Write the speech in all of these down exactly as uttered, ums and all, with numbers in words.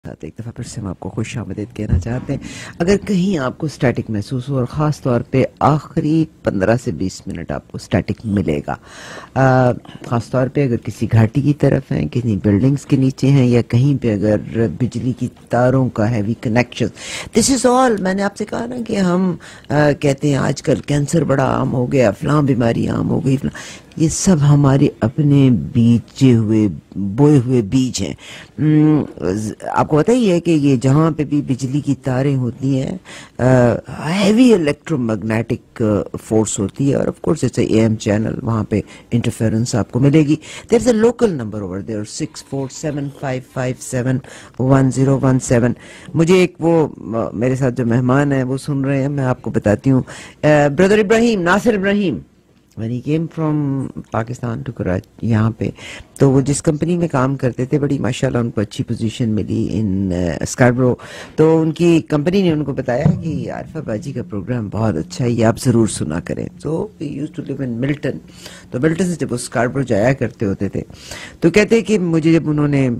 ایک دفعہ پھر سے ہم آپ کو خوش آمدید کہنا چاہتے ہیں. اگر کہیں آپ کو سٹیٹک محسوس ہو اور خاص طور پہ آخری پندرہ سے بیس منٹ آپ کو سٹیٹک ملے گا, خاص طور پہ اگر کسی گھاٹی کی طرف ہیں, کسی بلڈنگز کے نیچے ہیں, یا کہیں پہ اگر بجلی کی تاروں کا ہیوی کنیکشن, دس از آل. میں نے آپ سے کہا نا کہ ہم کہتے ہیں آج کل کینسر بڑا عام ہو گیا, فلاں بیماری عام ہو گئی, فلاں, یہ سب ہمارے اپنے بیجے ہوئے بوئے ہوئے بیج ہیں. آپ کو پتہ ہی ہے کہ یہ جہاں پہ بھی بجلی کی تاریں ہوتی ہیں ہیوی الیکٹرو میگنیٹک فورس ہوتی ہے, اور of course it's a A M channel, وہاں پہ انٹرفیرنس آپ کو ملے گی. There is a local number over there six four seven five five seven one zero one seven. مجھے ایک وہ میرے ساتھ جو مہمان ہیں وہ سن رہے ہیں, میں آپ کو بتاتی ہوں. Brother Ibrahim, Nasir Ibrahim, when he came from Pakistan to Karachi, یہاں پہ تو وہ جس کمپنی میں کام کرتے تھے, بڑی ماشاءاللہ ان کو اچھی پوزیشن ملی ان اسکاربرو, تو ان کی کمپنی نے ان کو بتایا کہ عارفہ باجی کا پروگرام بہت اچھا ہے, یہ آپ ضرور سنا کریں. تو we used to live in Milton, تو ملٹن سے جب وہ اسکاربرو جایا کرتے ہوتے تھے تو کہتے کہ مجھے جب انہوں نے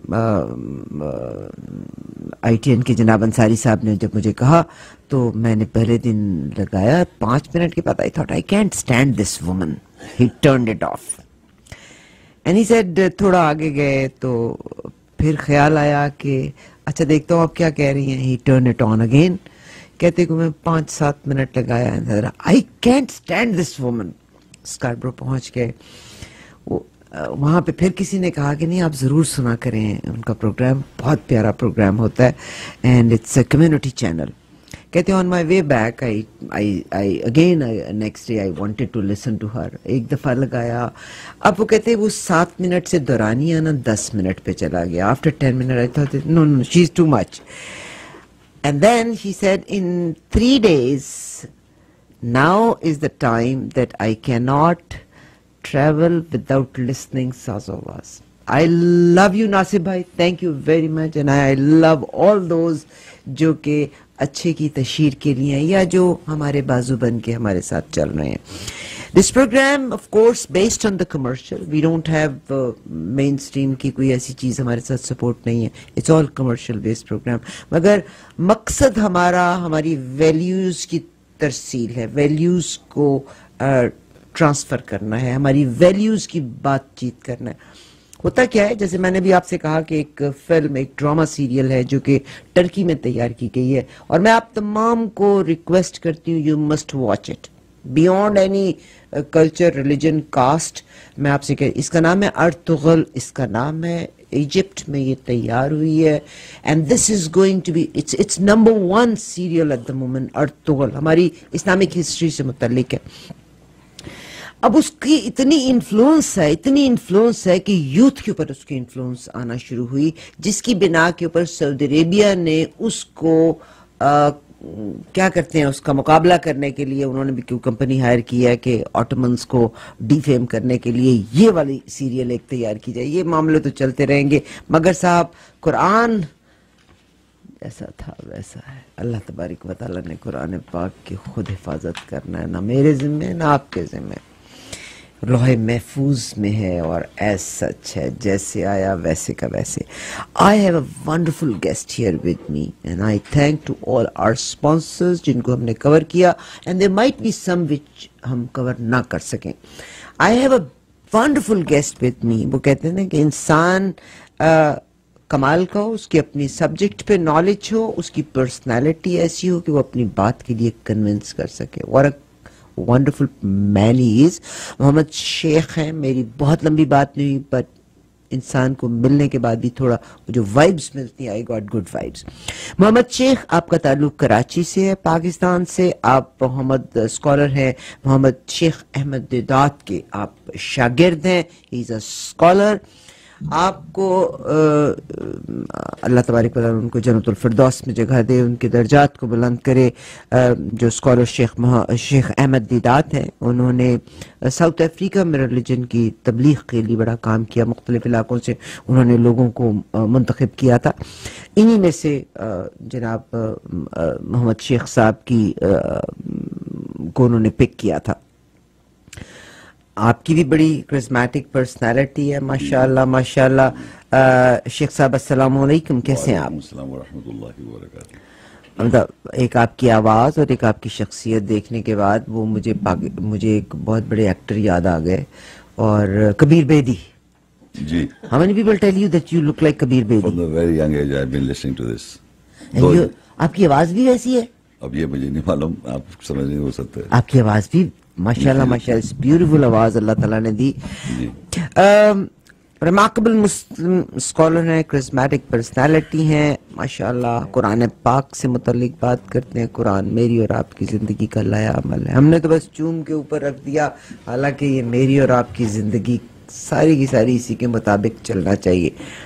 آئی ٹی این کے جناب انصاری صاحب نے جب مجھے کہا تو میں نے پہلے دن لگایا, پانچ منٹ کے بعد I thought I can't stand this woman. He turned it off. And he said تھوڑا آگے گئے تو پھر خیال آیا کہ اچھا دیکھتا ہوں آپ کیا کہہ رہی ہیں. He turned it on again. کہتے کہ میں پانچ سات منٹ لگایا, I can't stand this woman. Scarborough پہنچ گئے, وہاں پہ پھر کسی نے کہا کہ نہیں آپ ضرور سنا کریں, ان کا پروگرام بہت پیارا پروگرام ہوتا ہے, and it's a community channel. کہتے ہیں on my way back I I I again I, next day I wanted to listen to her. ایک دفعہ لگایا, اب وہ کہتے ہیں وہ سات منٹ سے دورانیہ نا دس منٹ پہ چلا گیا. After ten minutes I thought no no she's too much. And then she said in three days now is the time that I cannot travel without listening Sazovas. I love you Nasib bhai, thank you very much, and I love all those جو کہ اچھے کی تشہیر کے لیے ہیں یا جو ہمارے بازو بن کے ہمارے ساتھ چل رہے ہیں. This programme of course based on the commercial, we don't have mainstream کی کوئی ایسی چیز ہمارے ساتھ سپورٹ نہیں ہے, it's all commercial based programme, مگر مقصد ہمارا ہماری ویلیوز کی ترسیل ہے, ویلیوز کو ٹرانسفر کرنا ہے, ہماری ویلیوز کی بات چیت کرنا ہے. ہوتا کیا ہے, جیسے میں نے بھی آپ سے کہا کہ ایک فلم, ایک ڈراما سیریل ہے جو کہ ٹرکی میں تیار کی گئی ہے, اور میں آپ تمام کو ریکویسٹ کرتی ہوں you must watch it beyond any culture, religion, caste. میں آپ سے کہ اس کا نام ہے ارطغرل, اس کا نام ہے, ایجپٹ میں یہ تیار ہوئی ہے, and this is going to be it's it's number one serial at the moment. Ertugrul ہماری اسلامک ہسٹری سے متعلق ہے. اب اس کی اتنی انفلوئنس ہے, اتنی انفلوئنس ہے کہ یوتھ کے اوپر اس کی انفلوئنس آنا شروع ہوئی, جس کی بنا کے اوپر سعودی عربیہ نے اس کو آ, کیا کرتے ہیں اس کا مقابلہ کرنے کے لیے انہوں نے بھی کیوں کمپنی ہائر کی ہے کہ آٹومنز کو ڈیفیم کرنے کے لیے یہ والی سیریل ایک تیار کی جائے. یہ معاملے تو چلتے رہیں گے, مگر صاحب قرآن ایسا تھا ویسا ہے. اللہ تبارک و تعالیٰ نے قرآن پاک کی خود حفاظت کرنا ہے, نہ میرے ذمہ نہ آپ کے ذمہ, لوح محفوظ میں ہے اور ایز سچ ہے, جیسے آیا ویسے کا ویسے. I have a wonderful guest here with me and I thank to all our sponsors جن کو ہم نے کور کیا, and there might be some which ہم کور نہ کر سکیں. I have a wonderful guest with me. وہ کہتے ہیں نا کہ انسان کمال کا ہو, اس کی اپنی سبجیکٹ پہ نالج ہو, اس کی پرسنالٹی ایسی ہو کہ وہ اپنی بات کے لیے کنونس کر سکے. اور wonderful man he is. محمد شیخ ہیں, میری بہت لمبی بات نہیں ہوئی, بٹ انسان کو ملنے کے بعد بھی تھوڑا جو وائبز ملتی ہیں, I got good vibes. محمد شیخ, آپ کا تعلق کراچی سے ہے, پاکستان سے. آپ محمد اسکالر ہیں, محمد شیخ احمد دیدات کے آپ شاگرد ہیں. he is a scholar. آپ کو اللہ تبارک و تعالیٰ ان کو جنت الفردوس میں جگہ دے, ان کے درجات کو بلند کرے. جو اسکالر شیخ شیخ احمد دیدات ہیں, انہوں نے ساؤتھ افریقہ میں ریلیجن کی تبلیغ کے لیے بڑا کام کیا, مختلف علاقوں سے انہوں نے لوگوں کو منتخب کیا تھا. انہی میں سے جناب محمد شیخ صاحب کی کو انہوں نے پک کیا تھا. آپ کی بھی بڑی کرزمیٹک پرسنالٹی ہے ماشاءاللہ ماشاءاللہ. شیخ صاحب السلام علیکم، کیسے ہیں آپ؟ السلام ورحمۃ اللہ وبرکاتہ. مطلب ایک آپ کی آواز اور ایک آپ کی شخصیت دیکھنے کے بعد وہ مجھے مجھے ایک بہت بڑے ایکٹر یاد آ گئے، اور کبیر بیدی. جی. How many people tell you that you look like Kabir Bedi? From a very young age I've been listening to this. And you, آپ کی آواز بھی ویسی ہے؟ اب یہ مجھے نہیں معلوم، آپ سمجھ نہیں ہو سکتے. آپ کی آواز بھی ماشاءاللہ ماشاءاللہ بیوٹیفل آواز اللہ تعالیٰ نے دی. ریمارکیبل مسلم اسکالر ہیں، کرسمیٹک پرسنالٹی ہیں ماشاءاللہ، قرآن پاک سے متعلق بات کرتے ہیں. قرآن میری اور آپ کی زندگی کا لایا عمل ہے. ہم نے تو بس چوم کے اوپر رکھ دیا، حالانکہ یہ میری اور آپ کی زندگی ساری کی ساری اسی کے مطابق چلنا چاہیے.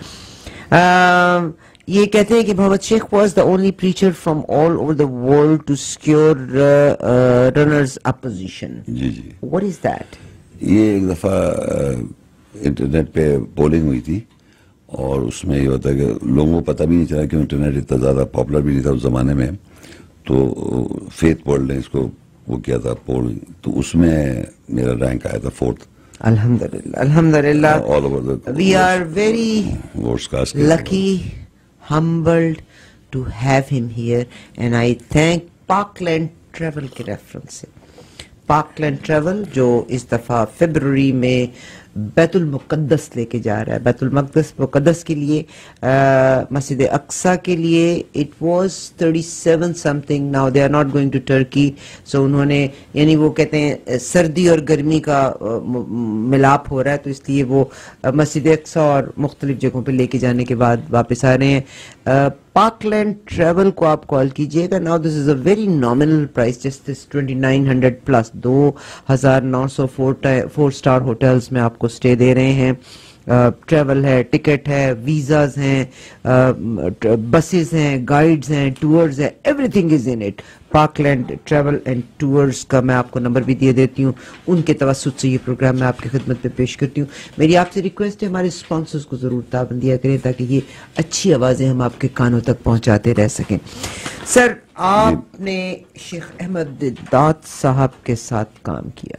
یہ کہتے ہیں کہ Muhammad Sheikh was the only preacher from all over the world to secure runners up position. جی جی. What is that? یہ ایک دفعہ انٹرنیٹ پہ پولنگ ہوئی تھی، اور اس میں یہ ہوتا ہے کہ لوگوں کو پتہ بھی نہیں چلا کہ انٹرنیٹ اتنا زیادہ پاپولر بھی نہیں تھا اس زمانے میں. تو فیتھ ورلڈ نے اس کو وہ کیا تھا پولنگ، تو اس میں میرا رینک آیا تھا فورتھ. الحمدللہ الحمدللہ. We are very lucky, humbled to have him here, and I thank Parkland Travel کے ریفرنس سے. پارکلینڈ ٹریول جو اس دفعہ فیبروری میں بیت المقدس لے کے جا رہا ہے، بیت المقدس مقدس کے لیے، مسجد اقصیٰ کے لیے. It was thirty seven something, now they are not going to Turkey. So انہوں نے، یعنی وہ کہتے ہیں سردی اور گرمی کا ملاپ ہو رہا ہے، تو اس لیے وہ مسجد اقصیٰ اور مختلف جگہوں پہ لے کے جانے کے بعد واپس آ رہے ہیں. پارکلینڈ ٹریول کو آپ کال کیجئے گا. Now this is a very nominal price, just this twenty nine hundred plus دو ہزار نو سو فور فور اسٹار ہوٹلس میں آپ کو اسٹے دے رہے ہیں. ٹریول ہے، ٹکٹ ہے، ویزاز ہیں، بسز ہیں، گائیڈز ہیں، ٹورز ہیں، everything is in it. Parkland travel and tours کا میں آپ کو نمبر بھی دے دیتی ہوں. ان کے توسط سے یہ پروگرام میں آپ کی خدمت میں پیش کرتی ہوں. میری آپ سے ریکویسٹ ہے ہمارے اسپانسرز کو ضرور تعاون دیا کریں تاکہ یہ اچھی آوازیں ہم آپ کے کانوں تک پہنچاتے رہ سکیں. سر، آپ نے شیخ احمد داد صاحب کے ساتھ کام کیا،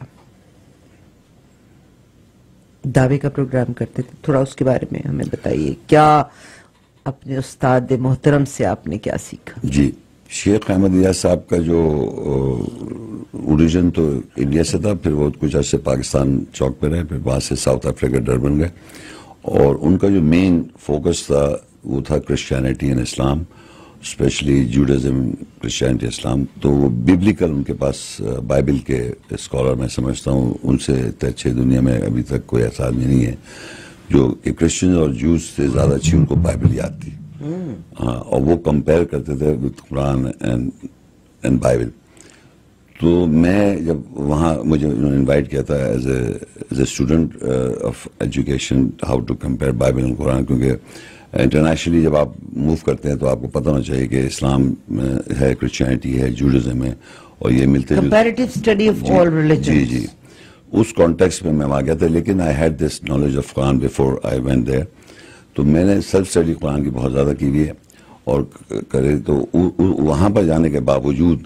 دعوے کا پروگرام کرتے تھے، تھوڑا اس کے بارے میں ہمیں بتائیے. کیا اپنے استاد محترم سے آپ نے کیا سیکھا؟ جی. شیخ احمد داد صاحب کا جو اوریجن تو انڈیا سے تھا، پھر وہ کچھ عرصے پاکستان چوک پہ رہے، پھر وہاں سے ساؤتھ افریقہ ڈربن گئے، اور ان کا جو مین فوکس تھا وہ تھا Christianity and Islam, especially Judaism, Christianity, Islam. تو وہ بیبلیکل ان کے پاس بائبل کے اسکالر میں سمجھتا ہوں ان سے اتنے اچھے دنیا میں ابھی تک کوئی ایسا آدمی نہیں ہے جو کہ کرسچن اور جوز سے زیادہ اچھی ان کو بائبل یاد تھی. ہاں، اور وہ کمپیئر کرتے تھے وتھ قرآن اینڈ بائبل. تو میں جب وہاں مجھے انہوں نے انوائٹ کیا تھا as a as a student of education how to compare Bible and Quran, کیونکہ انٹرنیشنلی جب آپ موو کرتے ہیں تو آپ کو پتہ ہونا چاہیے کہ اسلام ہے، کرسچینٹی ہے، جوڈازم ہے، اور یہ ملتے comparative study of all religions. جی جی. اس کانٹیکسٹ میں میں وہاں گیا تھا، لیکن I had this knowledge of Quran before I went there. تو میں نے سیلف اسٹڈی قرآن کی بہت زیادہ کی ہوئی ہے اور کرے. تو وہاں پر جانے کے باوجود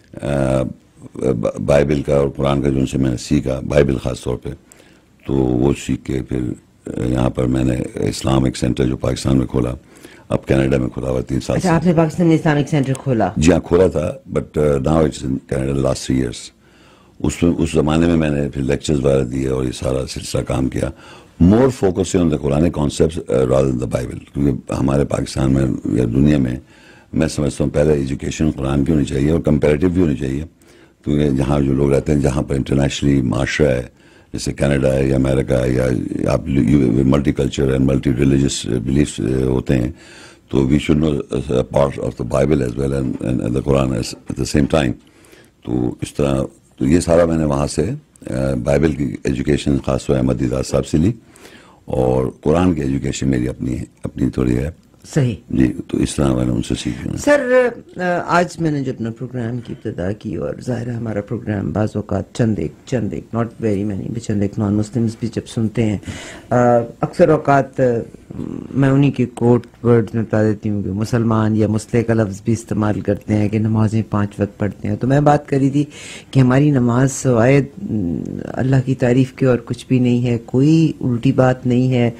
بائبل کا اور قرآن کا جو ان سے میں نے سیکھا، بائبل خاص طور پہ، تو وہ سیکھ کے پھر یہاں پر میں نے اسلامک سینٹر جو پاکستان میں کھولا، اب کینیڈا میں کھولا ہوا تین سال سے. اچھا، آپ نے پاکستان میں اسلامک سینٹر کھولا؟ جی ہاں، کھولا تھا، but now it's in Canada last three years. اس میں اس زمانے میں میں نے پھر لیکچرز وغیرہ دیے اور یہ سارا سلسلہ کام کیا. More focus on the Quran concepts rather than the Bible, کیونکہ ہمارے پاکستان میں یا دنیا میں میں سمجھتا ہوں پہلے ایجوکیشن قرآن کی ہونی چاہیے اور کمپیریٹیو بھی ہونی چاہیے، کیونکہ جہاں جو لوگ رہتے ہیں، جہاں پر انٹرنیشنلی معاشرہ ہے، جیسے کینیڈا ہے یا امریکہ ہے، یا آپ multi culture and multi religious beliefs ہوتے ہیں، تو we should know part of the Bible as well and the Quran at the same time. تو اس طرح تو یہ سارا میں نے وہاں سے بائبل کی ایجوکیشن خاص طور احمد داد صاحب سے لی، اور قرآن کی ایجوکیشن میری اپنی اپنی تھوڑی ہے. صحیح. جی. تو اس طرح میں نے ان سے سیکھی. سر، آج میں نے جو اپنا پروگرام کی ابتدا کی، اور ظاہر ہے ہمارا پروگرام بعض اوقات چند ایک چند ایک ناٹ ویری مینی چند ایک نان مسلمس بھی جب سنتے ہیں، اکثر اوقات میں انہی کے کوٹ ورڈ میں بتا دیتی ہوں کہ مسلمان یا مسلح کا لفظ بھی استعمال کرتے ہیں کہ نمازیں پانچ وقت پڑھتے ہیں. تو میں بات کری تھی کہ ہماری نماز سوائے اللہ کی تعریف کے اور کچھ بھی نہیں ہے، کوئی الٹی بات نہیں ہے.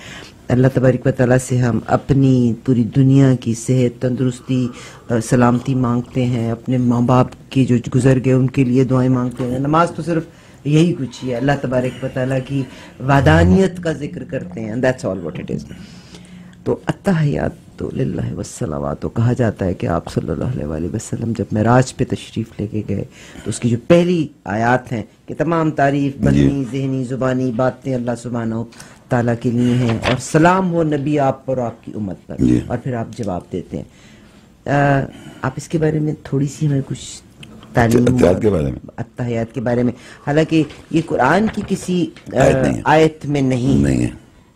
اللہ تبارک و تعالیٰ سے ہم اپنی پوری دنیا کی صحت تندرستی سلامتی مانگتے ہیں, اپنے ماں باپ کی جو گزر گئے ان کے لیے دعائیں مانگتے ہیں. نماز تو صرف یہی کچھ ہی ہے, اللہ تبارک و تعالیٰ کی وحدانیت کا ذکر کرتے ہیں, that's all what it is. تو التحیات تو للہ والصلوات تو کہا جاتا ہے کہ آپ صلی اللہ علیہ وآلہ وسلم جب معراج پہ تشریف لے کے گئے تو اس کی جو پہلی آیات ہیں کہ تمام تعریف بدنی ذہنی زبانی باتیں اللہ سبحانہ تعالیٰ کے لیے ہیں اور سلام ہو نبی آپ پر اور آپ کی امت پر, اور پھر آپ جواب دیتے ہیں. آپ اس کے بارے میں تھوڑی سی ہمیں کچھ تعلیم کے بارے میں التحیات کے بارے میں, حالانکہ یہ قرآن کی کسی آیت میں نہیں نہیں ہے,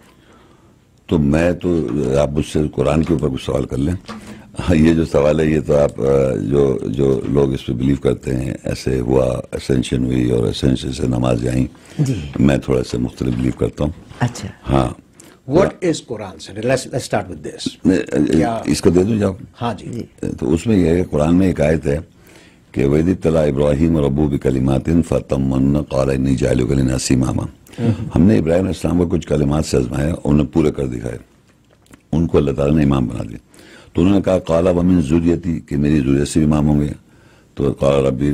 تو میں تو آپ مجھ سے قرآن کے اوپر کچھ سوال کر لیں. یہ جو سوال ہے یہ تو آپ جو جو لوگ اس پہ بلیو کرتے ہیں ایسے ہوا, اسینشن ہوئی اور اسینشن سے نماز آئیں, میں تھوڑا سا مختلف بلیو کرتا ہوں. اچھا ہاں, What is Quran? Let's let's start with this. اس کو دے دوں جاؤ. ہاں جی, تو اس میں یہ ہے کہ قرآن میں ایک آیت ہے کہ وَإِذِ ابْتَلَىٰ إِبْرَاهِيمَ رَبُّهُ بِكَلِمَاتٍ فَأَتَمَّهُنَّ قَالَ إِنِّي جَاعِلُكَ لِلنَّاسِ إِمَامًا. ہم نے ابراہیم علیہ السلام کو کچھ کلمات سے آزمایا, انہیں پورے کر دکھائے, ان کو اللہ تعالیٰ نے امام بنا دیا. تو انہوں نے کہا قَالَ وَمِن ذُرِّيَّتِي کہ میری ذریت سے امام ہوں گے. تو قَالَ رَبِّ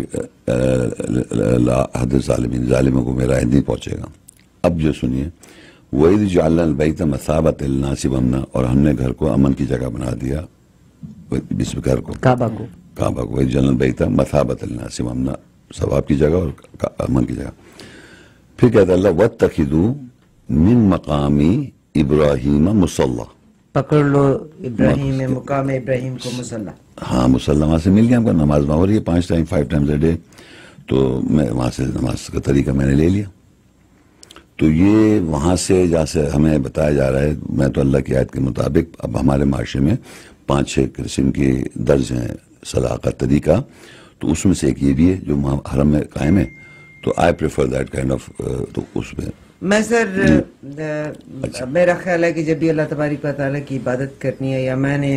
لَا أَحْدِ الظَّالِمِينَ, ظالموں کو میرا عہد نہیں پہنچے گا. اب جو سنیے, وَإِذْ جَعَلْنَا الْبَيْتَ مَثَابَةً لِلنَّاسِ وَأَمْنًا, اور ہم نے گھر کو امن کی جگہ بنا دیا, اس گھر کو کعبہ کو کعبہ کو وَإِذْ جَعَلْنَا الْبَيْتَ مَثَابَةً لِلنَّاسِ وَأَمْنًا, ثواب کی جگہ اور امن کی جگہ. پھر کہتا ہے اللہ وَاتَّخِذُوا مِن مَقَامِ إِبْرَاهِيمَ مُصَلًّى, پکڑ لو ابراہیم مقام ابراہیم کو مصلی. ہاں مصلی وہاں سے مل گیا, ہم کو نماز وہاں ہو رہی ہے پانچ time five times a day, تو میں وہاں سے نماز کا طریقہ میں نے لے لیا. تو یہ وہاں سے جہاں سے ہمیں بتایا جا رہا ہے, میں تو اللہ کی آیت کے مطابق اب ہمارے معاشرے میں پانچ چھ قسم کے درج ہیں صلاح کا طریقہ, تو اس میں سے ایک یہ بھی ہے جو حرم میں قائم ہے, تو I prefer that kind of. تو اس میں میں سر میرا خیال ہے کہ جب بھی اللہ تبارک و تعالیٰ کی عبادت کرنی ہے, یا میں نے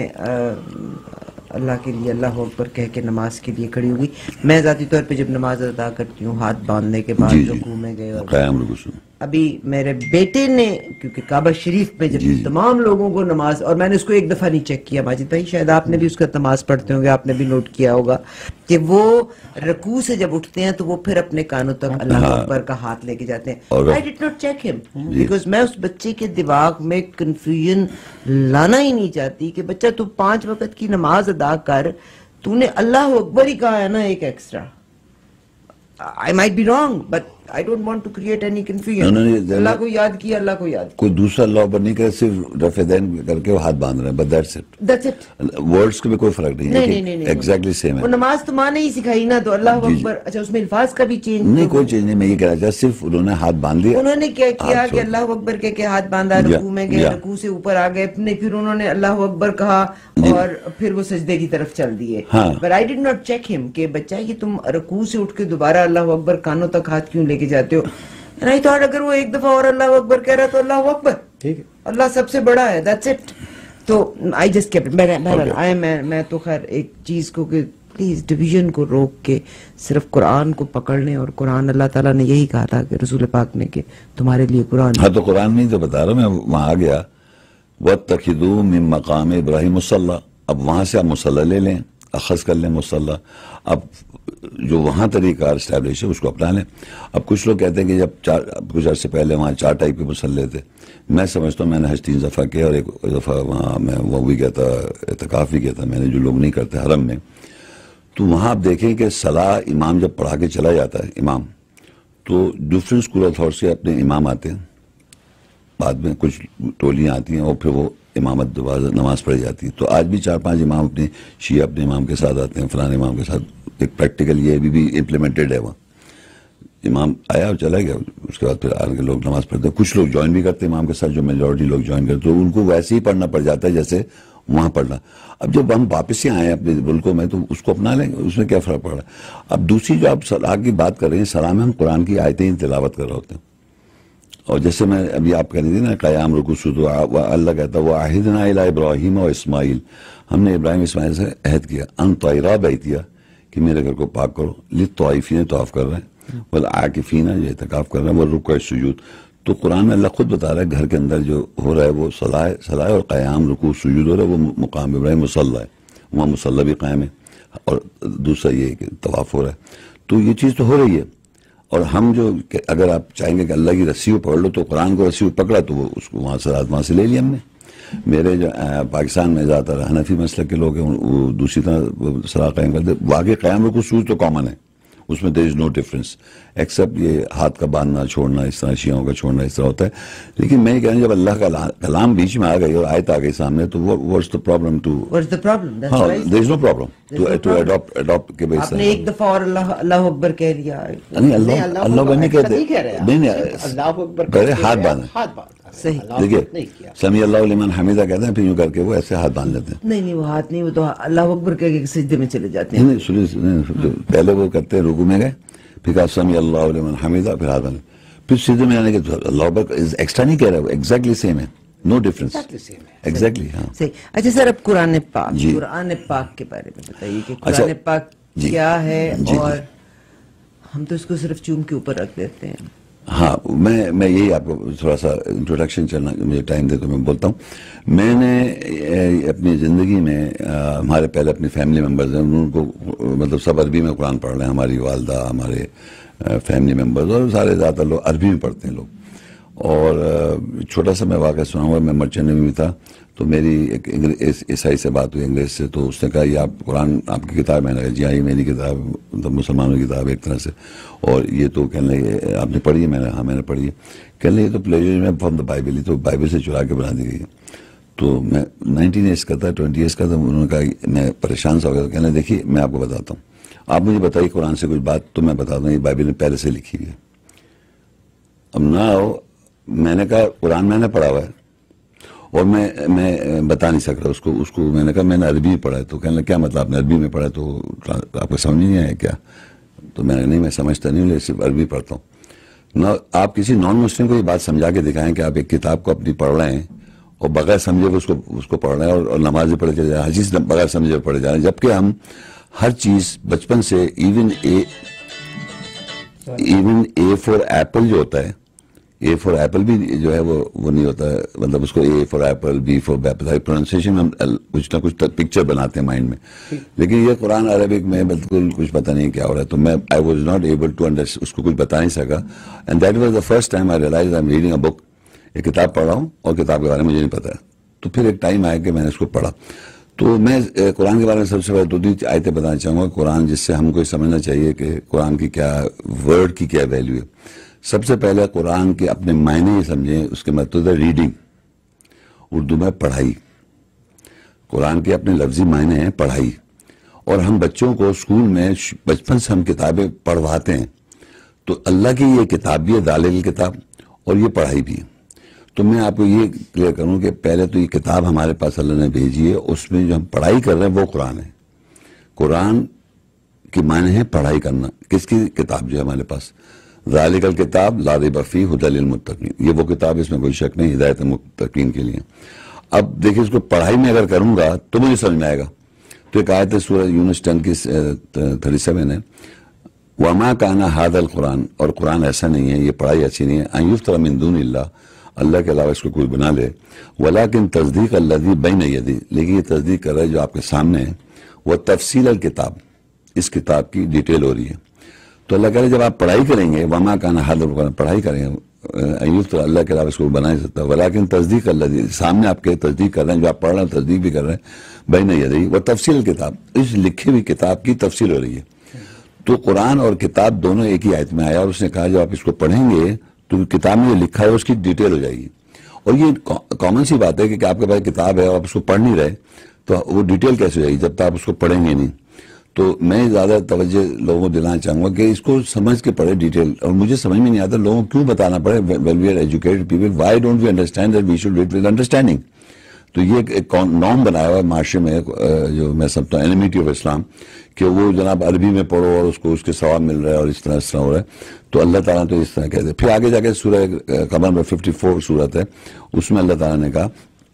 اللہ کے لیے اللہ اکبر کہہ کے نماز کے لیے کھڑی ہوگی, میں ذاتی طور پہ جب نماز ادا کرتی ہوں ہاتھ باندھنے کے بعد رکوع میں گئے, اور قیام رکوع. ابھی میرے بیٹے نے کیونکہ کعبہ شریف میں جب تمام لوگوں کو نماز, اور میں نے اس کو ایک دفعہ نہیں چیک کیا ماجد بھائی, شاید آپ نے بھی اس کا نماز پڑھتے ہوں گے, آپ نے بھی نوٹ کیا ہوگا کہ وہ رکوع سے جب اٹھتے ہیں تو وہ پھر اپنے کانوں تک اللہ اکبر کا ہاتھ لے کے جاتے ہیں. I did not check him because میں اس بچے کے دماغ میں کنفیوژن لانا ہی نہیں چاہتی کہ بچہ تو پانچ وقت کی نماز ادا کر, تو نے اللہ اکبر ہی کہا ہے نا ایک extra. I might be wrong, but I don't want to create any confusion. No, no, no, اللہ کو یاد کیا, اللہ کو یاد کوئی دوسرا اللہ اکبر نہیں کرے, صرف رفع دین کر کے وہ ہاتھ باندھ رہے ہیں, but that's it. That's it. Words کے بھی کوئی فرق نہیں ہے, نہیں نہیں نہیں ایگزیکٹلی سیم ہے. وہ نماز تو ماں نے ہی سکھائی نا, تو اللہ اکبر, اچھا اس میں الفاظ کا بھی چینج نہیں, کوئی چینج نہیں. میں یہ کہہ رہا تھا صرف انہوں نے ہاتھ باندھ لیا. انہوں نے کیا کیا کہ اللہ اکبر کہہ کے ہاتھ باندھا, رکوع میں گئے, رکوع سے اوپر آ گئے, پھر انہوں نے اللہ اکبر کہا اور پھر وہ سجدے کی طرف چل دیے. But I did not check him کہ بچہ یہ تم رکوع سے اٹھ کے دوبارہ اللہ اکبر کانوں تک ہاتھ کیوں لے کے جاتے ہو. نہیں تو اگر وہ ایک دفعہ اور اللہ اکبر کہہ رہا تو اللہ اکبر, ٹھیک ہے, اللہ سب سے بڑا ہے, that's it. تو I just kept it. میں تو خیر ایک چیز کو کہ پلیز ڈویژن کو روک کے صرف قرآن کو پکڑ لیں, اور قرآن اللہ تعالیٰ نے یہی کہا تھا کہ رسول پاک نے کہ تمہارے لیے قرآن. ہاں تو قرآن میں تو بتا رہا ہوں, میں وہاں آ گیا وَاتَّخِذُوا مِن مَقَامِ إِبْرَاهِيمَ مُصَلًّى, اب وہاں سے آپ مصلی لے لیں, اخذ کر لیں مصلی, اب جو وہاں طریقہ اسٹیبلش ہے اس کو اپنا لیں. اب کچھ لوگ کہتے ہیں کہ جب چار کچھ عرصے پہلے وہاں چار ٹائپ کے مصلے تھے, میں سمجھتا ہوں میں نے حج تین دفعہ کیا, اور ایک دفعہ وہاں میں وہ بھی کیا تھا, اعتکاف بھی کیا تھا میں نے, جو لوگ نہیں کرتے حرم میں. تو وہاں آپ دیکھیں کہ صلاح امام جب پڑھا کے چلا جاتا ہے امام, تو ڈفرینٹ اسکول آف تھاٹ سے اپنے امام آتے ہیں, بعد میں کچھ ٹولیاں آتی ہیں, اور پھر وہ امامت دوبارہ نماز پڑھی جاتی ہے. تو آج بھی چار پانچ امام اپنے شیعہ اپنے امام کے ساتھ آتے ہیں, فلاں امام کے ساتھ. ایک پریکٹیکل یہ بھی بھی امپلیمنٹڈ ہے, وہاں امام آیا اور چلا گیا, اس کے بعد پھر آگے لوگ نماز پڑھتے ہیں. کچھ لوگ جوائن بھی کرتے ہیں امام کے ساتھ, جو میجورٹی لوگ جوائن کرتے ہیں, تو ان کو ویسے ہی پڑھنا پڑ جاتا ہے جیسے وہاں پڑھنا. اب جب ہم واپس سے آئے اپنے ملکوں میں تو اس کو اپنا لیں گے, اس میں کیا فرق پڑ رہا ہے. اب دوسری جو آپ صلاح کی بات کر رہے ہیں, سلام میں ہم قرآن کی آیتیں تلاوت کر رہے ہوتے ہیں, اور جیسے میں ابھی آپ کہہ رہی تھی نا قیام رکوع سجود, اللہ کہتا ہے وَعَهِدْنَا إِلَىٰ إِبْرَاهِيمَ وَإِسْمَاعِيلَ, ہم نے ابراہیم اسماعیل سے عہد کیا, أَن طَهِّرَ بَيْتِيَ کہ میرے گھر کو پاک کرو, لِلطَّائِفِينَ طواف کر رہے ہیں, والعاکفین جو اعتکاف کر رہے ہیں, والرکوع السجود, تو قرآن میں اللہ خود بتا رہا ہے گھر کے اندر جو ہو رہا ہے وہ صلاح صلاح اور قیام رکوع سجود ہو رہا ہے، وہ مقام ابراہیم مصلی ہے، وہاں مصلی بھی قائم ہے، اور دوسرا یہ کہ طواف ہو رہا ہے. تو یہ چیز تو ہو رہی ہے. اور ہم جو کہ اگر آپ چاہیں گے کہ اللہ کی رسی کو پکڑ لو، تو قرآن کو رسی کو پکڑا تو وہ اس کو وہاں سے وہاں سے لے لیا ہم نے. میرے جو پاکستان میں زیادہ تر حنفی مسلک کے لوگ ہیں وہ دوسری طرح صلاح قائم کرتے. واقعی قیام رکوع سجود تو کامن ہے، اس میں دیر از نو ڈفرینس ایکسیپٹ یہ ہاتھ کا باندھنا چھوڑنا، اس طرح شیعوں کا چھوڑنا اس طرح ہوتا ہے. لیکن میں یہ کہہ رہا ہوں جب اللہ کا کلام بیچ میں آ گئی اور آیت آ گئی سامنے تو what's the problem to What's the problem? That's ہاں right. There is no problem There's no to to problem. Adapt adapt کے آپ نے ایک دفعہ اور اللہ اللہ اکبر کہہ لیا. نہیں اللہ اللہ اکبر نہیں کہتے، نہیں نہیں اللہ اکبر پہلے ہاتھ باندھیں. ہاتھ باندھ صحیح. دیکھیے سمیع اللہ لمن حمیدہ کہتے ہیں پھر یوں کر کے وہ ایسے ہاتھ باندھ لیتے ہیں. نہیں نہیں وہ ہاتھ نہیں، وہ تو اللہ اکبر کہہ کے سجدے میں چلے جاتے ہیں. نہیں سنیے، پہلے وہ کرتے ہیں رکوع میں گئے، پھر کہا سمیع اللہ لمن حمیدہ، پھر ہاتھ باندھ، پھر سجدے میں جانے کے اللہ اکبر ایکسٹرا نہیں کہہ رہا، وہ ایگزیکٹلی سیم ہے، نو ڈفرینس ایگزیکٹلی. ہاں صحیح. اچھا سر اب قرآن پاک، جی. قرآن پاک کے بارے میں بتائیے کہ اچھا. قرآن پاک جی. کیا ہے، جی. اور ہم تو اس کو صرف چوم کے اوپر رکھ دیتے ہیں. ہاں میں میں یہی آپ کو تھوڑا سا انٹروڈکشن چلنا مجھے ٹائم دے تو میں بولتا ہوں. میں نے اپنی زندگی میں ہمارے پہلے اپنی فیملی ممبرز ہیں ان کو مطلب سب عربی میں قرآن پڑھ رہے ہیں، ہماری والدہ، ہمارے فیملی ممبرز اور سارے زیادہ تر لوگ عربی میں پڑھتے ہیں لوگ. اور چھوٹا سا میں واقعہ سناؤں گا. میں مرچنٹ میں بھی تھا تو میری ایک عیسائی سے بات ہوئی انگریز سے، تو اس نے کہا یہ آپ قرآن آپ کی کتاب. میں نے کہا جی ہاں یہ میری کتاب، مطلب مسلمانوں کی کتاب ایک طرح سے، اور یہ تو کہنے لگے آپ نے پڑھی ہے؟ میں نے ہاں میں نے پڑھی ہے. کہنے لگے یہ تو پلیجرزم فرام دا بائبل، یہ تو بائبل سے چرا کے بنا دی گئی ہے. تو میں نائنٹین ایئرس کا تھا، ٹوئنٹی ایئرس کا تھا. انہوں نے کہا میں پریشان سا ہو گیا. کہنے دیکھیے میں آپ کو بتاتا ہوں، آپ مجھے بتائیے قرآن سے کچھ بات تو میں بتاتا ہوں یہ بائبل میں پہلے سے لکھی ہوئی ہے. اب نہ ہو میں نے کہا قرآن میں نے پڑھا ہوا ہے اور میں میں بتا نہیں سک رہا اس کو اس کو میں نے کہا میں نے عربی میں پڑھا ہے. تو کہنے لگا کیا مطلب آپ نے عربی میں پڑھا ہے تو آپ کو سمجھ نہیں آیا کیا؟ تو میں نے نہیں میں سمجھتا نہیں ہوں، صرف عربی پڑھتا ہوں. نہ آپ کسی نان مسلم کو یہ بات سمجھا کے دکھائیں کہ آپ ایک کتاب کو اپنی پڑھ رہے ہیں اور بغیر سمجھے اس کو اس کو پڑھ رہے ہیں اور نمازیں پڑھے چلے جا رہے ہیں، ہر چیز بغیر سمجھے پڑھے جا رہے ہیں، جبکہ ہم ہر چیز بچپن سے even A even A for apple جو ہوتا ہے، اے فور ایپل بھی جو ہے وہ وہ نہیں ہوتا ہے، مطلب اس کو A for apple, B for بیپل پروننسیشن میں ہم کچھ نہ کچھ پکچر بناتے ہیں مائنڈ میں. لیکن یہ قرآن عربک میں بالکل کچھ پتہ نہیں کیا ہو رہا ہے. تو میں I was not able to understand, اس کو کچھ بتا نہیں سکا. And that was the first time I realise I am reading a book. ایک کتاب پڑھ رہا ہوں اور کتاب کے بارے میں مجھے نہیں پتا ہے. تو پھر ایک ٹائم آیا کہ میں نے اس کو پڑھا. تو میں قرآن کے بارے میں سب سے پہلے دو تین آیتیں بتانا چاہوں گا قرآن، جس سے ہم کو سمجھنا چاہیے کہ قرآن کی کیا ورڈ کی کیا ویلیو ہے. سب سے پہلے قرآن کے اپنے معنی یہ سمجھیں، اس کے مطلب ہے ریڈنگ، اردو میں پڑھائی. قرآن کے اپنے لفظی معنی ہیں پڑھائی. اور ہم بچوں کو اسکول میں بچپن سے ہم کتابیں پڑھواتے ہیں. تو اللہ کی یہ کتاب بھی ہے، دالل کتاب، اور یہ پڑھائی بھی ہے. تو میں آپ کو یہ کلیئر کروں کہ پہلے تو یہ کتاب ہمارے پاس اللہ نے بھیجی ہے، اس میں جو ہم پڑھائی کر رہے ہیں وہ قرآن ہے. قرآن کی معنی ہے پڑھائی کرنا. کس کی کتاب جو ہے ہمارے پاس؟ ذالک الکتاب لا ریب فیہ ھدی للمتقین، یہ وہ کتاب، اس میں کوئی شک نہیں، ہدایت متقین کے لیے. اب دیکھیں اس کو پڑھائی میں اگر کروں گا تو مجھے سمجھ میں آئے گا. تو ایک آیت ہے سورہ یونس ٹین کی تھرٹی سیون ہے، وما کان ھذا القرآن، اور قرآن ایسا نہیں ہے، یہ پڑھائی اچھی نہیں ہے، ان یفتر من دون اللہ، اللہ کے علاوہ اس کو کوئی بنا لے، ولیکن تصدیق الذی بین یدی، لیکن یہ تصدیق کر رہا ہے جو آپ کے سامنے ہے، وہ تفصیل الکتاب، اس کتاب کی ڈیٹیل ہو رہی ہے. تو اللہ کہہ رہے جب آپ پڑھائی کریں گے، وما کان ھذا القرآن، پڑھائی کریں گے، تو اللہ کے علاوہ اس کو بنا نہیں سکتا، ولیکن تصدیق الذی، سامنے آپ کے تصدیق کر رہے ہیں، جو آپ پڑھ رہے ہیں تصدیق بھی کر رہے ہیں، بین یدی، وہ تفصیل کتاب، اس لکھی ہوئی کتاب کی تفصیل ہو رہی ہے. تو قرآن اور کتاب دونوں ایک ہی آیت میں آیا، اور اس نے کہا جب آپ اس کو پڑھیں گے تو کتاب میں جو لکھا ہے اس کی ڈیٹیل ہو جائے گی. اور یہ کامن سی بات ہے کہ آپ کے پاس کتاب ہے اور آپ اس کو پڑھ نہیں رہے تو وہ ڈیٹیل کیسے ہو جائے گی جب تک آپ اس کو پڑھیں گے نہیں. تو میں زیادہ توجہ لوگوں کو دلانا چاہوں گا کہ اس کو سمجھ کے پڑھے ڈیٹیل. اور مجھے سمجھ میں نہیں آتا لوگوں کو کیوں بتانا پڑے، well we are educated people, why don't we understand that we should read with understanding. تو یہ ایک نارم بنایا ہوا ہے معاشرے میں، جو میں سمجھتا ہوں اینیمیٹی آف اسلام، کہ وہ جناب عربی میں پڑھو اور اس کو اس کے ثواب مل رہا ہے اور اس طرح اس طرح ہو رہا ہے. تو اللہ تعالیٰ تو اس طرح کہتے ہیں. پھر آگے جا کے سورہ قمر میں ففٹی فور سورت ہے، اس میں اللہ تعالیٰ نے کہا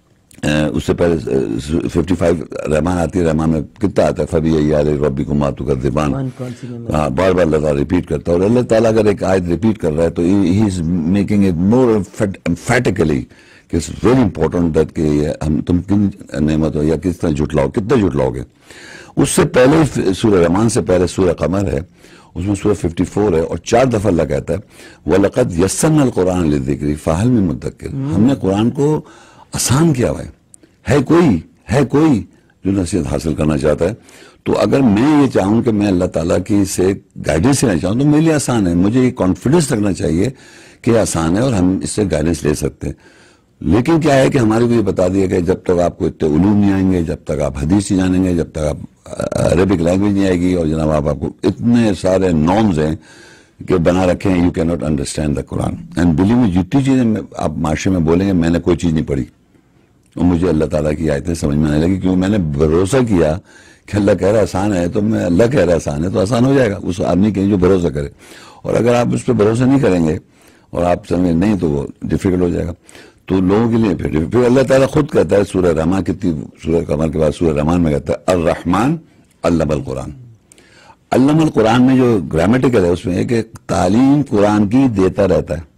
اس سے پہلے ففٹی فائیو رحمان آتی ہے، رحمان میں کتنا آتا ہے فبی ایال ربکما تکذبان، ہاں بار بار اللہ تعالیٰ ریپیٹ کرتا ہے. اور اللہ تعالیٰ اگر ایک آیت ریپیٹ کر رہا ہے تو ہی از میکنگ اٹ مور امفیٹیکلی کہ اٹس ویری امپورٹنٹ دیٹ کہ ہم تم کن نعمت ہو یا کس طرح جھٹلاؤ، کتنا جھٹلاؤ گے. اس سے پہلے سورہ رحمان سے پہلے سورہ قمر ہے، اس میں سورہ ففٹی فور ہے، اور چار دفعہ اللہ کہتا ہے وَلَقَدْ يَسَّرْنَا الْقُرْآنَ لِلذِّكْرِ فَهَلْ مِن مُدَّكِرٍ. ہم نے قرآن کو آسان کیا ہوا ہے. ہے کوئی ہے کوئی جو نصیحت حاصل کرنا چاہتا ہے. تو اگر میں یہ چاہوں کہ میں اللہ تعالیٰ کی سے گائیڈنس لینا چاہوں تو میرے لیے آسان ہے. مجھے یہ کانفیڈنس رکھنا چاہیے کہ آسان ہے اور ہم اس سے گائیڈنس لے سکتے ہیں. لیکن کیا ہے کہ ہمارے کو یہ بتا دیا کہ جب تک آپ کو اتنے علوم نہیں آئیں گے، جب تک آپ حدیث نہیں جانیں گے، جب تک آپ عربک لینگویج نہیں آئے گی، اور جناب آپ آپ کو اتنے سارے نارمز ہیں کہ بنا رکھے ہیں، you can not understand the Quran. And believe me, جتنی چیزیں آپ معاشرے میں بولیں گے میں نے کوئی چیز نہیں پڑھی اور مجھے اللہ تعالیٰ کی آیتیں سمجھ میں آنے لگی، کیونکہ میں نے بھروسہ کیا کہ اللہ کہہ رہا ہے آسان ہے تو میں اللہ کہہ رہا ہے آسان ہے تو آسان ہو جائے گا اس آدمی کے جو بھروسہ کرے. اور اگر آپ اس پہ بھروسہ نہیں کریں گے اور آپ سمجھیں نہیں تو وہ ڈیفیکلٹ ہو جائے گا. تو لوگوں کے لیے پھر پھر اللہ تعالیٰ خود کہتا ہے سورہ رحمان، کتنی سورہ قمر کے بعد سورہ رحمان میں کہتا ہے الرحمن علم القرآن. علم القرآن میں جو گرامیٹیکل ہے اس میں ہے کہ تعلیم قرآن کی دیتا رہتا ہے.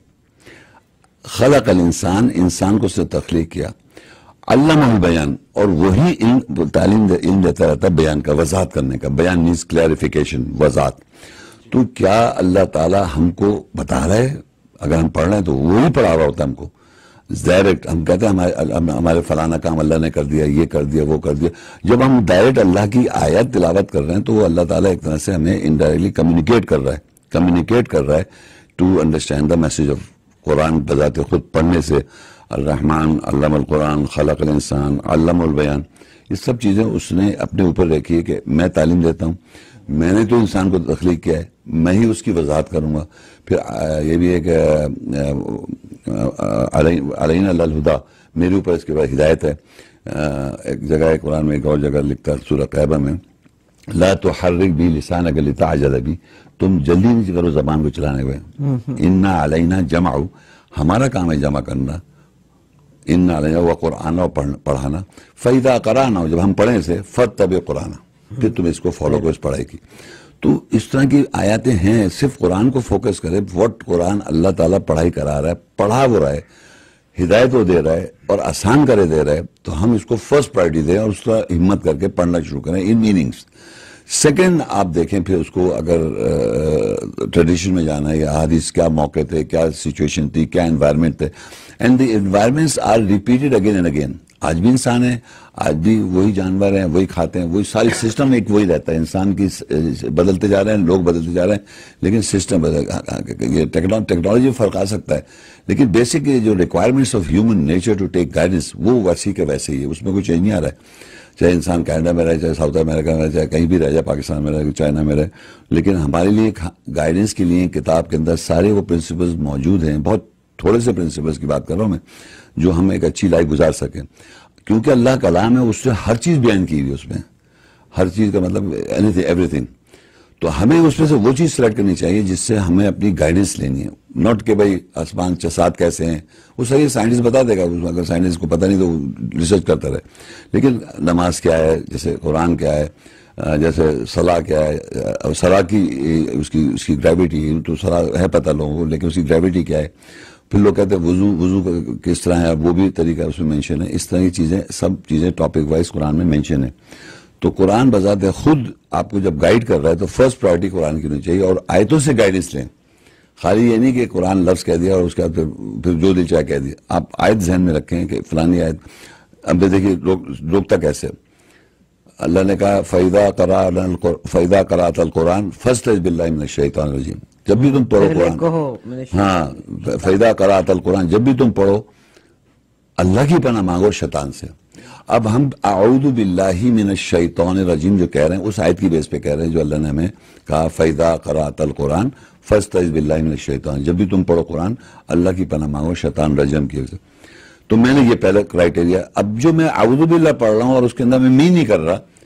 خلق الانسان، انسان کو اس نے تخلیق کیا. علم البیان، اور وہی علم تعلیم علم دیتا رہتا ہے بیان کا، وضاحت کرنے کا. بیان مینس کلیریفیکیشن، وضاحت. تو کیا اللہ تعالیٰ ہم کو بتا رہا ہے؟ اگر ہم پڑھ رہے ہیں تو وہی پڑھا رہا ہوتا ہے ہم کو ڈائریکٹ. ہم کہتے ہیں ہمارے ہمارے فلانا کام اللہ نے کر دیا، یہ کر دیا، وہ کر دیا. جب ہم ڈائریکٹ اللہ کی آیت تلاوت کر رہے ہیں تو وہ اللہ تعالیٰ ایک طرح سے ہمیں انڈائریکٹلی کمیونیکیٹ کر رہا ہے کمیونیکیٹ کر رہا ہے to understand the message of Quran بذات خود پڑھنے سے. الرحمن علم القرآن خلق الانسان علم البیان، یہ سب چیزیں اس نے اپنے اوپر رکھی ہے کہ میں تعلیم دیتا ہوں، میں نے تو انسان کو تخلیق کیا ہے، میں ہی اس کی وضاحت کروں گا. پھر یہ بھی ہے کہ علینا الہدیٰ، میرے اوپر اس کے بعد ہدایت ہے. ایک جگہ ہے قرآن میں، ایک اور جگہ لکھتا ہے سورہ قیبہ میں لا تحرک بھی لسانک لتعجل بھی، تم جلدی نہیں کرو زبان کو چلانے ہوئے. انا علینا جمع، ہمارا کام ہے جمع کرنا. انا علینا و قرآن، پڑھانا. فَإِذَا قَرَأْنَا، جب ہم پڑھیں اسے فَاتَّبِعْ قرآن، پھر تم اس کو فالو کرو اس پڑھائی کی. تو اس طرح کی آیاتیں ہیں. صرف قرآن کو فوکس کرے، وٹ قرآن اللہ تعالیٰ پڑھائی کرا رہا ہے، پڑھا وہ رہا ہے، ہدایت وہ دے رہا ہے اور آسان کرے دے رہا ہے، تو ہم اس کو فرسٹ پرائرٹی دیں اور اس طرح ہمت کر کے پڑھنا شروع کریں ان میننگس. سیکنڈ آپ دیکھیں پھر اس کو اگر ٹریڈیشن میں جانا ہے یا حدیث کیا موقع تھے، کیا سچویشن تھی، کیا انوائرمنٹ تھے. And the environments are repeated again and again. آج بھی انسان ہے، آج بھی وہی جانور ہیں، وہی کھاتے ہیں، وہی ساری سسٹم ایک وہی رہتا ہے. انسان کی بدلتے جا رہے ہیں، لوگ بدلتے جا رہے ہیں، لیکن سسٹم بدل یہ ٹیکنالوجی میں فرق آ سکتا ہے، لیکن بیسک جو requirements of human nature to take guidance وہ ویسی کے ویسے ہی ہے. اس میں کوئی چینج نہیں آ رہا ہے. چاہے انسان کینیڈا میں رہے، چاہے ساؤتھ امریکہ میں رہے، چاہے کہیں بھی رہ جائے، پاکستان میں رہے، چائنا میں رہے، لیکن ہمارے لیے گائیڈنس کے لیے کتاب کے اندر سارے وہ پرنسپلز موجود ہیں. بہت تھوڑے سے پرنسپلز کی بات کر رہا ہوں میں، جو ہم ایک اچھی لائف گزار سکیں. کیونکہ اللہ کا کلام ہے، اس نے ہر چیز بیان کی ہوئی ہے. اس میں ہر چیز کا مطلب اینی تھنگ، ایوری تھنگ. تو ہمیں اس میں سے وہ چیز سلیکٹ کرنی چاہیے جس سے ہمیں اپنی گائیڈنس لینی ہے. نوٹ کہ بھائی آسمان چسات کیسے ہیں، وہ صحیح سائنٹسٹ بتا دے گا، اگر سائنٹسٹ کو پتہ نہیں تو ریسرچ کرتا رہے. لیکن نماز کیا ہے، جیسے قرآن کیا ہے، جیسے صلاح کیا ہے، صلاح کی اس کی اس کی گریویٹی تو صلاح ہے پتہ لوگوں کو، لیکن اس کی گریویٹی کیا ہے. پھر لوگ کہتے ہیں وضو وضو کس طرح ہے، وہ بھی طریقہ اس میں مینشن ہے. اس طرح کی چیزیں سب چیزیں ٹاپک وائز قرآن میں مینشن ہے. تو قرآن بذات خود آپ کو جب گائیڈ کر رہا ہے تو فرسٹ پرائرٹی قرآن کی ہونی چاہیے، اور آیتوں سے گائیڈنس لیں. خالی یہ نہیں کہ قرآن لفظ کہہ دیا اور اس کے بعد پھر جو دل چاہے کہہ دیا. آپ آیت ذہن میں رکھیں کہ فلانی آیت. اب دیکھیے روکتا کیسے. اللہ نے کہا فَإِذَا قَرَأْتَ فَإِذَا قَرَأْتَ الْقُرْآنَ فَاسْتَعِذْ بِاللَّهِ مِنَ الشَّيْطَانِ الرَّجِيمِ. جب بھی تم پڑھو قرآن، ہاں فَإِذَا قَرَأْتَ الْقُرْآنَ، جب بھی تم پڑھو اللہ کی پناہ مانگو شیطان سے. اب ہم اعوذ باللہ من الشیطان الرجیم جو کہہ رہے ہیں اس آیت کی بیس پہ کہہ رہے ہیں جو اللہ نے ہمیں کہا فَإِذَا قَرَأْتَ الْقُرْآنَ فَاسْتَعِذْ بِاللَّهِ مِنَ الشَّيْطَانِ. جب بھی تم پڑھو قرآن اللہ کی پناہ مانگو شیطان رجم کی وجہ سے. تو میں نے یہ پہلا کرائٹیریا. اب جو میں اعوذ باللہ پڑھ رہا ہوں اور اس کے اندر میں مین نہیں کر رہا،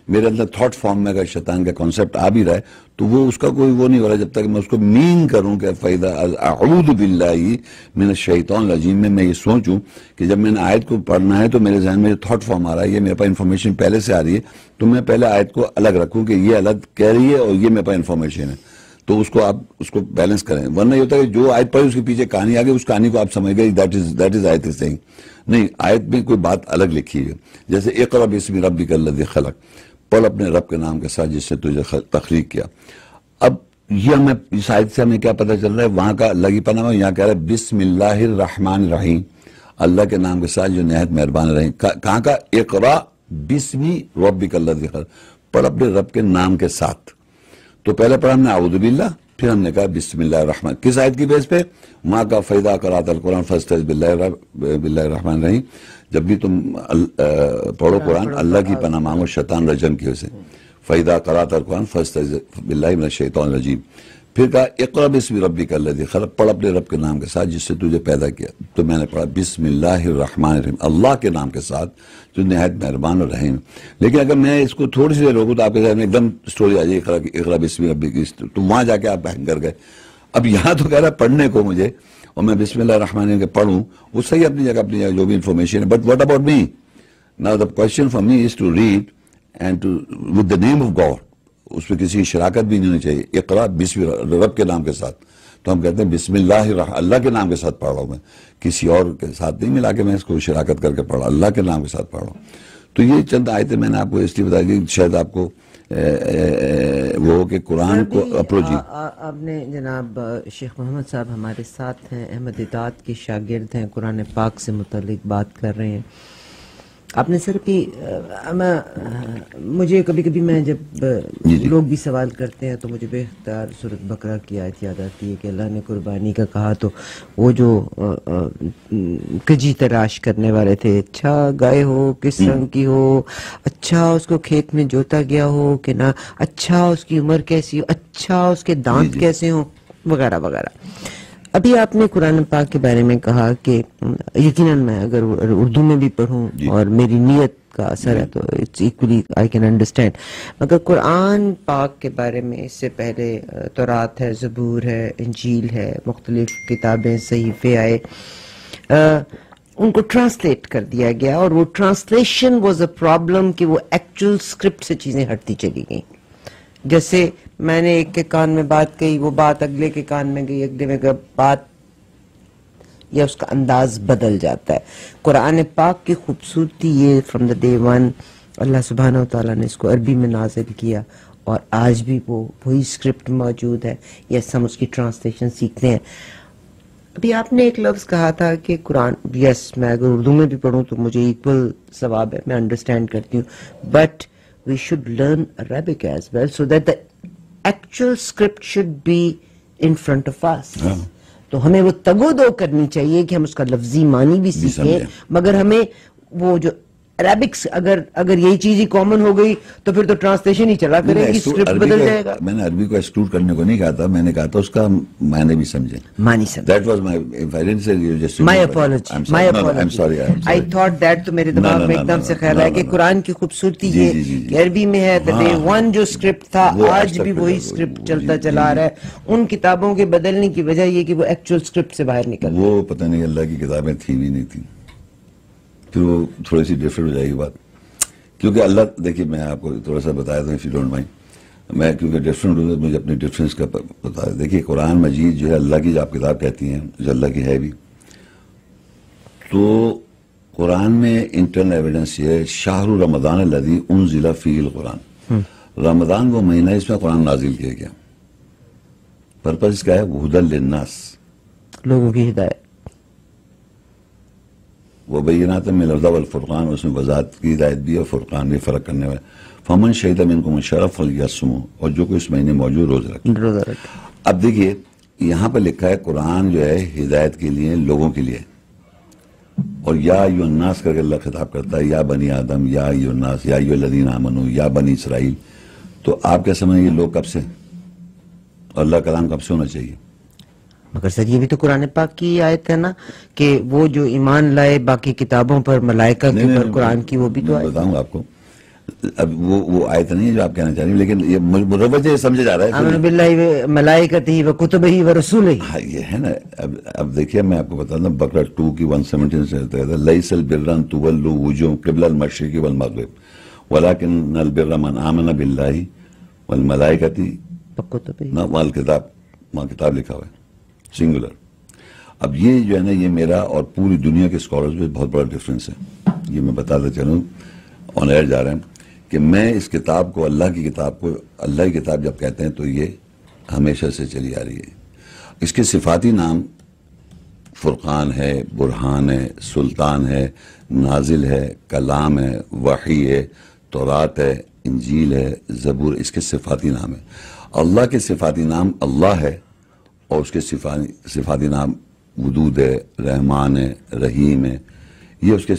میرے اندر تھاٹ فارم میں اگر شیطان کا کانسیپٹ آ بھی رہا ہے تو وہ اس کا کوئی وہ نہیں ہو رہا جب تک میں اس کو مین کروں کہ فیضا اعوذ باللہ من الشیطان الرجیم میں میں یہ سوچوں کہ جب میں نے آیت کو پڑھنا ہے تو میرے ذہن میں جو تھاٹ فارم آ رہا ہے یہ میرے پاس انفارمیشن پہلے سے آ رہی ہے تو میں پہلے آیت کو الگ رکھوں کہ یہ الگ کہہ رہی ہے اور یہ میرے پاس انفارمیشن ہے تو اس کو آپ اس کو بیلنس کریں ورنہ یہ ہوتا ہے کہ جو آیت پڑھی اس کے پیچھے کہانی آ گئی اس کہانی کو آپ سمجھ گئے دیٹ از دیٹ از آیت از نہیں آیت میں کوئی بات الگ لکھی ہے جیسے اقرأ باسم ربک الذی خلق پڑھ اپنے رب کے نام کے ساتھ جس نے تجھے تخلیق کیا. اب یہ ہمیں اس آیت سے ہمیں کیا پتہ چل رہا ہے وہاں کا اللہ کی پناہ میں یہاں کہہ رہا ہے بسم اللہ الرحمن الرحیم اللہ کے نام کے ساتھ جو نہایت مہربان رحیم. کہاں کا اقرأ باسم ربک الذی خلق پڑھ اپنے رب کے نام کے ساتھ. تو پہلے پڑھا ہم نے اعوذ باللہ پھر ہم نے کہا بسم اللہ الرحمن کس آیت کی بیس پہ ماں کا فیضا قرأت القرآن فاستعذ باللہ باللہ الرحمن الرحیم جب بھی تم پڑھو قرآن اللہ کی پناہ مانگو شیطان رجم کی وجہ سے فیضا قرأت القرآن فاستعذ باللہ من الشیطان الرجیم. پھر کہا اقرأ باسم ربک الذی خلق پڑھ اپنے رب کے نام کے ساتھ جس سے تجھے پیدا کیا. تو میں نے پڑھا بسم اللہ الرحمن الرحیم اللہ کے نام کے ساتھ جو نہایت مہربان اور رحیم. لیکن اگر میں اس کو تھوڑی سی دیر روکوں تو آپ کے ذہن میں ایک دم اسٹوری آ جائے اقرأ باسم ربک کی تو وہاں جا کے آپ ہینگ کر گئے. اب یہاں تو کہہ رہا ہے پڑھنے کو مجھے اور میں بسم اللہ الرحمن الرحیم کے پڑھوں وہ صحیح اپنی جگہ اپنی جگہ جو بھی انفارمیشن ہے but what about me now the question for me is to read and to with the name of God اس پہ کسی کی شراکت بھی نہیں ہونی چاہیے. اقرأ بسم رب کے نام کے ساتھ تو ہم کہتے ہیں بسم اللہ اللہ کے نام کے ساتھ پڑھ رہا ہوں میں کسی اور کے ساتھ نہیں ملا کے میں اس کو شراکت کر کے پڑھا اللہ کے نام کے ساتھ پڑھ رہا ہوں. تو یہ چند آیتیں میں نے آپ کو اس لیے بتائی کہ شاید آپ کو وہ کہ قرآن کو اپروچ. آپ نے جناب شیخ محمد صاحب ہمارے ساتھ ہیں احمد اطاعت کے شاگرد ہیں قرآن پاک سے متعلق بات کر رہے ہیں. آپ نے سر کہ مجھے کبھی کبھی میں جب لوگ بھی سوال کرتے ہیں تو مجھے بے اختیار سورۃ بقرہ کی آیت یاد آتی ہے کہ اللہ نے قربانی کا کہا تو وہ جو کجی تراش کرنے والے تھے اچھا گائے ہو کس رنگ کی ہو اچھا اس کو کھیت میں جوتا گیا ہو کہ نہ اچھا اس کی عمر کیسی ہو اچھا اس کے دانت کیسے ہوں وغیرہ وغیرہ. ابھی آپ نے قرآن پاک کے بارے میں کہا کہ یقیناً میں اگر اردو میں بھی پڑھوں اور میری نیت کا اثر ہے تو it's actually I can understand. مگر قرآن پاک کے بارے میں اس سے پہلے تورات ہے زبور ہے انجیل ہے مختلف کتابیں صحیفے آئے ان کو ٹرانسلیٹ کر دیا گیا اور وہ ٹرانسلیشن واز اے پرابلم کہ وہ ایکچوئل اسکرپٹ سے چیزیں ہٹتی چلی گئیں. جیسے میں نے ایک کے کان میں بات کہی وہ بات اگلے کے کان میں گئی اگلے میں بات یا اس کا انداز بدل جاتا ہے. قرآن پاک کی خوبصورتی یہ فرام دا ڈے ون اللہ سبحانہ و تعالیٰ نے اس کو عربی میں نازل کیا اور آج بھی وہ وہی اسکرپٹ موجود ہے. یس ہم اس کی ٹرانسلیشن سیکھتے ہیں. ابھی آپ نے ایک لفظ کہا تھا کہ قرآن یس میں اگر اردو میں بھی پڑھوں تو مجھے ایکول ثواب ہے میں انڈرسٹینڈ کرتی ہوں but we should learn Arabic as well so that the actual script should be in front of us. تو ہمیں وہ تگو دو کرنی چاہیے کہ ہم اس کا لفظی معنی بھی سیکھیں مگر ہمیں وہ جو عربکس اگر اگر یہی چیز ہی کامن ہو گئی تو پھر تو ٹرانسلیشن ہی چلا کرے گی اسکرپٹ بدل جائے گا. میں نے عربی کو ایکسکلوڈ کرنے کو نہیں کہا تھا میں نے کہا تھا اس کا معنی بھی سمجھیں معنی سمجھیں. That was my if I didn't say you just my apology my apology I'm sorry I thought that تو میرے دماغ میں ایک دم سے خیال ہے کہ قرآن کی خوبصورتی یہ کہ عربی میں ہے the day one جو اسکرپٹ تھا آج بھی وہی اسکرپٹ چلتا چلا رہا ہے. ان کتابوں کے بدلنے کی وجہ یہ کہ وہ ایکچوئل اسکرپٹ سے باہر نکل وہ پتہ نہیں اللہ کی کتابیں تھیں بھی نہیں تھیں پھر وہ تھوڑی سی ڈفرینٹ ہو جائے گی بات کیونکہ اللہ دیکھیے میں آپ کو تھوڑا سا بتایا تھا if you don't mind میں کیونکہ ڈفرینٹ ہوں مجھے اپنی ڈفرینس کا بتا دیکھیے قرآن مجید جو ہے اللہ کی جو آپ کتاب کہتی ہیں جو اللہ کی ہے بھی تو قرآن میں انٹرنل ایویڈنس یہ ہے شہر رمضان الذی انزل فیہ القرآن رمضان وہ مہینہ اس میں قرآن نازل کیا گیا. پرپس اس کا ہے ہدی للناس لوگوں کی ہدایت وہ بینات من الہدی والفرقان اس میں وضاحت کی ہدایت بھی اور فرقان بھی فرق کرنے والے. فمن شہد منکم الشہر فلیصمہ اور جو کوئی اس مہینے موجود روزہ رکھے. اب دیکھیے یہاں پہ لکھا ہے قرآن جو ہے ہدایت کے لیے لوگوں کے لیے اور یا ایھا الناس کر کے اللہ خطاب کرتا ہے یا بنی آدم یا ایھا الناس یا ایھا الذین آمنوا یا بنی اسرائیل. تو آپ کیا سمجھیں یہ لوگ کب سے اور اللہ کلام کب سے ہونا چاہیے. مگر سر یہ بھی تو قرآن پاک کی آیت ہے نا کہ وہ جو ایمان لائے باقی کتابوں پر ملائکہ کے پر قرآن کی وہ بھی تو بتاؤں آپ کو اب وہ وہ آیت نہیں ہے جو آپ کہنا چاہ رہی ہیں، لیکن یہ مروجہ سمجھا جا رہا ہے. آمن باللہ و ملائکتہ و کتبہ و رسولہ. ہاں یہ ہے نا. اب اب دیکھیے میں آپ کو بتا دوں بقرہ ٹو کی ون سیونٹین سے کہتا ہے لیس البر ان تولوا وجوہکم قبل المشرق والمغرب ولکن البر من آمن باللہ والملائکۃ نہ والکتاب، وہاں کتاب لکھا ہوا ہے سنگولر. اب یہ جو ہے نا یہ میرا اور پوری دنیا کے اسکالرز میں بہت بڑا ڈفرینس ہے. یہ میں بتاتا چلوں آن ایئر جا رہے ہیں کہ میں اس کتاب کو اللہ کی کتاب کو اللہ کی کتاب جب کہتے ہیں تو یہ ہمیشہ سے چلی آ رہی ہے. اس کے صفاتی نام فرقان ہے، برہان ہے، سلطان ہے، نازل ہے، کلام ہے، وحی ہے، تورات ہے، انجیل ہے، زبور. اس کے صفاتی نام ہے. اللہ کے صفاتی نام اللہ ہے اور اس کے صفاتی نام ودود ہے، رحمان ہے، رحیم ہے. یہ اس کے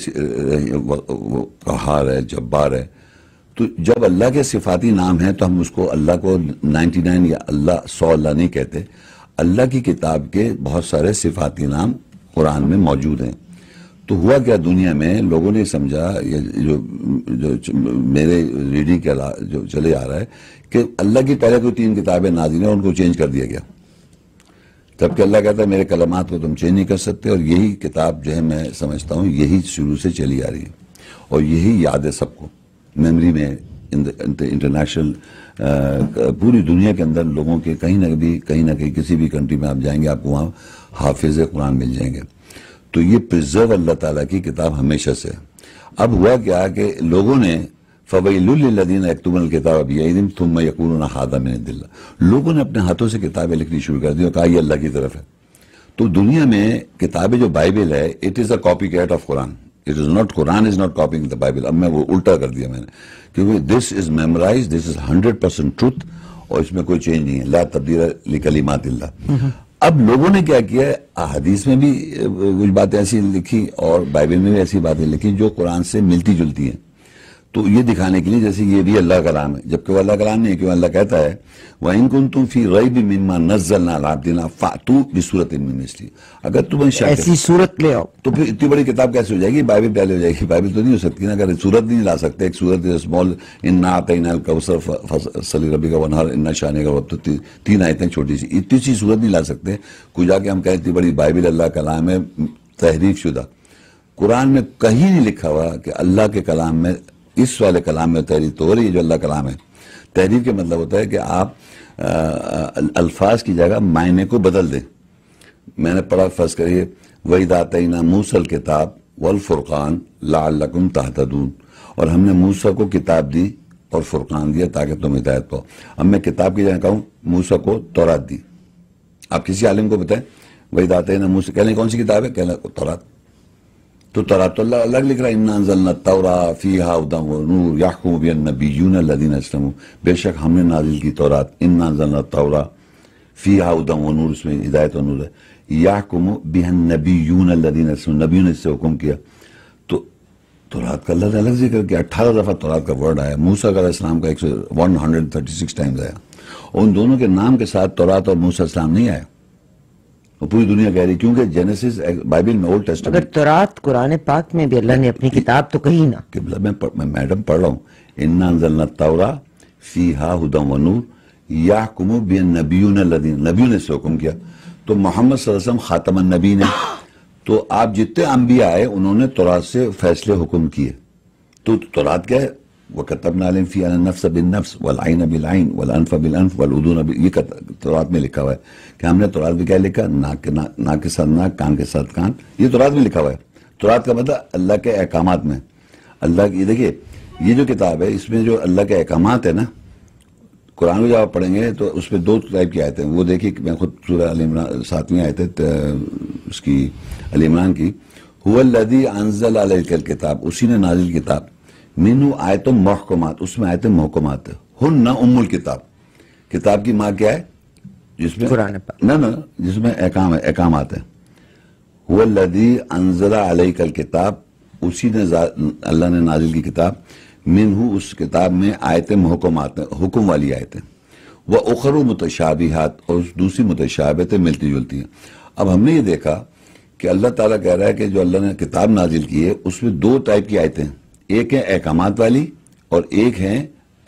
قہار ہے، جبار ہے. تو جب اللہ کے صفاتی نام ہیں تو ہم اس کو اللہ کو نائنٹی نائن یا اللہ سو اللہ نہیں کہتے. اللہ کی کتاب کے بہت سارے صفاتی نام قرآن میں موجود ہیں. تو ہوا کیا دنیا میں لوگوں نے سمجھا جو جو میرے ریڈنگ کے جو چلے آ رہا ہے کہ اللہ کی پہلے کوئی تین کتابیں نازل ہیں ان کو چینج کر دیا گیا، جبکہ اللہ کہتا ہے میرے کلمات کو تم چینج نہیں کر سکتے. اور یہی کتاب جو ہے میں سمجھتا ہوں یہی شروع سے چلی آ رہی ہے اور یہی یاد ہے سب کو میموری میں انٹرنیشنل پوری دنیا کے اندر لوگوں کے کہیں نہ بھی کہیں نہ کہیں کسی بھی کنٹری میں آپ جائیں گے آپ کو وہاں حافظ قرآن مل جائیں گے. تو یہ پرزرو اللہ تعالیٰ کی کتاب ہمیشہ سے. اب ہوا کیا کہ لوگوں نے فَوَيْلٌ لِّلَّذِينَ يَكْتُبُونَ الْكِتَابَ بِأَيْدِيهِمْ ثُمَّ يَقُولُونَ هَٰذَا مِنْ عِندِ اللَّهِ. لوگوں نے اپنے ہاتھوں سے کتابیں لکھنی شروع کر دی اور کہا یہ اللہ کی طرف ہے. تو دنیا میں کتابیں جو بائبل ہے it is a copy cat of Quran. It is not Quran is not copying the Bible. اب میں وہ الٹا کر دیا میں نے کیونکہ this is memorise, this is hundred percent truth اور اس میں کوئی چینج نہیں ہے. لا تبدیل لکلمات اللہ. اب لوگوں نے کیا کیا احادیث میں بھی کچھ باتیں ایسی لکھی اور بائبل میں بھی ایسی باتیں لکھی جو قرآن سے ملتی جلتی ہیں. تو یہ دکھانے کے لیے جیسے یہ بھی اللہ کا کلام ہے جبکہ وہ اللہ کا کلام نہیں ہے. کیوں اللہ کہتا ہے وَإِن كُنتُمْ فِي رَيْبٍ مِّمَّا نَزَّلْنَا عَلَىٰ عَبْدِنَا فَأْتُوا بِسُورَةٍ مِّن مِّثْلِهِ. اگر تم ایسی صورت لے آؤ تو پھر اتنی بڑی کتاب کیسے ہو جائے گی؟ بائبل پہلے ہو جائے گی. بائبل تو نہیں ہو سکتی نا. اگر صورت نہیں لا سکتے ایک صورت اسمال اِنَّا أَعْطَيْنَاكَ الْكَوْثَرَ فَصَلِّ لِرَبِّكَ وَانْحَرْ إِنَّ شَانِئَكَ هُوَ الْأَبْتَرُ. تین آیتیں چھوٹی سی اتنی سی صورت نہیں لا سکتے. کوئی جا کے ہم کہیں اتنی بڑی بائبل اللہ کا کلام ہے تحریف شدہ. قرآن میں کہیں نہیں لکھا ہوا کہ اللہ کے کلام میں اس والے کلام میں تحریر تو ہو رہی ہے جو اللہ کلام ہے. تحریر کا مطلب ہوتا ہے کہ آپ الفاظ کی جگہ معنی کو بدل دیں. میں نے پڑھا فرض کریے وَإِذْ آتَيْنَا مُوسَى الْكِتَابَ وَالْفُرْقَانَ لَعَلَّكُمْ تَهْتَدُونَ. اور ہم نے موسیٰ کو کتاب دی اور فرقان دیا تاکہ تم ہدایت پاؤ. اب میں کتاب کی جگہ کہوں موسیٰ کو تورات دی. آپ کسی عالم کو بتائیں وَإِذْ آتَيْنَا مُوسَى کہہ لیں کون سی کتاب ہے؟ کہہ لیں تورات. تو تورات تو اللہ الگ لکھ رہا ہے اِنَّا أَنزَلْنَا التَّوْرَاةَ فِيهَا هُدًى وَنُورٌ يَحْكُمُ بِهَا النَّبِيُّونَ الَّذِينَ أَسْلَمُوا. بے شک ہم نے نازل کی تورات. اِنَّا أَنزَلْنَا التَّوْرَاةَ فِيهَا هُدًى وَنُورٌ اس میں ہدایت و نور ہے. يَحْكُمُ بِهَا النَّبِيُّونَ الَّذِينَ أَسْلَمُوا نبیوں نے اس سے حکم کیا. تو تورات کا اللہ نے الگ ذکر کیا. اٹھارہ دفعہ تورات کا ورڈ آیا. موسیٰ علیہ السلام کا ایک سو one hundred thirty six times آیا. اور ان دونوں کے نام کے ساتھ تورات اور موسیٰ علیہ السلام نہیں آیا. وہ پوری دنیا کہہ رہی کیونکہ جینیسس بائبل میں اولڈ ٹیسٹمنٹ. اگر تورات قرآن پاک میں بھی اللہ نے اپنی کتاب تو کہی نا کہ میں میڈم پڑھ رہا ہوں اِنَّا أَنزَلْنَا التَّوْرَاةَ فِيهَا هُدًى وَنُورٌ يَحْكُمُ بِهَا النَّبِيُّونَ الَّذِينَ نبیوں نے سے حکم کیا. تو محمد صلی اللہ علیہ وسلم خاتم النبیین ہیں. تو آپ جتنے انبیاء آئے انہوں نے تورات سے فیصلے حکم کیے. تو تورات کیا ہے؟ وَكَتَبْنَا عَلَيْهِمْ فِيهَا أَنَّ النَّفْسَ بِالنَّفْسِ وَالْعَيْنَ بِالْعَيْنِ وَالْأَنْفَ بِالْأَنْفِ وَالْأُذُونَ بِالْأُذُونِ. یہ تورات میں لکھا ہوا ہے کہ ہم نے تورات میں کیا لکھا؟ ناک ناک کے ساتھ ناک، کان کے ساتھ کان. یہ تورات میں لکھا ہوا ہے. تورات کا مطلب اللہ کے احکامات میں اللہ کی. دیکھیے یہ جو کتاب ہے اس میں جو اللہ کے احکامات ہیں نا قرآن میں جب آپ پڑھیں گے تو اس میں دو ٹائپ کی آیتیں ہیں. وہ دیکھیے میں خود سورہ ال عمران ساتویں آیت ہے اس کی ال عمران کی هُوَ الَّذِي أَنزَلَ عَلَيْكَ الْكِتَابَ. اسی نے نازل کتاب. مِنْهُ آیَةٌ مُحْکَمَاتٌ اس میں آیتیں محکمات ہے. ہن ام الکتاب. کتاب کی ماں کیا ہے؟ جس میں قرآن پاک. نہ نہ جس میں احکام ہے احکامات ہیں. هُوَ الَّذِي أَنزَلَ عَلَيْكَ الْكِتَابَ اسی نے اللہ نے نازل کی کتاب. منہ اس کتاب میں آیتیں محکمات ہیں حکم والی آیتیں. وَأُخَرُ مُتَشَابِهَاتٌ اور دوسری متشابہتیں ملتی جلتی ہیں. اب ہم نے یہ دیکھا کہ اللہ تعالیٰ کہہ رہا ہے کہ جو اللہ نے کتاب نازل کی ہے اس میں دو ٹائپ کی آیتیں ہیں. ایک ہے احکامات والی اور ایک ہیں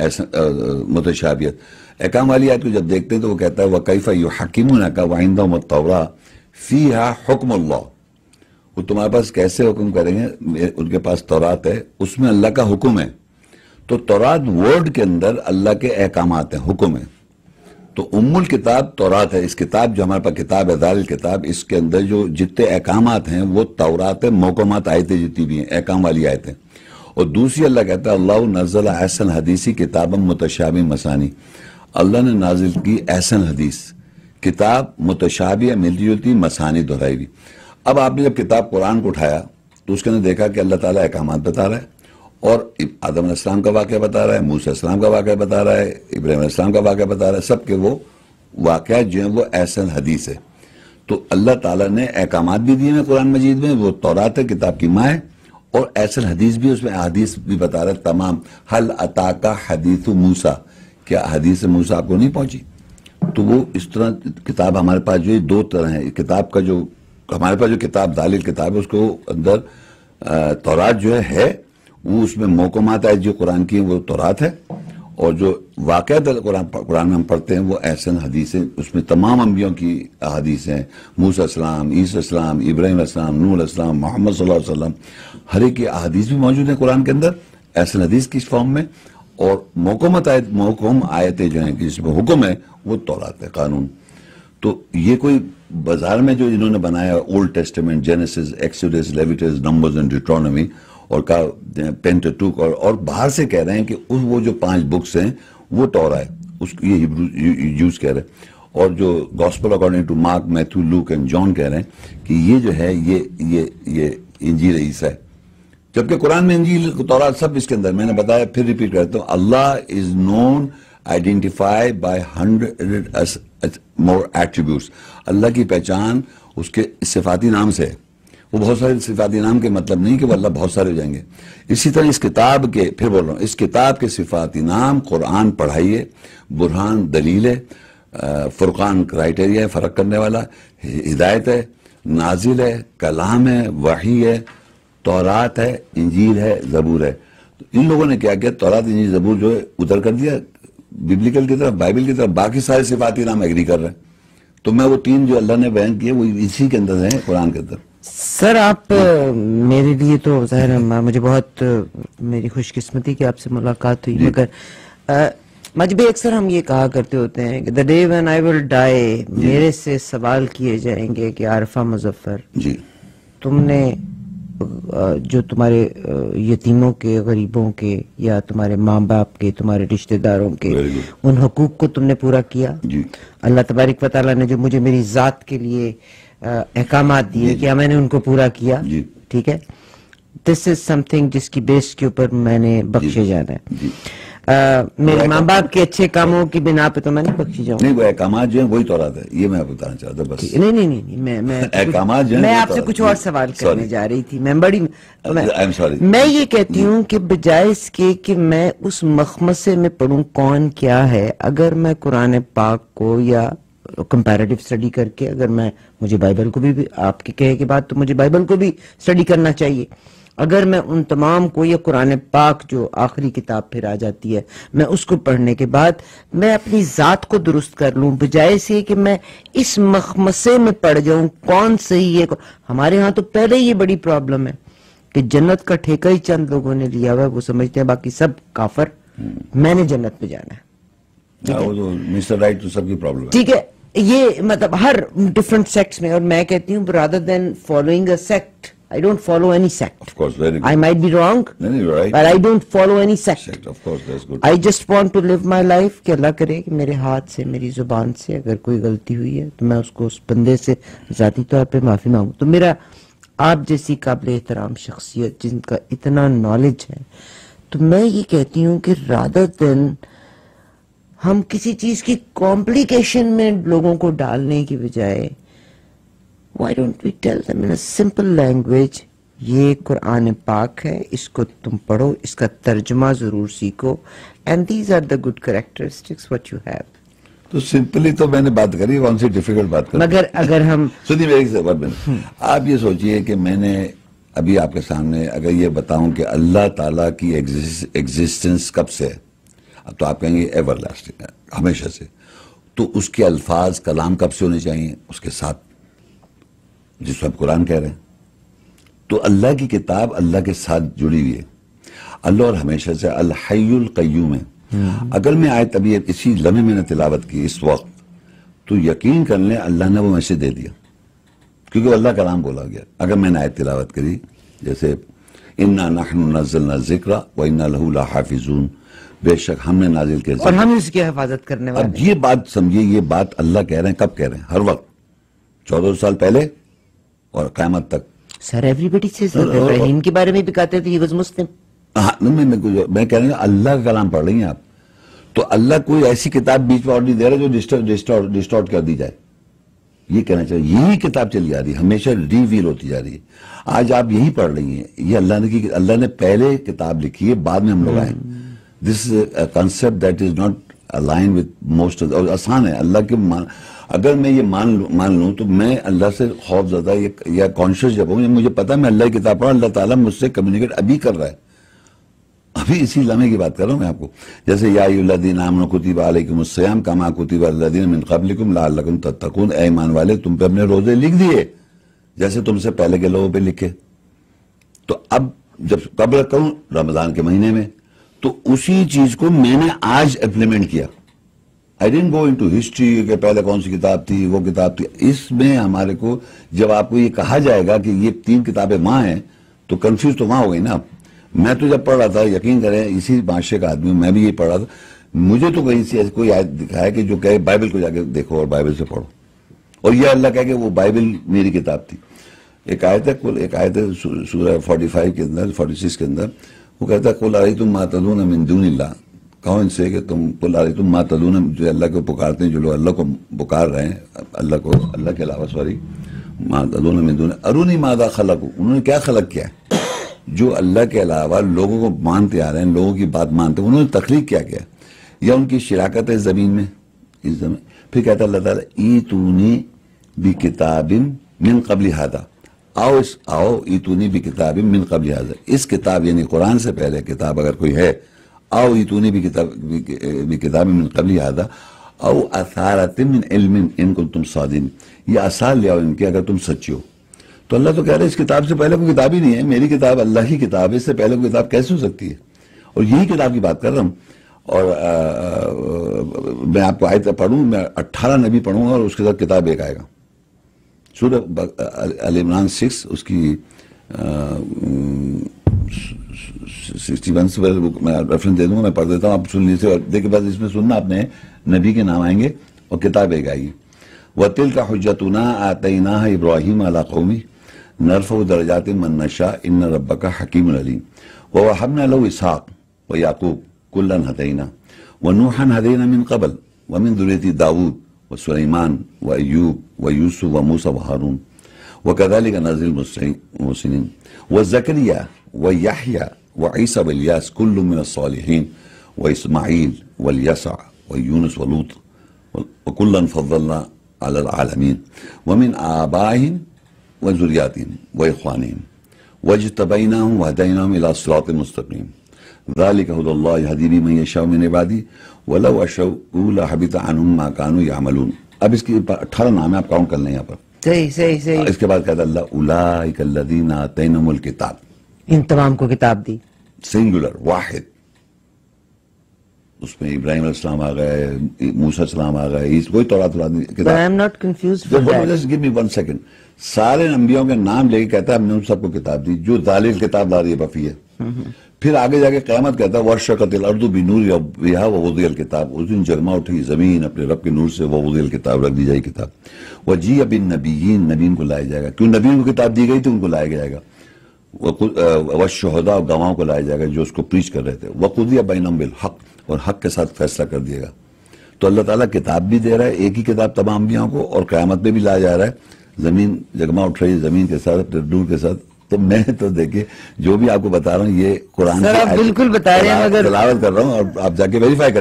متشابہت. احکام والی آیت کو جب دیکھتے ہیں تو وہ کہتا ہے وَكَيْفَ يُحَكِّمُونَكَ وَعِندَهُمُ التَّوْرَاةُ فِيهَا حُكْمُ اللَّهِ. وہ تمہارے پاس کیسے حکم کریں گے؟ ان کے پاس تورات ہے، اس میں اللہ کا حکم ہے. تو تورات ورڈ کے اندر اللہ کے احکامات ہیں، حکم ہے. تو ام الکتاب تورات ہے. اس کتاب جو ہمارے پاس کتاب ہے دار الکتاب، اس کے اندر جو جتنے احکامات ہیں وہ تورات ہے، محکمات آیتیں جتنی بھی ہیں احکام والی آیتیں. اور دوسری اللہ کہتا ہے اللہ نزل احسن حدیثی کتاب متشابہ مثانی. اللہ نے نازل کی احسن حدیث کتاب متشابہ ملتی جلتی مثانی دہرائی ہوئی. اب آپ نے جب کتاب قرآن کو اٹھایا تو اس کے اندر دیکھا کہ اللہ تعالیٰ احکامات بتا رہا ہے اور آدم علیہ السلام کا واقعہ بتا رہا ہے، موسیٰ علیہ السلام کا واقعہ بتا رہا ہے، ابراہیم علیہ السلام کا واقعہ بتا رہا ہے. سب کے وہ واقعات جو ہیں وہ احسن حدیث ہے. تو اللہ تعالیٰ نے احکامات بھی دیے ہیں قرآن مجید میں، وہ تورات ہے، کتاب کی ماں ہے، اور احسن حدیث بھی، اس میں حدیث بھی بتا رہا ہے تمام. حل اتاکا حدیث موسیٰ، کیا حدیث موسیٰ آپ کو نہیں پہنچی؟ تو وہ اس طرح کتاب ہمارے پاس جو ہے دو طرح ہے. کتاب کا جو ہمارے پاس جو کتاب دالل کتاب ہے اس کو اندر تورات جو ہے وہ اس میں محکمات آئے جو قرآن کی ہیں وہ تورات ہے، اور جو واقعات قرآن قرآن میں ہم پڑھتے ہیں وہ احسن حدیث ہیں. اس میں تمام انبیاء کی احادیث ہیں، موسیٰ علیہ السلام، عیسیٰ علیہ السلام، ابراہیم علیہ السلام، نوح علیہ السلام، محمد صلی اللہ علیہ وسلم، ہر ایک کی احادیث بھی موجود ہیں قرآن کے اندر احسن حدیث کی فارم میں. اور محکمات آیت محکم آیتیں جو ہیں جس میں حکم ہے وہ تورات ہے، قانون. تو یہ کوئی بازار میں جو انہوں نے بنایا old testament, Genesis, Exodus, Leviticus, Numbers and Deuteronomy اور کا پینٹیٹوک، اور اور باہر سے کہہ رہے ہیں کہ اس وہ جو پانچ بکس ہیں وہ تورا ہے، اس کو یہ یوز کہہ رہے ہیں. اور جو gospel according to Mark, Matthew, Luke and John کہہ رہے ہیں کہ یہ جو ہے یہ یہ یہ انجیل عیسیٰ ہے، جبکہ قرآن میں انجیل تورات سب اس کے اندر. میں نے بتایا، پھر ریپیٹ کرتا ہوں، اللہ is known identify by hundred more attributes. اللہ کی پہچان اس کے صفاتی نام سے ہے. وہ بہت سارے صفاتی نام کے مطلب نہیں کہ وہ اللہ بہت سارے ہو جائیں گے. اسی طرح اس کتاب کے، پھر بول رہا ہوں، اس کتاب کے صفاتی نام قرآن پڑھائیے، برہان دلیل ہے، فرقان کرائٹیریا ہے فرق کرنے والا، ہدایت ہے، نازل ہے، کلام ہے، وحی ہے، تورات ہے، انجیل ہے، زبور ہے. تو ان لوگوں نے کیا کیا، تورات انجیل زبور جو ہے ادھر کر دیا ببلیکل کی طرف، بائبل کی طرف، باقی سارے صفاتی نام ایگری کر رہے ہیں. تو میں وہ تین جو اللہ نے بیان کیے وہ اسی کے اندر ہیں قرآن کے اندر. سر آپ میرے لیے تو ظاہر ہے مجھے بہت میری خوش قسمتی کہ آپ سے ملاقات ہوئی، مگر مجھے اکثر ہم یہ کہا کرتے ہوتے ہیں کہ the day when I will die میرے سے سوال کیے جائیں گے کہ عارفہ مظفر جی تم نے جو تمہارے یتیموں کے، غریبوں کے، یا تمہارے ماں باپ کے، تمہارے رشتہ داروں کے ان حقوق کو تم نے پورا کیا؟ جی. اللہ تبارک و تعالیٰ نے جو مجھے میری ذات کے لیے احکامات دیے کیا میں نے ان کو پورا کیا؟ جی. ٹھیک ہے، دس از سم تھنگ جس کی بیس کے اوپر میں نے بخشے جانا ہے. جی. میرے ماں باپ کے اچھے کاموں کی بنا پہ تو میں نہیں بخشی جاؤں. نہیں، وہ احکامات جو ہیں وہی تورات ہے، یہ میں بتانا چاہتا بس. نہیں نہیں نہیں میں میں احکامات جو ہیں میں آپ سے کچھ اور سوال کرنے جا رہی تھی. میں بڑی سوری میں یہ کہتی ہوں کہ بجائے اس کے کہ میں اس مخمصے میں پڑھوں کون کیا ہے، اگر میں قرآن پاک کو یا کمپیریٹیو اسٹڈی کر کے، اگر میں مجھے بائبل کو بھی آپ کے کہے کے بعد تو مجھے بائبل کو بھی اسٹڈی کرنا چاہیے. اگر میں ان تمام کو، یا قرآن پاک جو آخری کتاب پھر آ جاتی ہے، میں اس کو پڑھنے کے بعد میں اپنی ذات کو درست کر لوں، بجائے سے کہ میں اس مخمصے میں پڑ جاؤں کون صحیح ہے. ہمارے ہاں تو پہلے یہ بڑی پرابلم ہے کہ جنت کا ٹھیکہ ہی چند لوگوں نے لیا ہوا ہے، وہ سمجھتے ہیں باقی سب کافر، میں نے جنت میں جانا ہے. مسٹر رائٹ تو سب کی پرابلم ہے. ٹھیک ہے، یہ مطلب ہر ڈفرنٹ سیکٹس میں. اور میں کہتی ہوں rather than following a sect I don't follow any sect. Of course, very good. I might be wrong, No, no, you're right. but I don't follow any sect. Sect, of course, that's good. I just want to live my life کہ اللہ کرے کہ میرے ہاتھ سے، میری زبان سے اگر کوئی غلطی ہوئی ہے تو میں اس کو اس بندے سے ذاتی طور پہ معافی مانگوں. تو میرا آپ جیسی قابل احترام شخصیت جن کا اتنا نالج ہے، تو میں یہ کہتی ہوں کہ rather than ہم کسی چیز کی کمپلیکیشن میں لوگوں کو ڈالنے کی بجائے why don't we tell them in a simple language یہ قرآن پاک ہے، اس کو تم پڑھو، اس کا ترجمہ ضرور سیکھو، and these are the good characteristics what you have. تو سمپلی تو میں نے بات کری، کون سی ڈیفیکلٹ بات کری. مگر اگر ہم سنیے میری سے بات میں، آپ یہ سوچئے کہ میں نے ابھی آپ کے سامنے اگر یہ بتاؤں کہ اللہ تعالیٰ کی ایگزسٹنس کب سے ہے، اب تو آپ کہیں گے ایور لاسٹنگ ہے، ہمیشہ سے. تو اس کے الفاظ کلام کب سے ہونے چاہیے؟ اس کے ساتھ، جس کو آپ قرآن کہہ رہے ہیں. تو اللہ کی کتاب اللہ کے ساتھ جڑی ہوئی ہے. اللہ اور ہمیشہ سے الحی القیوم ہے. اگر میں آیت ابھی اسی لمحے میں نے تلاوت کی اس وقت، تو یقین کر لیں اللہ نے وہ میسج دے دیا، کیونکہ وہ اللہ کلام بولا گیا. اگر میں نے آیت تلاوت کری جیسے انا نحن نزلنا الذکر وانا لہ لحافظون، بے شک ہم نے نازل کیا اور ہم اس کی حفاظت کرنے والے. اب یہ بات سمجھیے، یہ بات اللہ کہہ رہے ہیں، کب کہہ رہے ہیں؟ ہر وقت، چودہ سال پہلے اور قیامت تک. سر ایوری بڈی سے ابراہیم کے بارے میں بھی کہتے تھے ہی واز مسلم. ہاں میں کہہ رہا ہوں اللہ کا کلام پڑھ رہی ہیں آپ، تو اللہ کوئی ایسی کتاب بیچ میں اور نہیں دے رہا جو ڈسٹارٹ کر دی جائے. یہ کہنا چاہیے یہی کتاب چلی جا رہی ہے، ہمیشہ ریویل ہوتی جا رہی ہے. آج آپ یہی پڑھ رہی ہیں، یہ اللہ نے کی اللہ نے پہلے کتاب لکھی ہے، بعد میں ہم لوگ آئے. This concept that is not align with most, اور آسان ہے. اللہ کے مان اگر میں یہ مان مان لوں تو میں اللہ سے خوف زدہ یا کانشیس جب ہوں، مجھے پتا میں اللہ کی کتاب پڑھا، اللہ تعالیٰ مجھ سے کمیونیکیٹ ابھی کر رہا ہے. ابھی اسی لمحے کی بات کر رہا ہوں میں آپ کو. جیسے یا ایھا الذین آمنوا کتب علیکم الصیام کما کتب علی الذین من قبلکم لعلکم تتقون. اے ایمان والے تم پہ اپنے روزے لکھ دیے جیسے تم سے پہلے کے لوگوں پہ لکھے. تو اب جب قبل کروں رمضان کے مہینے میں، تو اسی چیز کو میں نے آج امپلیمنٹ کیا. I didn't go into history کہ پہلے کون سی کتاب تھی، وہ کتاب تھی. اس میں ہمارے کو جب آپ کو یہ کہا جائے گا کہ یہ تین کتابیں وہاں ہیں تو کنفیوز تو وہاں ہو گئی نا. میں تو جب پڑھ رہا تھا، یقین کریں اسی معاشرے کا آدمی ہوں، میں بھی یہ پڑھ رہا تھا، مجھے تو کہیں سے کوئی آیت دکھایا کہ جو کہے بائبل کو جا کے دیکھو اور بائبل سے پڑھو، اور یہ اللہ کہے کہ وہ بائبل میری کتاب تھی. ایک آیت ہے ایک آیت ہے سورہ فورٹی فائیو کے اندر، فورٹی سکس کے اندر، وہ کہتا ہے قل ارأیتم ما تدعون من دون اللہ. کہو ان سے کہ تم قل ارأیتم ما تدعون، جو اللہ کو پکارتے ہیں، جو لوگ اللہ کو پکار رہے ہیں، اللہ کو اللہ کے علاوہ سوری ما تدعون من دون ارونی ماذا خلقوا، انہوں نے کیا خلق کیا ہے؟ جو اللہ کے علاوہ لوگوں کو مانتے آ رہے ہیں، لوگوں کی بات مانتے ہیں، انہوں نے تخلیق کیا کیا؟ یا ان کی شراکت ہے زمین میں، اس زمین. پھر کہتا اللہ تعالیٰ ایتونی بکتاب من قبل ھذا، آؤ اس آؤ ایتونی بکتاب من قبل ھذا، اس کتاب یعنی قرآن سے پہلے کتاب اگر کوئی ہے، آؤ ایتونی بکتاب بکتاب من قبل ھذا او اثارۃ من علم ان کنتم صادقین، یہ آثار لے آؤ ان کے اگر تم سچے ہو. تو اللہ تو کہہ رہے اس کتاب سے پہلے کوئی کتاب ہی نہیں ہے، میری کتاب اللہ کی کتاب ہے، اس سے پہلے کوئی کتاب کیسے ہو سکتی ہے؟ اور یہی کتاب کی بات کر رہا ہوں. اور میں آپ کو آیت پڑھوں، میں اٹھارہ نبی پڑھوں گا اور اس کے ساتھ کتاب ایک آئے گا. سورہ آل عمران سکس، اس کی سکسٹی ون سے میں ریفرنس دے دوں گا، میں پڑھ دیتا ہوں، آپ سن لیجیے. اور دیکھیں بعد اس میں سننا آپ نے، نبی کے نام آئیں گے اور کتاب ایک آئے گی. وَتِلْكَ حُجَّتُنَا آتَيْنَاهَا إِبْرَاهِيمَ عَلَىٰ قَوْمِهِ نَرْفَعُ دَرَجَاتٍ مَن نَّشَاءُ إِنَّ رَبَّكَ حَكِيمٌ عَلِيمٌ. وَوَهَبْنَا لَهُ إِسْحَاقَ وَيَعْقُوبَ كُلًّا هَدَيْنَا وَنُوحًا هَدَيْنَا مِن قَبْلُ وَمِن ذُرِّيَّةِ داود وسليمان وأيوب ويوسف وموسى وهارون وكذلك نجزي المحسنين وزكريا ويحيى وعيسى والياس كل من الصالحين وإسماعيل واليسع ويونس ولوط وكلا فضلنا على العالمين ومن آبائهم وذرياتهم وإخوانهم واجتبيناهم وهديناهم إلى صراط مستقيم ذلك هدى الله يهدي به من يشاء من عباده ولو أشركوا لحبط عنهم ما كانوا يعملون. اب اس کی اٹھارہ نام ہے، آپ کاؤنٹ کر لیں یہاں پر. صحیح صحیح صحیح. اس کے بعد کہتا اللہ اولئک الذین آتینہم الکتاب، ان تمام کو کتاب دی، سنگولر واحد. اس میں ابراہیم علیہ السلام آ گئے، موسیٰ علیہ السلام آ گئے، وہی تورات کتاب. But I am not confused for that. Just give me one second. سارے انبیاءوں کے نام لے کے کہتا ہے ہم نے ان سب کو کتاب دی، جو ذالک کتاب لا رہی ہے بفی ہے. پھر آگے جا کے قیامت کہتا ہے وَرْشَقَتِ الْأَرْضُ بِنُورِ رَبِّهَا وَوُضِعَ الْكِتَابُ، اس دن جگما اٹھی زمین اپنے رب کے نور سے، وَوُضِعَ الْكِتَابُ، رکھ دی جائے کتاب. وَجِيءَ بِالنَّبِيِّينَ، نبیین کو لایا جائے گا، کیوں نبیین کو کتاب دی گئی تھی ان کو لایا جائے گا. وَالشُّهَدَاءُ، گواہوں کو لایا جائے گا جو اس کو پریچ کر رہے تھے. وَقُضِيَ بَيْنَهُم بِالْحَقِّ، اور حق کے ساتھ فیصلہ کر دیا گا. تو اللہ تعالیٰ کتاب بھی دے رہا ہے، ایک ہی کتاب تمام انبیاءوں کو، اور قیامت میں بھی لایا جا رہا ہے. زمین جگما اٹھ رہی ہے زمین کے ساتھ، نور کے ساتھ. تو میں تو دیکھیں جو بھی آپ کو بتا رہا ہوں یہ قرآن سر آپ بالکل بتا رہے ہیں، مگر تلاوت کر رہا ہوں اور آپ جا کے ویریفائی کر لیں.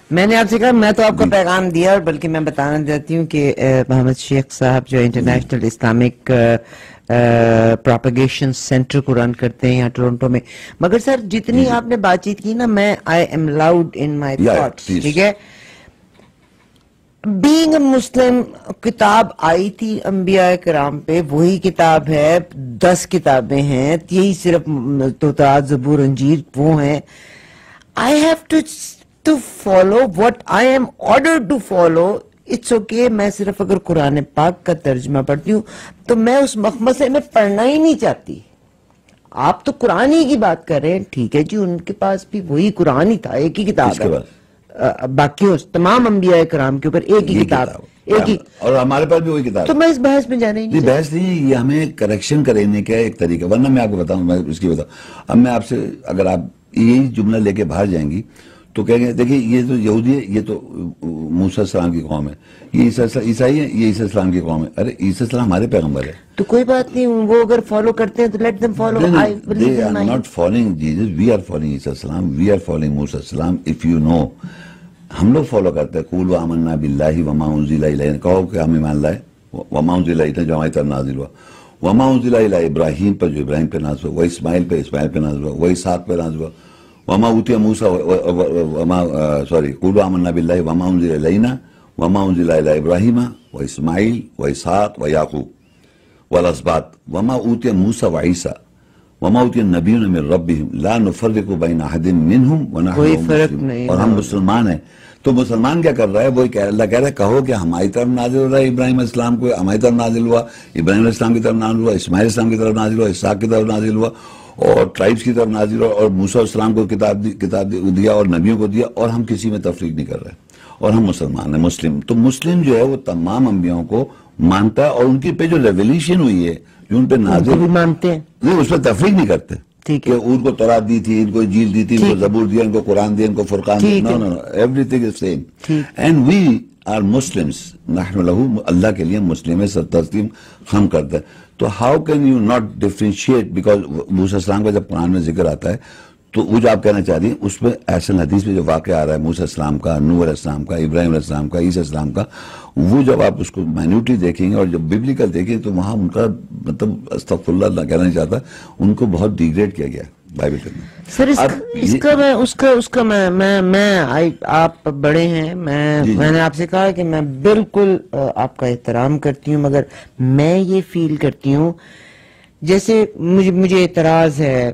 میں نے آپ سے کہا میں تو آپ کو پیغام دیا، اور بلکہ میں بتانا چاہتی ہوں کہ محمد شیخ صاحب جو انٹرنیشنل اسلامک پروپیگیشن سینٹر کو رن کرتے ہیں یہاں ٹورنٹو میں. مگر سر جتنی آپ نے بات چیت کی نا، میں I am loud in my thoughts, ٹھیک ہے. بینگ اے مسلم کتاب آئی تھی انبیاء کرام پہ، وہی کتاب ہے، دس کتابیں ہیں، یہی صرف توتات زبور انجیل وہ ہیں. I have to to follow what I am ordered to follow. It's okay. میں صرف اگر قرآن پاک کا ترجمہ پڑھتی ہوں تو میں اس مخمصے میں پڑھنا ہی نہیں چاہتی. آپ تو قرآن ہی کی بات کر رہے ہیں، ٹھیک ہے جی، ان کے پاس بھی وہی قرآن ہی تھا، ایک ہی کتاب ہے. باقیوں تمام انبیاء کرام کے اوپر ایک ہی کتاب، ایک ہی، اور ہمارے پاس بھی وہی کتاب. تو میں اس بحث میں جا رہی نہیں، بحث نہیں، یہ ہمیں کریکشن کرنے کا ایک طریقہ. ورنہ میں آپ کو بتاؤں، میں اس کی بتاؤں. اب میں آپ سے، اگر آپ یہی جملہ لے کے باہر جائیں گی تو کہیں گے دیکھیں یہ تو یہودی ہے، یہ تو موسیٰ السلام کی قوم ہے، یہ عیسائی ہے، یہ عیسیٰ السلام کی قوم ہے. ارے عیسیٰ السلام ہمارے پیغمبر ہے، تو کوئی بات نہیں، وہ اگر فالو کرتے ہیں تو let them follow. they are not following Jesus, we are following عیسیٰ السلام, we are following موسیٰ السلام. if you know, ہم لوگ فالو کرتے ہیں قولوا آمنا باللہ وما انزل الینا، کہو کہ ہم ایمان لائے وما انزل الینا جو ہماری طرف نازل ہوا، وما انزل الی ابراہیم پر جو ابراہیم پہ نازل ہوا، وہ اسماعیل پہ اسماعیل پہ نازل ہوا، وہ اسحاق پہ نازل ہوا، وما اوتی موسیٰ وما سوری قولوا آمنا باللہ وما انزل الینا وما انزل الی ابراہیم و اسماعیل و اسحاق و یعقوب والاسباط وما اوتی موسیٰ و عیسیٰ وما اوتی النبیون من ربہم لا نفرق بین احد منہم ونحن مسلمون. اور ہم مسلمان ہیں. تو مسلمان کیا کر رہا ہے؟ وہ اللہ کہہ رہا ہے کہو کہ ہماری طرف نازل ہو رہا ہے ابراہیم علیہ السلام کو، ہماری طرف نازل ہوا، ابراہیم علیہ السلام کی طرف نازل ہوا، اسماعیل علیہ السلام کی طرف نازل ہوا، اسحاق کی طرف نازل ہوا، اور ٹرائبس کی طرف نازل ہوا، اور موسیٰ علیہ السلام کو کتاب دی کتاب دیا اور نبیوں کو دیا، اور ہم کسی میں تفریق نہیں کر رہے، اور ہم مسلمان ہیں، مسلم. تو مسلم جو ہے وہ تمام انبیاءوں کو مانتا ہے، اور ان کی پہ جو ریولیوشن ہوئی ہے جو ان پہ نازل بھی مانتے ہیں، نہیں، اس پہ تفریق نہیں کرتے کہ ان کو تورات دی تھی، ان کو انجیل دی تھی، ان کو زبور دیا، ان کو قرآن دیا، ان کو فرقان دیا. No no no, everything is same. And we are Muslims, نحن لہو، اللہ کے لیے مسلم سر تسلیم ہم کرتے ہیں. تو how can you not differentiate, because موسیٰ السلام کا جب قرآن میں ذکر آتا ہے تو وہ جو آپ کہنا چاہ رہی ہیں اس میں احسن حدیث میں جو واقعہ آ رہا ہے موسیٰ السلام کا، نوح علیہ السلام کا، ابراہیم علیہ السلام کا، عیسیٰ السلام کا، وہ جب آپ اس کو مائنیوٹلی دیکھیں گے اور جب ببلیکل دیکھیں تو وہاں ان کا مطلب استغفر اللہ کہنا نہیں چاہتا، ان کو بہت ڈیگریڈ کیا گیا بائبل کے اندر. سر اس کا میں اس کا اس کا میں میں میں آپ بڑے ہیں، میں میں نے آپ سے کہا کہ میں بالکل آپ کا احترام کرتی ہوں، مگر میں یہ فیل کرتی ہوں جیسے مجھے مجھے اعتراض ہے.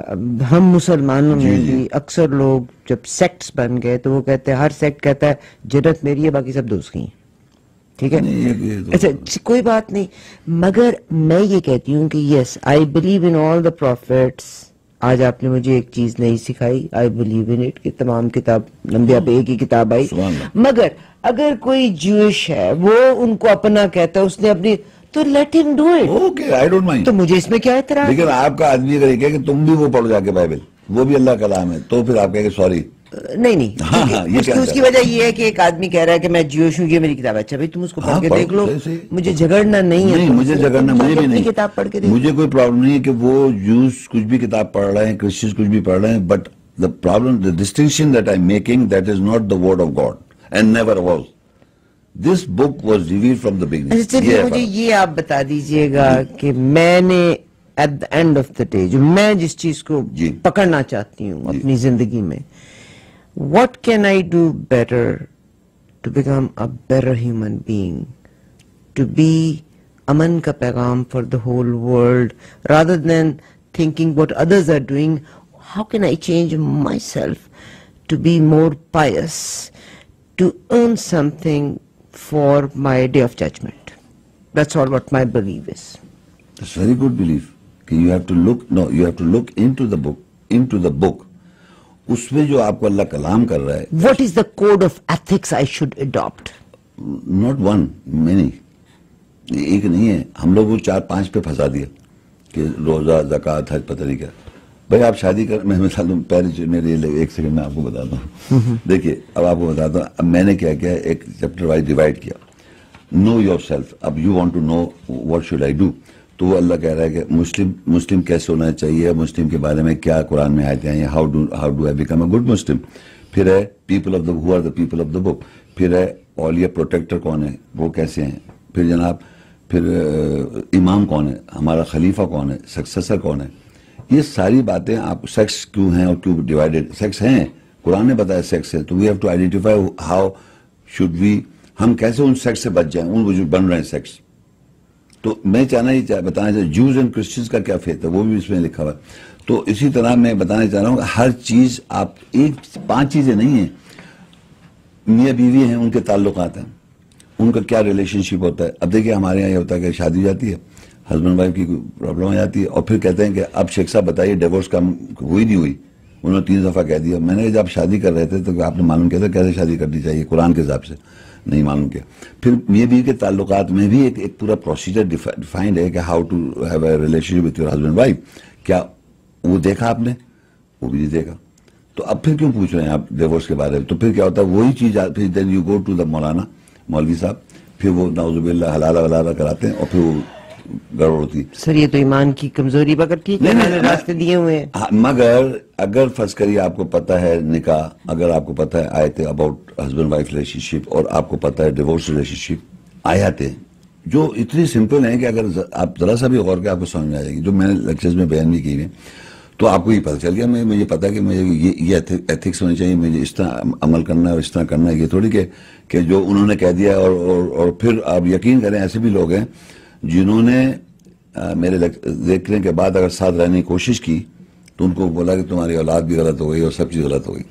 ہم مسلمانوں میں بھی اکثر لوگ جب سیکٹس بن گئے تو وہ کہتے ہیں، ہر سیکٹ کہتا ہے جنت میری ہے باقی سب دوست کی ہیں، ٹھیک ہے، اچھا کوئی بات نہیں. مگر میں یہ کہتی ہوں کہ یس I believe in all the prophets. آج آپ نے مجھے ایک چیز نہیں سکھائی، آئی بلیو ان اٹ کہ تمام کتاب انبیاء پہ ایک ہی کتاب آئی. مگر اگر کوئی جوش ہے وہ ان کو اپنا کہتا ہے، اس نے اپنی، تو لیٹ ہم do it. Okay, I don't mind. تو مجھے اس میں کیا اعتراض؟ لیکن آپ کا آدمی اگر یہ کہے کہ تم بھی وہ پڑھو جا کے بائبل، وہ بھی اللہ کا کلام ہے، تو پھر آپ کہیں گے سوری. نہیں نہیں، اس کی وجہ یہ ہے کہ ایک آدمی کہہ رہا ہے کہ میں جیوش ہوں، یہ میری کتاب ہے. اچھا بھائی تم اس کو پڑھ کے دیکھ لو، مجھے جھگڑنا نہیں ہے. مجھے جھگڑنا مجھے بھی نہیں، کتاب پڑھ کے دیکھ، مجھے کوئی پرابلم نہیں ہے کہ وہ جوز کچھ بھی کتاب پڑھ رہے ہیں، کرسچنز کچھ بھی پڑھ رہے ہیں. But the problem, the distinction that I'm making, that is not the word of God and never was. This book was revealed from the beginning. چلیے مجھے یہ آپ بتا دیجئے گا کہ میں نے at the end of the day جو میں جس چیز کو پکڑنا چاہتی ہوں اپنی زندگی میں، what can I do better to become a better human being, to be امن کا پیغام for the whole world rather than thinking what others are doing. How can I change myself to be more pious, to earn something for my day of judgment? That's all what my belief is. That's very good belief. You have to look, no, you have to look into the book, into the book. اس میں جو آپ کو اللہ کلام کر رہا ہے. What is the code of ethics I should adopt? Not one, many. ایک نہیں ہے. ہم لوگ وہ چار پانچ پہ پھنسا دیا کہ روزہ، زکوٰۃ، حج، پتہ نہیں کیا. بھائی آپ شادی کر، میں مثال دوں، پہلے میرے ایک سیکنڈ میں آپ کو بتاتا ہوں. دیکھیے اب آپ کو بتاتا ہوں، اب میں نے کیا کیا ایک چیپٹر وائز ڈیوائڈ کیا. Know yourself. اب you want to know what should I do. تو وہ اللہ کہہ رہا ہے کہ مسلم مسلم کیسے ہونا چاہیے، مسلم کے بارے میں کیا قرآن میں آیتیں ہیں، how do how do I become a good Muslim. پھر ہے people of the who are the people of the book, پھر ہے اولیاء پروٹیکٹر کون ہے، وہ کیسے ہیں، پھر جناب پھر امام کون ہے، ہمارا خلیفہ کون ہے، سکسیسر کون ہے. یہ ساری باتیں آپ سیکس کیوں ہیں اور کیوں ڈیوائیڈڈ سیکس ہیں، قرآن نے بتایا سیکس ہے، تو we have to identify how should we, ہم کیسے ان سیکس سے بچ جائیں، ان وہ جو بن رہے ہیں سیکس. تو میں چاہنا ہی بتانا چاہتا جوز اینڈ کرسچنس کا کیا فیت ہے، وہ بھی اس میں لکھا ہوا ہے. تو اسی طرح میں بتانا چاہ رہا ہوں ہر چیز آپ ایک پانچ چیزیں نہیں ہیں. میاں بیوی ہیں، ان کے تعلقات ہیں، ان کا کیا ریلیشن شپ ہوتا ہے. اب دیکھیے ہمارے یہاں یہ ہوتا ہے کہ شادی ہو جاتی ہے، ہسبینڈ وائف کی پرابلم ہو جاتی ہے، اور پھر کہتے ہیں کہ اب شیخ صاحب بتائیے ڈیورس کا ہوئی نہیں ہوئی. انہوں نے تین دفعہ کہہ دیا. میں نے جب شادی کر رہے تھے تو آپ نے معلوم کیا تھا کیسے شادی کرنی چاہیے قرآن کے حساب سے، نہیں معلوم کیا. پھر میاں بیوی کے تعلقات میں بھی ایک ایک پورا پروسیجر ڈیفائنڈ ہے کہ how to have a relation with your husband wife. کیا وہ دیکھا آپ نے؟ وہ بھی نہیں دیکھا. تو اب پھر کیوں پوچھ رہے ہیں آپ ڈیورس کے بارے میں؟ تو پھر کیا ہوتا ہے وہی چیز، پھر then you go to the مولانا مولوی صاحب، پھر وہ نعوذ باللہ حلالہ ولالہ کراتے ہیں اور پھر وہ گڑبڑ ہوتی ہے. سر یہ تو ایمان کی کمزوری، مگر ٹھیک ہے میں نے راستے دیے ہوئے ہیں. مگر اگر فرض کریے آپ کو پتہ ہے نکاح، اگر آپ کو پتہ ہے آیتیں about husband wife relationship, اور آپ کو پتہ ہے ڈیورس ریلیشن شپ، آیاتیں جو اتنی سمپل ہیں کہ اگر آپ ذرا سا بھی غور کے آپ کو سمجھ میں آ جائے گی، جو میں نے لیکچرز میں بیان بھی کی ہیں، تو آپ کو یہ پتہ چل گیا. میں مجھے پتا کہ مجھے یہ ایتھکس ہونی چاہیے، مجھے اس طرح عمل کرنا ہے اور اس طرح کرنا ہے. یہ تھوڑی کہ کہ جو انہوں نے کہہ دیا اور اور, اور پھر آپ یقین کریں ایسے بھی لوگ ہیں جنہوں نے میرے دیکھنے کے بعد اگر ساتھ رہنے کی کوشش کی تو ان کو بولا کہ تمہاری اولاد بھی غلط ہو گئی اور سب چیز غلط ہو گئی.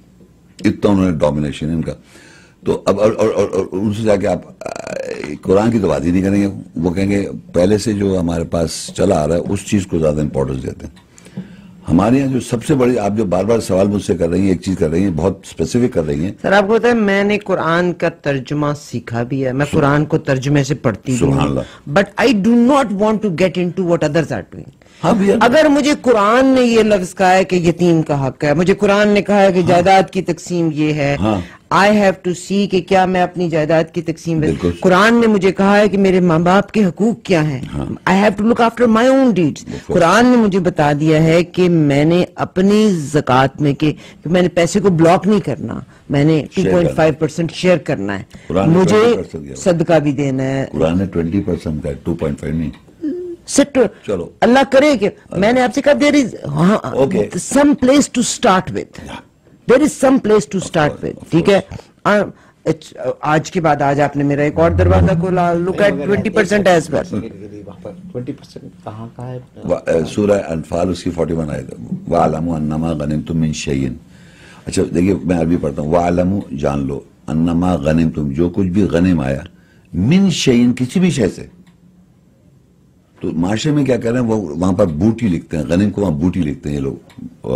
اتنا انہوں نے ڈومینیشن ان کا. تو اب اور, اور, اور, اور ان سے جا کے آپ قرآن کی تو بات ہی نہیں کریں گے. وہ کہیں گے پہلے سے جو ہمارے پاس چلا آ رہا ہے اس چیز کو زیادہ امپورٹنس دیتے ہیں. ہمارے یہاں جو سب سے بڑی، آپ جو بار بار سوال مجھ سے کر رہی ہیں، ایک چیز کر رہی ہیں، بہت اسپیسیفک کر رہی ہیں. سر آپ کو پتا ہے میں نے قرآن کا ترجمہ سیکھا بھی ہے، میں قرآن کو ترجمے سے پڑھتی بھی ہوں، but I do not want to get into what others are doing. اگر مجھے قرآن نے یہ لفظ کہا ہے کہ یتیم کا حق ہے، مجھے قرآن نے کہا ہے کہ جائیداد کی تقسیم یہ ہے، آئی ہیو ٹو سی کہ کیا میں اپنی جائیداد کی تقسیم. قرآن نے مجھے کہا ہے کہ میرے ماں باپ کے حقوق کیا ہیں، I have to look after my own deeds. قرآن نے مجھے بتا دیا ہے کہ میں نے اپنی زکوٰۃ میں کہ میں نے پیسے کو بلاک نہیں کرنا، میں نے two point five percent share کرنا ہے، مجھے صدقہ بھی دینا ہے. قرآن نے ٹوینٹی پرسینٹ کا ٹو پوائنٹ فائیو نہیں. چلو اللہ کرے کہ میں نے آپ سے کہا there is some place to start with, there is some place to start with. ٹھیک ہے، آج کے بعد آج آپ نے میرا ایک اور دروازہ کھولا. Look at twenty percent as well. سورہ انفال اس کی فورٹی ون آیت ہے، وَاعْلَمُوا أَنَّمَا غَنِمْتُم مِّن شَيْءٍ. اچھا دیکھیے میں عربی پڑھتا ہوں. وَاعْلَمُوا جان لو، أَنَّمَا غَنِمْتُم جو کچھ بھی غنم آیا، من شیئن کسی بھی شے سے. تو معاشرے میں کیا کر رہے ہیں، وہ وہاں پر بوٹی لکھتے ہیں، غنم کو وہاں بوٹی لکھتے ہیں یہ لوگ.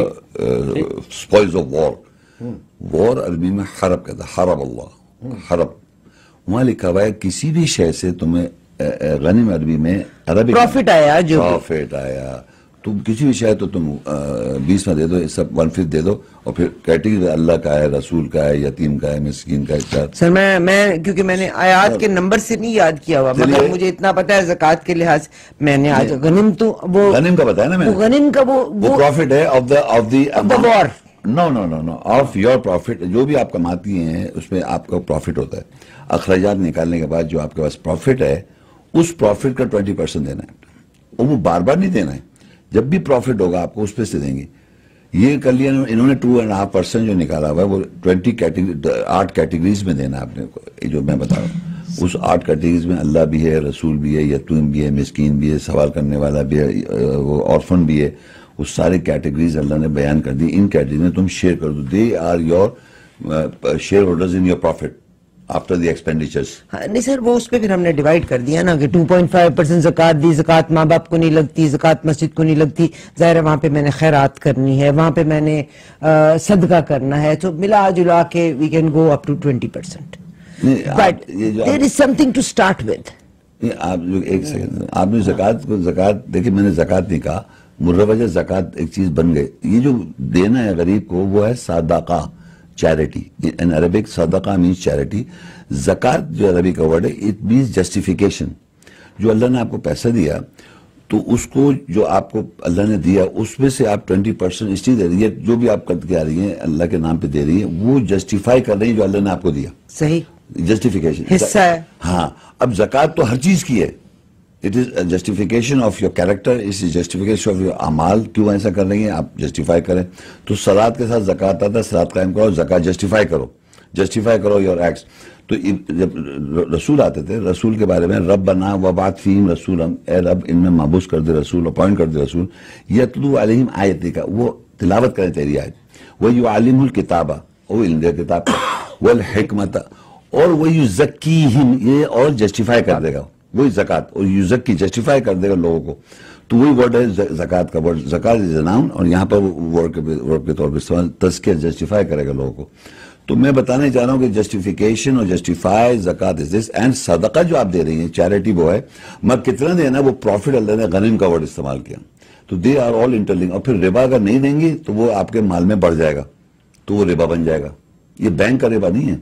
اسپوائلز آف وار، وار عربی میں حرب کہتا ہے، حرب اللہ حرب. وہاں لکھا ہوا ہے کسی بھی شے سے تمہیں غنم عربی میں عربی پروفٹ آیا، جو پروفٹ آیا تو کسی بھی شے تو تم بیس میں دے دو، سب ون ففتھ دے دو، اور پھر کیٹیگری اللہ کا ہے، رسول کا ہے، یتیم کا ہے، مسکین کا ہے. سر میں میں کیونکہ میں نے آیات کے نمبر سے نہیں یاد کیا ہوا، مگر مجھے اتنا پتا ہے زکوٰۃ کے لحاظ میں نے آج غنم تو وہ غنم کا بتایا نا میں نے، غنم کا وہ پروفٹ ہے of the of the war. No no no no of your profit, جو بھی آپ کماتی ہیں اس میں آپ کا پروفٹ ہوتا ہے. اخراجات نکالنے کے بعد جو آپ کے پاس پروفٹ ہے اس پروفٹ کا ٹوینٹی پرسینٹ دینا ہے، اور وہ بار بار نہیں دینا ہے. جب بھی پروفٹ ہوگا آپ کو اس پہ سے دیں گے. یہ کر لیا انہوں نے ٹو اینڈ ہاف پرسینٹ جو نکالا ہوا ہے وہ ٹوینٹی کیٹیگری آٹھ کیٹیگریز میں دینا ہے آپ نے. جو میں بتا رہا ہوں اس آٹھ کیٹیگریز میں اللہ بھی ہے، رسول بھی ہے، یتیم بھی ہے، مسکین بھی ہے، سوال کرنے والا بھی ہے، وہ آرفن بھی ہے. وہ سارے کیٹیگریز اللہ نے بیان کر دی. ان کیٹیگریز میں تم شیئر کر دو. They are your shareholders in your profit after the expenditures. نہیں سر وہ اس پہ پھر ہم نے ڈیوائڈ کر دیا نا کہ ٹو پوائنٹ فائیو پرسینٹ زکوٰۃ دی، زکوٰۃ ماں باپ کو نہیں لگتی، زکوٰۃ مسجد کو نہیں لگتی. ظاہر ہے وہاں پہ میں نے خیرات کرنی ہے، وہاں پہ میں نے صدقہ کرنا ہے. تو ملا جلا کے we can go up to twenty percent. But there is something to start with. آپ جو ایک سیکنڈ آپ نے زکوٰۃ کو زکوٰۃ دیکھیے، میں نے زکوٰۃ نہیں کہا، مروجہ زکوٰۃ ایک چیز بن گئی. یہ جو دینا ہے غریب کو وہ ہے صدقہ، charity. In Arabic sadaqa means charity. زکوٰۃ جو عربی کا ورڈ ہے اٹ مینس جسٹیفیکیشن. جو اللہ نے آپ کو پیسہ دیا تو اس کو جو آپ کو اللہ نے دیا اس میں سے آپ ٹوینٹی پرسینٹ اس چیز دے رہی ہے، جو بھی آپ کر کے آ رہی ہیں اللہ کے نام پہ دے رہی ہیں، وہ جسٹیفائی کر رہی ہیں جو اللہ نے آپ کو دیا. صحیح جسٹیفیکیشن حصہ ہے. ہاں. اب زکوٰۃ تو ہر چیز کی ہے. It is justification of your character, اس جسٹیفیکیشن آف یور اعمال. کیوں ایسا کر رہی ہیں آپ؟ جسٹیفائی کریں. تو صلاۃ کے ساتھ زکوٰۃ آتا ہے، صلاۃ قائم کرو، زکوٰۃ جسٹیفائی کرو، جسٹیفائی کرو یور ایکٹس. تو جب رسول آتے تھے، رسول کے بارے میں ربنا وبعث فیہم رسولا، اے رب ان میں مبعوث کر دے رسول، اپوائنٹ کر دے رسول، یتلو علیہم آیتک، وہ تلاوت کریں تیری آیت، ویعلمہ الکتاب، وہ علم دے کتاب کا، والحکمت، اور ویزکیہم، یہ اور جسٹیفائی کر دے گا، وہی زکوٰۃ، اور یزکی جسٹیفائی کر دے گا لوگوں کو. تو وہی ورڈ ہے زکوٰۃ کا ورڈ. زکوٰۃ از اے ناؤن، اور یہاں پر ورڈ کے طور پر استعمال تزکیہ، جسٹیفائی کرے گا لوگوں کو. تو میں بتانے چاہ رہا ہوں کہ جسٹیفیکیشن اور جسٹیفائی زکوٰۃ از دس، اینڈ صدقہ جو آپ دے رہی ہیں، چیریٹی وہ ہے، مگر کتنا دینا وہ پروفٹ، اللہ نے غنیم کا ورڈ استعمال کیا. تو دے آر آل انٹرلنک. اور پھر ربا اگر نہیں دیں گی تو وہ آپ کے مال میں بڑھ جائے گا، تو وہ ربا بن جائے گا. یہ بینک کا ربا نہیں ہے.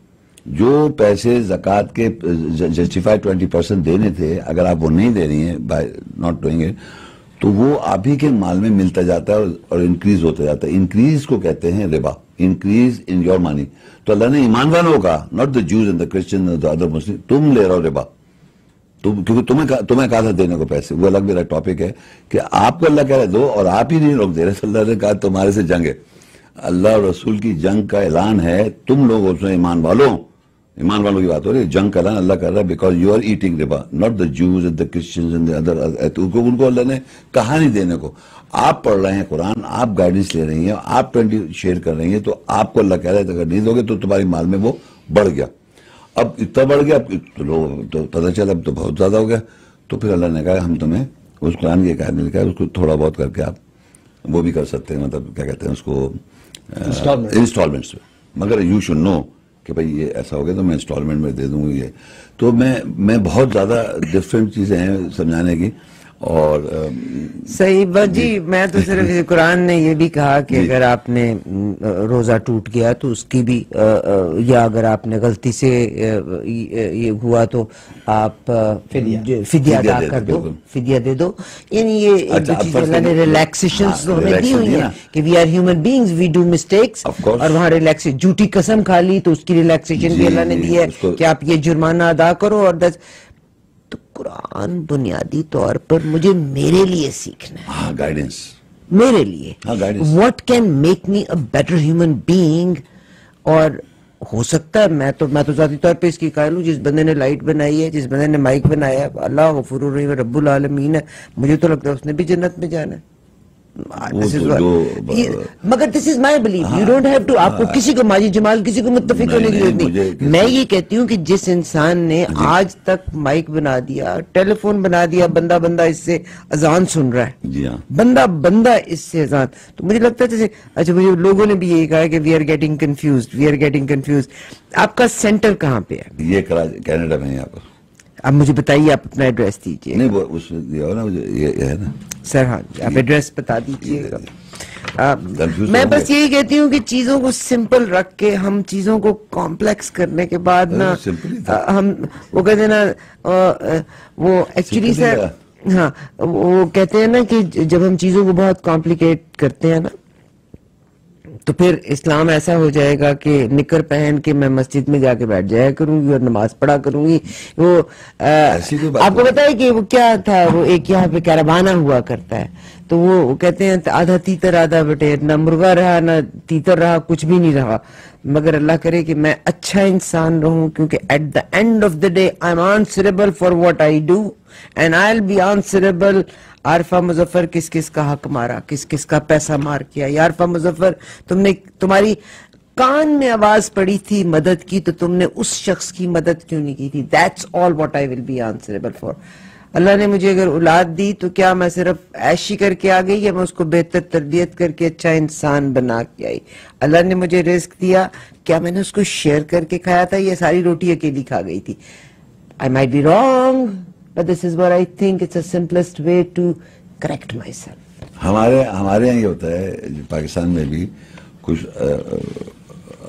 جو پیسے زکوٰۃ کے جسٹیفائی ٹوینٹی پرسینٹ دینے تھے، اگر آپ وہ نہیں دے رہی ہیں بائی ناٹ ڈوئنگ اٹ، تو وہ آپ ہی کے مال میں ملتا جاتا ہے اور انکریز ہوتا جاتا ہے. انکریز کو کہتے ہیں ربا، انکریز ان یور منی. تو اللہ نے ایمان والوں کا، not the Jews and the Christian and the other Muslim, تم لے رہے ہو ربا، تم کیونکہ تمہیں تمہیں کہا تھا دینے کو پیسے. وہ الگ میرا ٹاپک ہے کہ آپ کو اللہ کہہ رہے دو اور آپ ہی نہیں روک دے رہے. تو اللہ نے کہا تمہارے سے جنگ ہے، اللہ اور رسول کی جنگ کا اعلان ہے. تم لوگ اس میں ایمان والوں، ایمان والوں کی بات ہو رہی ہے، جنگ کا اعلان اللہ کر رہا ہے، because you are eating riba, not the Jews and the Christians and the other. ان کو اللہ نے کہا نہیں دینے کو. آپ پڑھ رہے ہیں قرآن، آپ گائیڈنس لے رہی ہیں، آپ ٹوینٹی شیئر کر رہی ہیں، تو آپ کو اللہ کہہ رہا ہے اگر نہیں دو گے تو تمہاری مال میں وہ بڑھ گیا. اب اتنا بڑھ گیا تو لوگ تو پتہ چلا اب تو بہت زیادہ ہو گیا. تو پھر اللہ نے کہا ہم تمہیں اس قرآن کی ایک آیت میں لکھا ہے اس کو تھوڑا بہت کر کے آپ وہ بھی کر سکتے ہیں، مطلب کیا کہتے ہیں اس کو، انسٹالمنٹس میں. مگر یو شوڈ نو کہ بھائی یہ ایسا ہو گیا تو میں انسٹالمنٹ میں دے دوں گی. یہ تو میں میں بہت زیادہ ڈفرینٹ چیزیں ہیں سمجھانے کی. اور صحیح بات جی. میں تو صرف قرآن نے یہ بھی کہا کہ اگر آپ نے روزہ ٹوٹ گیا تو اس کی بھی، یا اگر آپ نے غلطی سے یہ ہوا تو آپ فدیہ ادا کر دو، فدیہ دے دو. یعنی یہ ایک دو چیزیں اللہ نے ریلیکسیشنز ہمیں دی ہوئی ہیں کہ we are human beings, we do mistakes, اور وہاں ریلیکس، جھوٹی قسم کھا لی تو اس کی ریلیکسیشن بھی اللہ نے دی ہے کہ آپ یہ جرمانہ ادا کرو. اور دس تو قرآن بنیادی طور پر مجھے میرے لیے سیکھنا ہے، ہاں گائیڈنس میرے لیے، what can make me a better human being. اور ہو سکتا ہے میں تو میں تو ذاتی طور پہ اس کی قائل ہوں، جس بندے نے لائٹ بنائی ہے، جس بندے نے مائک بنایا ہے، اللہ غفور الرحیم رب العالمین ہے، مجھے تو لگتا ہے اس نے بھی جنت میں جانا ہے. مگر this is my belief, you don't have to, آپ کو کسی کو ماجد جمال کسی کو متفق ہونے کی ضرورت نہیں. میں یہ کہتی ہوں کہ جس انسان نے آج تک مائک بنا دیا، ٹیلی فون بنا دیا، بندہ بندہ اس سے اذان سن رہا ہے، بندہ بندہ اس سے اذان، تو مجھے لگتا ہے جیسے اچھا مجھے لوگوں نے بھی یہی کہا کہ we are getting confused, we are getting confused. آپ کا سینٹر کہاں پہ ہے؟ یہ کینیڈا میں. یہاں پر اب مجھے بتائیے، آپ اپنا ایڈریس دیجیے. نہیں وہ اس یہ ہے نا سر. ہاں آپ ایڈریس بتا دیجیے گا. میں بس یہی کہتی ہوں کہ چیزوں کو سمپل رکھ کے ہم چیزوں کو کمپلیکس کرنے کے بعد نا ہم وہ کہتے ہیں نا وہ ایکچولی سر، ہاں وہ کہتے ہیں نا کہ جب ہم چیزوں کو بہت کمپلیکیٹ کرتے ہیں نا تو پھر اسلام ایسا ہو جائے گا کہ نکر پہن کے میں مسجد میں جا کے بیٹھ جایا کروں گی اور نماز پڑھا کروں گی. وہ آپ کو پتا ہے کہ وہ کیا تھا، وہ ایک یہاں پہ کیربانہ ہوا کرتا ہے، تو وہ کہتے ہیں آدھا تیتر آدھا بٹیر، نہ مرغا رہا نہ تیتر رہا، کچھ بھی نہیں رہا. مگر اللہ کرے کہ میں اچھا انسان رہوں، کیونکہ at the end of the day I am answerable for what I do and I will be answerable. Arifa Muzaffar کس کس کا حق مارا، کس کس کا پیسہ مار کیا. یا عارفہ مظفر تم نے، تمہاری کان میں آواز پڑی تھی مدد کی تو تم نے اس شخص کی مدد کیوں نہیں کی تھی. That's all what I will be answerable for. Allah نے مجھے اگر اولاد دی تو کیا میں صرف عیشی کر کے آ گئی، یا میں اس کو بہتر تربیت کر کے اچھا انسان بنا کے آئی. اللہ نے مجھے رزق دیا، کیا میں نے اس کو شیئر کر کے کھایا تھا، یہ ساری روٹی اکیلی کھا گئی تھی. I might be wrong, but this is what I think it's the simplest way to correct myself. ہمارے ہمارے یہاں یہ ہوتا ہے پاکستان میں بھی کچھ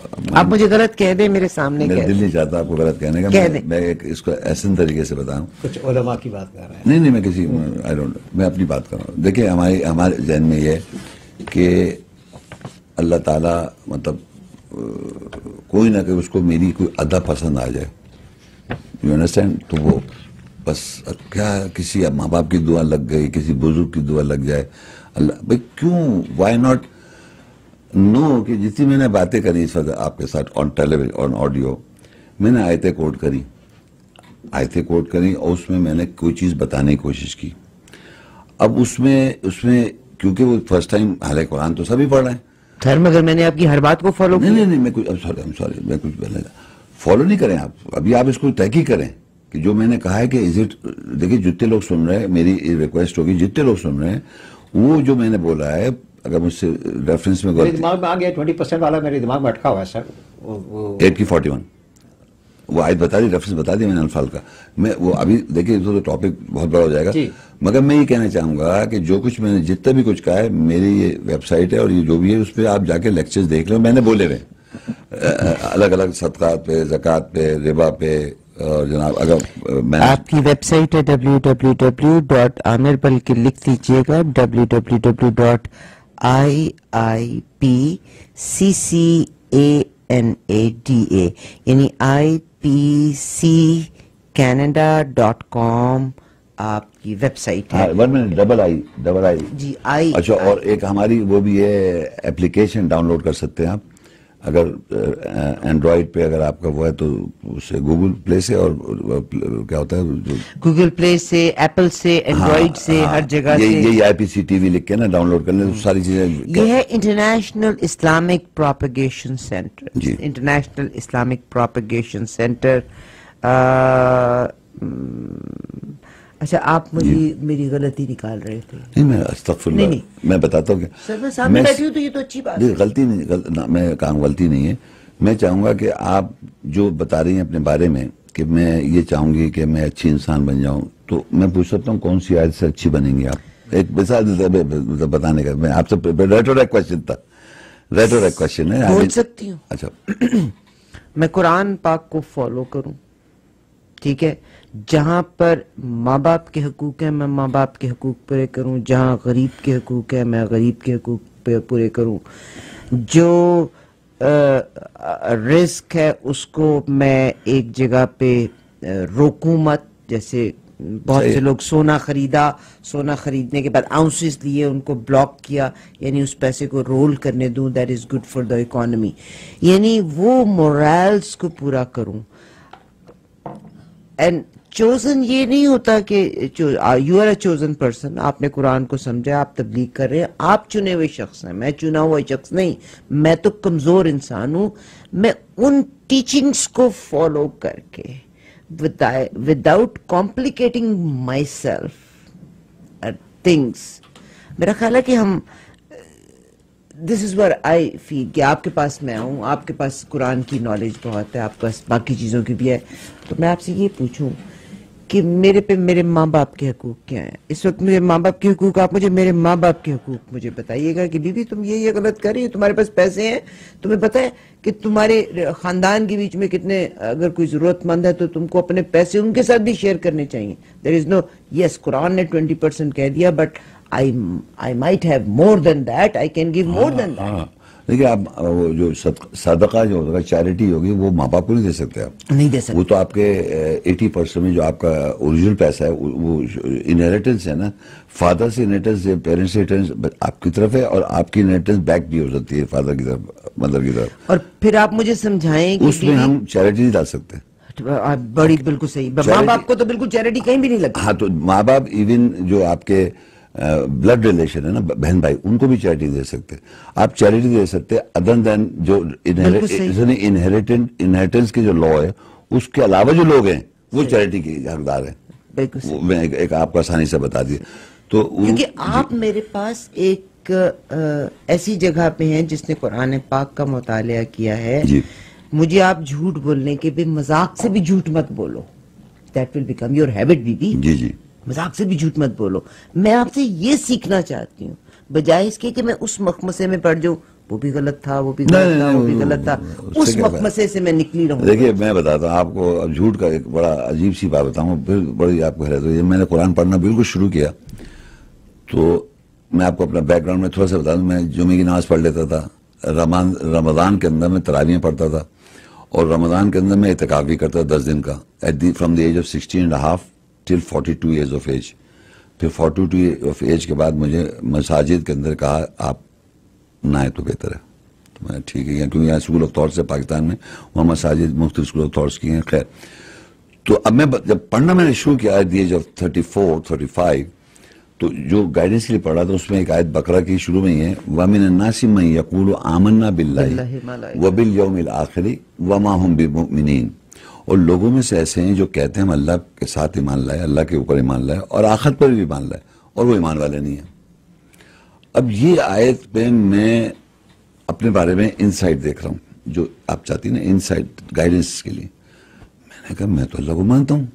آپ مجھے غلط کہہ دیں میرے سامنے. میرا دل نہیں چاہتا آپ کو غلط کہنے کا. میں ایک اس کو ایسے طریقے سے بتاؤں. کچھ علماء کی بات کر رہے ہیں. نہیں نہیں میں کسی آئی ڈونٹ میں اپنی بات کر رہا ہوں. دیکھیں ہماری ہمارے ذہن میں یہ ہے کہ اللہ تعالیٰ مطلب کوئی نہ کہ اس کو میری کوئی ادا پسند آ جائے, یو انڈرسٹینڈ, تو وہ بس کیا کسی ماں باپ کی دعا لگ گئی, کسی بزرگ کی دعا لگ جائے, اللہ بھائی کیوں, وائی ناٹ نو. کہ جتنی میں نے باتیں کری اس وقت آپ کے ساتھ آن ٹیلی ویژن آن آڈیو, میں نے آیتیں کوٹ کری آیتیں کوٹ کری اور اس میں میں نے کوئی چیز بتانے کی کوشش کی. اب اس میں اس میں کیونکہ وہ فرسٹ ٹائم حالانکہ قرآن تو سبھی پڑھ رہے ہیں. خیر مگر میں نے آپ کی ہر بات کو فالو نہیں نہیں نہیں میں کچھ سوری سوری میں کچھ فالو نہیں کریں آپ. ابھی آپ اس کو تحقیق کریں کہ جو میں نے کہا ہے کہ از اٹ, دیکھیے جتنے لوگ سن رہے ہیں, میری ریکویسٹ ہوگی جتنے لوگ سن رہے ہیں وہ جو میں نے بولا ہے اگر مجھ سے ریفرنس میں میرے دماغ میں آ گیا ٹوینٹی پرسینٹ والا میرے دماغ میں اٹکا ہوا ہے سر. ایٹ کی فورٹی ون وہ آیت بتا دی, ریفرنس بتا دی میں نے انفال کا. میں وہ ابھی دیکھیے تو ٹاپک بہت بڑا ہو جائے گا, مگر میں یہ کہنا چاہوں گا کہ جو کچھ میں نے جتنا بھی کچھ کہا ہے میری یہ ویب سائٹ ہے اور یہ جو بھی ہے اس پہ آپ جا کے لیکچرز دیکھ لیں. میں نے بولے ہوئے الگ الگ صدقات پہ, زکوٰۃ پہ, ربا پہ. اور جناب اگر میں آپ کی ویب سائٹ ہے W W W dot Aamir, بلکہ لکھ دیجیے گا W W W dot I I P C C A N A D A یعنی I P C Canada dot com آپ کی ویب سائٹ ہے. One minute double I double I G I. اچھا, اور ایک ہماری وہ بھی ہے ایپلیکیشن ڈاؤن لوڈ کر سکتے ہیں آپ اگر اینڈرائڈ پہ اگر آپ کا وہ ہے تو اس سے گوگل پلے سے, اور کیا ہوتا ہے جو گوگل پلے سے, ایپل سے, اینڈرائڈ سے, ہر جگہ سے. یہ آئی پی سی ٹی وی لکھ کے نا ڈاؤن لوڈ کر لیں ساری چیزیں. یہ ہے International Islamic Propagation Centre. International Islamic Propagation Centre. اچھا آپ مجھے میری غلطی نکال رہے تھے. نہیں میں استغفر اللہ, میں بتاتا ہوں کہ سر میں سامنے بیٹھی ہوں تو یہ تو اچھی بات ہے. غلطی نہیں, میں کہا غلطی نہیں ہے. میں چاہوں گا کہ آپ جو بتا رہی ہیں اپنے بارے میں کہ میں یہ چاہوں گی کہ میں اچھی انسان بن جاؤں, تو میں پوچھ سکتا ہوں کون سی آیت سے اچھی بنیں گی آپ؟ ایک مثال بتانے کا. میں آپ سے ریٹورک کوشچن تھا, ریٹورک کوشچن ہے. بول سکتی ہوں. اچھا میں قرآن پاک کو فالو کروں, ٹھیک ہے, جہاں پر ماں باپ کے حقوق ہیں میں ماں باپ کے حقوق پورے کروں, جہاں غریب کے حقوق ہیں میں غریب کے حقوق پورے کروں, جو رزق ہے اس کو میں ایک جگہ پہ روکوں مت. جیسے بہت سے لوگ سونا خریدا, سونا خریدنے کے بعد آؤنسز لیے ان کو بلاک کیا, یعنی اس پیسے کو رول کرنے دوں, that is good for the economy. یعنی وہ مورالز کو پورا کروں. اینڈ چوزن یہ نہیں ہوتا کہ you are a chosen person, آپ نے قرآن کو سمجھا, آپ تبلیغ کر رہے ہیں, آپ چنے ہوئے شخص ہیں, میں چنا ہوا شخص نہیں. میں تو کمزور انسان ہوں. میں ان ٹیچنگز کو فالو کر کے without complicating myself things, میرا خیال ہے کہ ہم دس از ویئر آئی فیل کہ آپ کے پاس میں ہوں, آپ کے پاس قرآن کی نالج بہت ہے, آپ کے پاس باقی چیزوں کی بھی ہے, تو میں آپ سے یہ پوچھوں کہ میرے پہ میرے ماں باپ کے حقوق کیا ہیں اس وقت؟ میرے ماں باپ کے حقوق آپ مجھے میرے ماں باپ کے حقوق مجھے بتائیے گا کہ بی بی تم یہ یہ غلط کر رہی ہو, تمہارے پاس پیسے ہیں, تمہیں پتہ ہے کہ تمہارے خاندان کے بیچ میں کتنے, اگر کوئی ضرورت مند ہے تو تم کو اپنے پیسے ان کے ساتھ بھی شیئر کرنے چاہیے. دیر از نو, یس قرآن نے ٹوینٹی پرسینٹ کہہ دیا, but I, I might have more than that. I can give more than that. دیکھیے آپ وہ جو صدقہ جو ہوگا, چیریٹی ہوگی, وہ ماں باپ کو نہیں دے سکتے آپ, نہیں دے سکتے. وہ تو آپ کے ایٹی پرسینٹ میں جو آپ کا اوریجنل پیسہ ہے وہ انہیریٹنس ہے نا, فادر سے انہیریٹنس, پیرنٹس سے انہیریٹنس آپ کی طرف ہے, اور آپ کی انہیریٹنس بیک بھی ہو سکتی ہے فادر کی طرف, مدر کی طرف. اور پھر آپ مجھے سمجھائیں کہ اس میں ہم چیریٹی نہیں ڈال سکتے. بڑی بالکل صحیح, ماں باپ کو تو بالکل چیریٹی کہیں بھی نہیں لگتی. ہاں, تو ماں باپ ایون جو آپ کے بلڈ ریلیشن ہے نا, بہن بھائی, ان کو بھی چیریٹی دے سکتے. آپ چیریٹی دے سکتے ادر دین جو انہیریٹنس کے جو لا ہے اس کے علاوہ جو لوگ ہیں وہ چیریٹی کے حقدار ہیں. میں ایک آپ کو آسانی سے بتا دیا. تو کیونکہ آپ میرے پاس ایک ایسی جگہ پہ ہیں جس نے قرآن پاک کا مطالعہ کیا ہے, مجھے آپ جھوٹ بولنے کے بھی مذاق سے بھی جھوٹ مت بولو. That will become your habit بی بی. جی جی, مذاق سے بھی جھوٹ مت بولو. میں آپ سے یہ سیکھنا چاہتی ہوں, بجائے اس کے کہ میں اس مخمسے میں پڑ جاؤں وہ بھی غلط تھا وہ بھی غلط تھا وہ بھی غلط تھا. اس مخمسے سے میں نکلی رہوں. دیکھیے میں بتاتا ہوں آپ کو اب جھوٹ کا ایک بڑا عجیب سی بات بتاؤں, پھر بڑی آپ کو حیرت ہوئی. میں نے قرآن پڑھنا بالکل شروع کیا تو میں آپ کو اپنا بیک گراؤنڈ میں تھوڑا سا بتا دوں. میں جمعے کی نماز پڑھ لیتا تھا, رمضان رمضان کے اندر میں تراویحیں پڑھتا تھا, اور رمضان کے اندر میں اعتکاف بھی کرتا تھا دس دن کا, at the from the age of sixteen and half till forty two years of age. پھر فورٹی ٹو آف ایج کے بعد مجھے مساجد کے اندر کہا آپ نہ آئے تو بہتر ہے. تو میں ٹھیک ہے, کیونکہ یہاں اسکول آف تھاٹس ہے پاکستان میں, وہاں مساجد مختلف اسکول آف تھاٹس کی ہیں. خیر, تو اب میں جب پڑھنا میں نے شروع کیا at the age of thirty four thirty five, تو جو گائیڈنس کے لیے پڑھا تھا اس میں ایک آیت بقرہ کی شروع میں ہی ہے, وَمِنَ النَّاسِ مَن يَقُولُ آمَنَّا بِاللَّهِ وَبِالْيَوْمِ الْآخِرِ وَمَا هُمْ بِمُؤْمِنِينَ. اور لوگوں میں سے ایسے ہیں جو کہتے ہیں ہم اللہ کے ساتھ ایمان لائے, اللہ کے اوپر ایمان لائے, اور آخرت پر بھی ایمان لائے, اور وہ ایمان والے نہیں ہیں. اب یہ آیت پہ میں اپنے بارے میں انسائٹ دیکھ رہا ہوں, جو آپ چاہتی ہیں نا انسائٹ گائیڈنس کے لیے. میں نے کہا میں تو اللہ کو مانتا ہوں,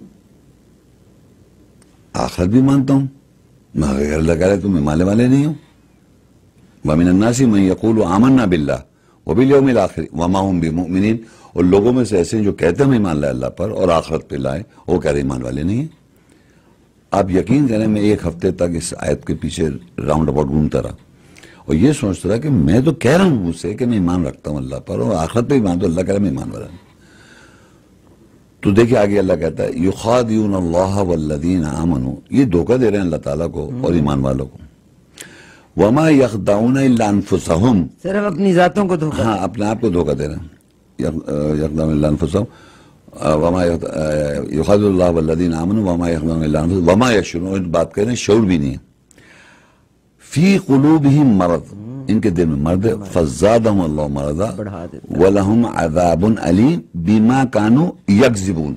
آخرت بھی مانتا ہوں, میں اللہ کہہ رہا تم ایمان والے نہیں ہو. وَمِنَ النَّاسِ مَن يَقُولُ آمَنَّا بِاللَّهِ وَبِالْيَوْمِ الْآخِرِ وَمَا هُمْ بِمُؤْمِنِينَ. اور لوگوں میں سے ایسے ہیں جو کہتے ہیں ہم ایمان لائے اللہ پر اور آخرت پہ لائے, وہ کہہ رہے ایمان والے نہیں ہیں. آپ یقین کریں میں ایک ہفتے تک اس آیت کے پیچھے راؤنڈ اباؤٹ گھومتا رہا, اور یہ سوچتا رہا کہ میں تو کہہ رہا ہوں مجھ سے کہ میں ایمان رکھتا ہوں اللہ پر, اور آخرت پہ ایمان, تو اللہ کہہ رہا ہے میں ایمان والا نہیں. تو دیکھیے آگے اللہ کہتا ہے یخادعون اللہ والذین آمنوا, یہ دھوکہ دے رہے ہیں اللہ تعالیٰ کو اور ایمان والوں کو. وما یخدعون الا انفسہم, صرف اپنی ذاتوں کو دھوکہ, ہاں اپنے آپ کو دھوکہ دے رہے ہیں. یخدعون الا انفسہم وما یخادعون اللہ والذین آمنوا وما یخدعون الا انفسہم وما یشعرون, بات کہہ رہے ہیں شعور بھی نہیں ہے. فی قلوبہم مرض, ان کے دل میں مرض ہے. فزادہم اللہ مرضا ولہم عذاب علیم بما کانوا یکذبون.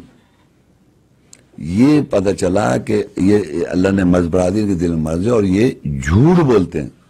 یہ پتہ چلا کہ یہ اللہ نے مرض بڑھا دی, ان کے دل میں مرض ہے اور یہ جھوٹ بولتے ہیں.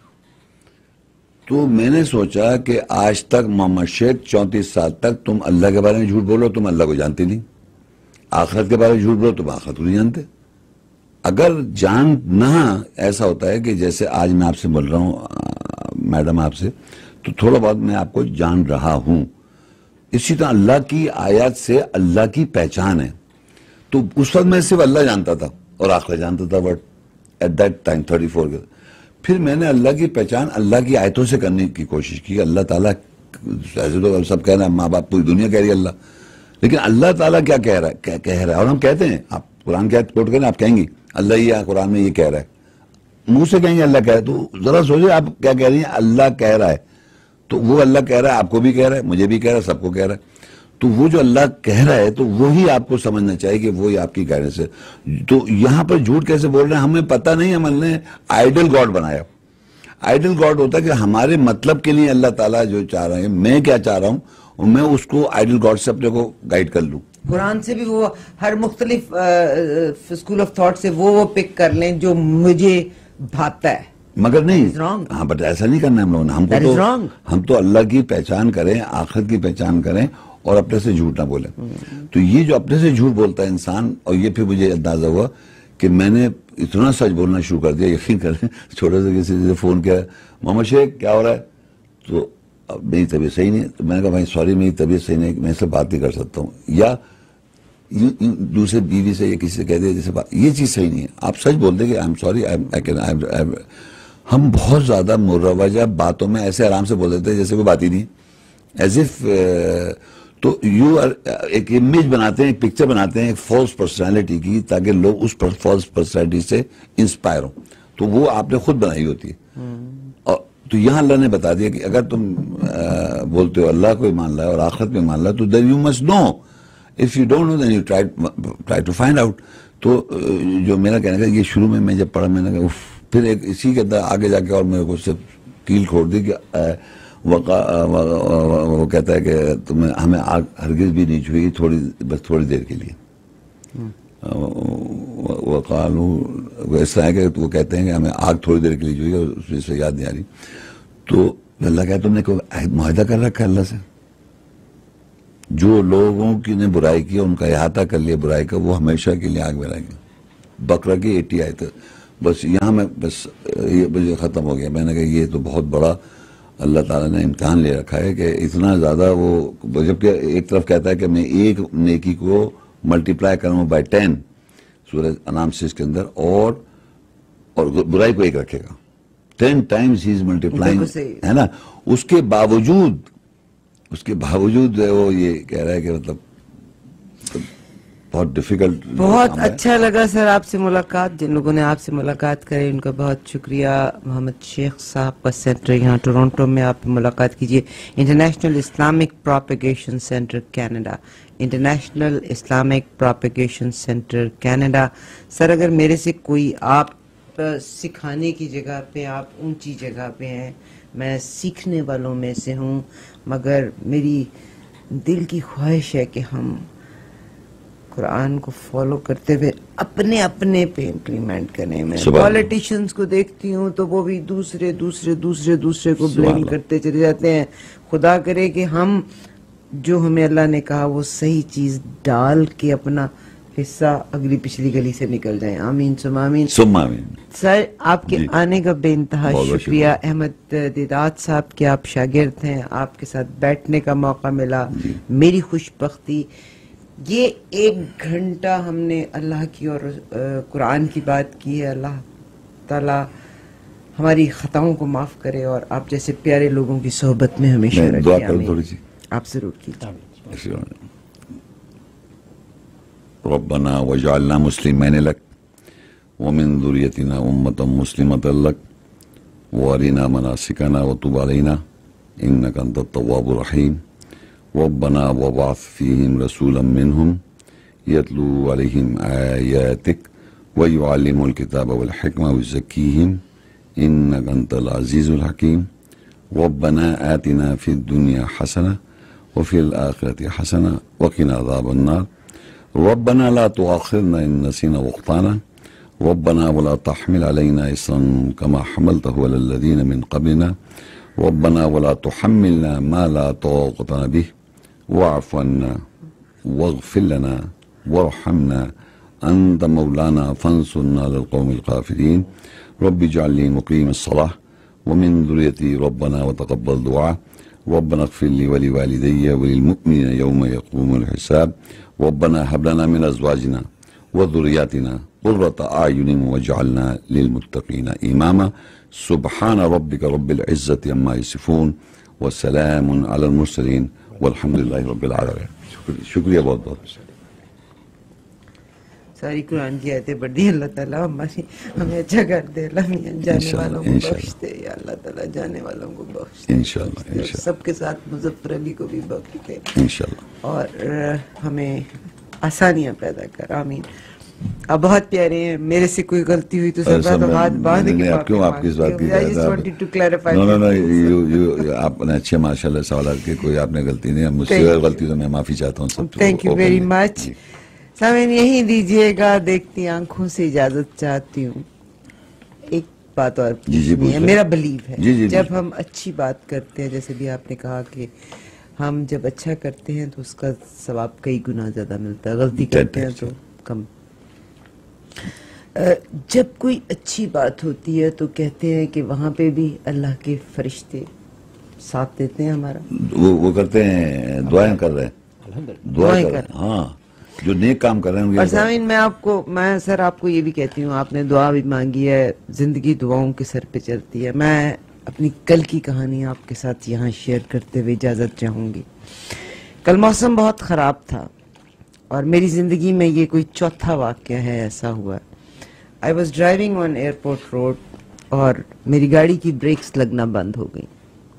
تو میں نے سوچا کہ آج تک محمد شیخ چونتیس سال تک تم اللہ کے بارے میں جھوٹ بولو, تم اللہ کو جانتے نہیں. آخرت کے بارے میں جھوٹ بولو, تم آخرت کو نہیں جانتے. اگر جاننا ایسا ہوتا ہے کہ جیسے آج میں آپ سے بول رہا ہوں میڈم آپ سے, تو تھوڑا بہت میں آپ کو جان رہا ہوں. اسی طرح اللہ کی آیات سے اللہ کی پہچان ہے. تو اس وقت میں صرف اللہ جانتا تھا اور آخرت جانتا تھا, but at that time thirty four کے پھر میں نے اللہ کی پہچان اللہ کی آیتوں سے کرنے کی کوشش کی. اللہ تعالیٰ ایسے تو سب کہہ رہے ہیں, ماں باپ پوری دنیا کہہ رہی ہے اللہ, لیکن اللہ تعالیٰ کیا کہہ رہا ہے, کہہ رہا ہے. اور ہم کہتے ہیں, آپ قرآن کی آیت کوٹ کریں, آپ کہیں گی اللہ ہی قرآن میں یہ کہہ رہا ہے, منہ سے کہیں گے اللہ کہہ رہا ہے. تو ذرا سوچے آپ کیا کہہ رہی ہیں, اللہ کہہ رہا ہے. تو وہ اللہ کہہ رہا ہے, آپ کو بھی کہہ رہا ہے, مجھے بھی کہہ رہا ہے, سب کو کہہ رہا ہے. تو وہ جو اللہ کہہ رہا ہے تو وہی آپ کو سمجھنا چاہیے کہ وہی آپ کی گائیڈنس ہے. تو یہاں پر جھوٹ کیسے بول رہے ہیں, ہمیں پتہ نہیں, ہم نے آئیڈل گاڈ بنایا. آئیڈل گاڈ ہوتا ہے کہ ہمارے مطلب کے لیے اللہ تعالیٰ جو چاہ رہے ہیں, میں کیا چاہ رہا ہوں, اور میں اس کو آئیڈل گاڈ سے اپنے کو گائیڈ کر لوں. قرآن سے بھی وہ ہر مختلف اسکول آف تھاٹ سے وہ وہ پک کر لیں جو مجھے بھاتا ہے, مگر نہیں, ہاں بٹ ایسا نہیں کرنا ہم لوگوں نے. ہم کو تو ہم تو اللہ کی پہچان کریں, آخرت کی پہچان کریں, اور اپنے سے جھوٹ نہ بولیں. تو یہ جو اپنے سے جھوٹ بولتا ہے انسان, اور یہ پھر مجھے اندازہ ہوا کہ میں نے اتنا سچ بولنا شروع کر دیا, یقین کریں. چھوٹے سے کسی سے فون کیا, محمد شیخ کیا ہو رہا ہے, تو میری طبیعت صحیح نہیں ہے. تو میں نے کہا بھائی سوری میری طبیعت صحیح نہیں, میں اس سے بات نہیں کر سکتا ہوں. یا دوسرے بیوی سے یا کسی سے کہہ دیا جیسے بات, یہ چیز صحیح نہیں ہے. آپ سچ بول دیں کہ آئی ایم سوری. ہم بہت زیادہ مروجہ باتوں میں ایسے آرام سے بول دیتے ہیں جیسے کوئی بات ہی نہیں, ایز اف. تو یو ایک امیج بناتے ہیں, ایک پکچر بناتے ہیں ایک فالس پرسنالٹی کی, تاکہ لوگ اس فالس پرسنالٹی سے انسپائر ہوں. تو وہ آپ نے خود بنائی ہوتی ہے. اور تو یہاں اللہ نے بتا دیا کہ اگر تم بولتے ہو اللہ کو ایمان لائے اور آخرت میں ایمان لائے, تو then you must know. If you don't know then you try try to find out. تو جو میرا کہنے کا, یہ شروع میں میں جب پڑھا میں نے کہا پھر ایک اسی کے اندر آگے جا کے اور میرے کو اس سے کیل کھوڑ دی کہ وہ کہتا ہے کہ تمہیں ہمیں آگ ہرگز بھی نہیں چھوئی, تھوڑی بس تھوڑی دیر کے لیے. وقالو اس طرح ہے کہ وہ کہتے ہیں کہ ہمیں آگ تھوڑی دیر کے لیے چھوئی, اور اس سے یاد نہیں آ رہی. تو اللہ کہا تم نے کوئی معاہدہ کر رکھا ہے اللہ سے, جو لوگوں کی نے برائی کی ان کا احاطہ کر لیا برائی کا, وہ ہمیشہ کے لیے آگ میں رہیں گے. بقرہ کی ایٹی آئے تھے. بس یہاں میں بس یہ ختم ہو گیا. میں نے کہا یہ تو بہت بڑا اللہ تعالیٰ نے امتحان لے رکھا ہے کہ اتنا زیادہ وہ، جبکہ ایک طرف کہتا ہے کہ میں ایک نیکی کو ملٹیپلائی کروں بائی ٹین سورہ انعام سے اس کے اندر، اور اور برائی کو ایک رکھے گا، ten times he is multiplying, ہے نا. اس کے باوجود اس کے باوجود جو ہے وہ یہ کہہ رہا ہے کہ مطلب بہت ڈیفیکلٹ. بہت اچھا لگا سر آپ سے ملاقات. جن لوگوں نے آپ سے ملاقات کرے ان کا بہت شکریہ. محمد شیخ صاحب کا سینٹر یہاں ٹورانٹو میں، آپ ملاقات کیجئے. International Islamic Propagation Centre Canada, International Islamic Propagation Centre Canada. Sir اگر میرے سے کوئی، آپ سکھانے کی جگہ پہ، آپ اونچی جگہ پہ ہیں، میں سیکھنے والوں میں سے ہوں، مگر میری دل کی خواہش ہے کہ ہم قرآن کو فالو کرتے ہوئے اپنے اپنے پہ امپلیمنٹ کرنے میں. پالیٹیشنز کو دیکھتی ہوں تو وہ بھی دوسرے دوسرے دوسرے دوسرے کو بلیم کرتے چلے جاتے ہیں. خدا کرے کہ ہم جو ہمیں اللہ نے کہا وہ صحیح چیز ڈال کے اپنا حصہ اگلی پچھلی گلی سے نکل جائیں. آمین ثم آمین. ثم آمین. سر آپ کے آنے کا بے انتہا شکریہ. احمد دیدات صاحب کے آپ شاگرد ہیں، آپ کے ساتھ بیٹھنے کا موقع ملا، میری خوش بختی. یہ ایک گھنٹہ ہم نے اللہ کی اور قرآن کی بات کی ہے. اللہ تعالیٰ ہماری خطاؤں کو معاف کرے اور آپ جیسے پیارے لوگوں کی صحبت میں ہمیشہ رکھے. دعا کرو تھوڑی سی. آپ ضرور کیجیے. ربنا وجعلنا مسلمین لک ومن ذریتنا امة مسلمة لک وارنا مناسکنا وتب علینا انک انت التواب الرحیم. ربنا وابعث فیہم رسولا منہم یتلو علیہم آیاتک ویعلمهم الکتاب والحکمہ ویزکیہم انک انت العزیز الحکیم. ربنا آتنا فی الدنیا حسنہ وفی الآخرة حسنہ وقنا عذاب النار. ربنا لا تؤاخذنا إن نسينا واخطأنا ربنا ولا تحمل علينا إصرا كما حملته على الذين من قبلنا ربنا ولا تحملنا ما لا طاقة لنا به واعف عنا واغفر لنا وارحمنا أنت مولانا فانصرنا على القوم الكافرين. رب اجعل لي مقيم الصلاة ومن ذريتي ربنا وتقبل دعاء. ربنا اغفر لي ولوالدي وللمؤمنين يوم يقوم الحساب. ربنا هب لنا من أزواجنا وذرياتنا قرة أعين واجعلنا للمتقين إماما. سبحان ربك رب العزة عما يصفون وسلام على المرسلين والحمد لله رب العالمين. شکریہ بہت بہت. ساری قرآن کی آیتیں پڑھ دی. اللہ تعالیٰ ہماری ہمیں اچھا کر دے. اللہ جانے والوں کو بخش دے. یا اللہ تعالیٰ جانے والوں کو بخش دے انشاءاللہ. سب کے ساتھ مظفر علی کو بھی بخش دے انشاءاللہ، اور ہمیں آسانیاں پیدا کر. آمین. اب بہت پیارے ہیں. میرے سے کوئی غلطی ہوئی تو سب بات ہاتھ باندھ کے کیوں آپ کس بات کی؟ نو نو نو آپ نے اچھے ماشاءاللہ سوالات کے، کوئی آپ نے غلطی نہیں. مجھ سے غلطی تو میں معافی چاہتا ہوں سب. Thank you very much. سامعین یہی دیجیے گا. دیکھتی آنکھوں سے اجازت چاہتی ہوں. ایک بات اور ہے، میرا بلیو ہے جب ہم اچھی بات کرتے ہیں، جیسے بھی آپ نے کہا کہ ہم جب اچھا کرتے ہیں تو اس کا ثواب کئی گنا زیادہ ملتا ہے، غلطی کرتے ہیں تو کم. جب کوئی اچھی بات ہوتی ہے تو کہتے ہیں کہ وہاں پہ بھی اللہ کے فرشتے ساتھ دیتے ہیں ہمارا. وہ کرتے ہیں، دعائیں کر رہے ہیں، دعائیں کر رہے ہیں. ہاں جو نیک کام کر رہے ہیں. اور سامعین میں آپ کو میں سر آپ کو یہ بھی کہتی ہوں، آپ نے دعا بھی مانگی ہے. زندگی دعاؤں کے سر پہ چلتی ہے. میں اپنی کل کی کہانی آپ کے ساتھ یہاں شیئر کرتے ہوئے اجازت چاہوں گی. کل موسم بہت خراب تھا اور میری زندگی میں یہ کوئی چوتھا واقعہ ہے ایسا ہوا. I was driving on airport road اور میری گاڑی کی بریکس لگنا بند ہو گئی.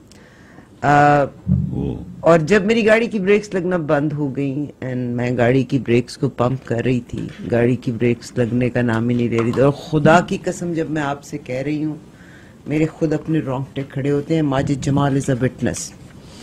اور جب میری گاڑی کی بریکس لگنا بند ہو گئی اینڈ میں گاڑی کی بریکس کو پمپ کر رہی تھی، گاڑی کی بریکس لگنے کا نام ہی نہیں لے رہی تھی. اور خدا کی قسم جب میں آپ سے کہہ رہی ہوں میرے خود اپنے رونگٹے کھڑے ہوتے ہیں. Majid Jamal is a witness.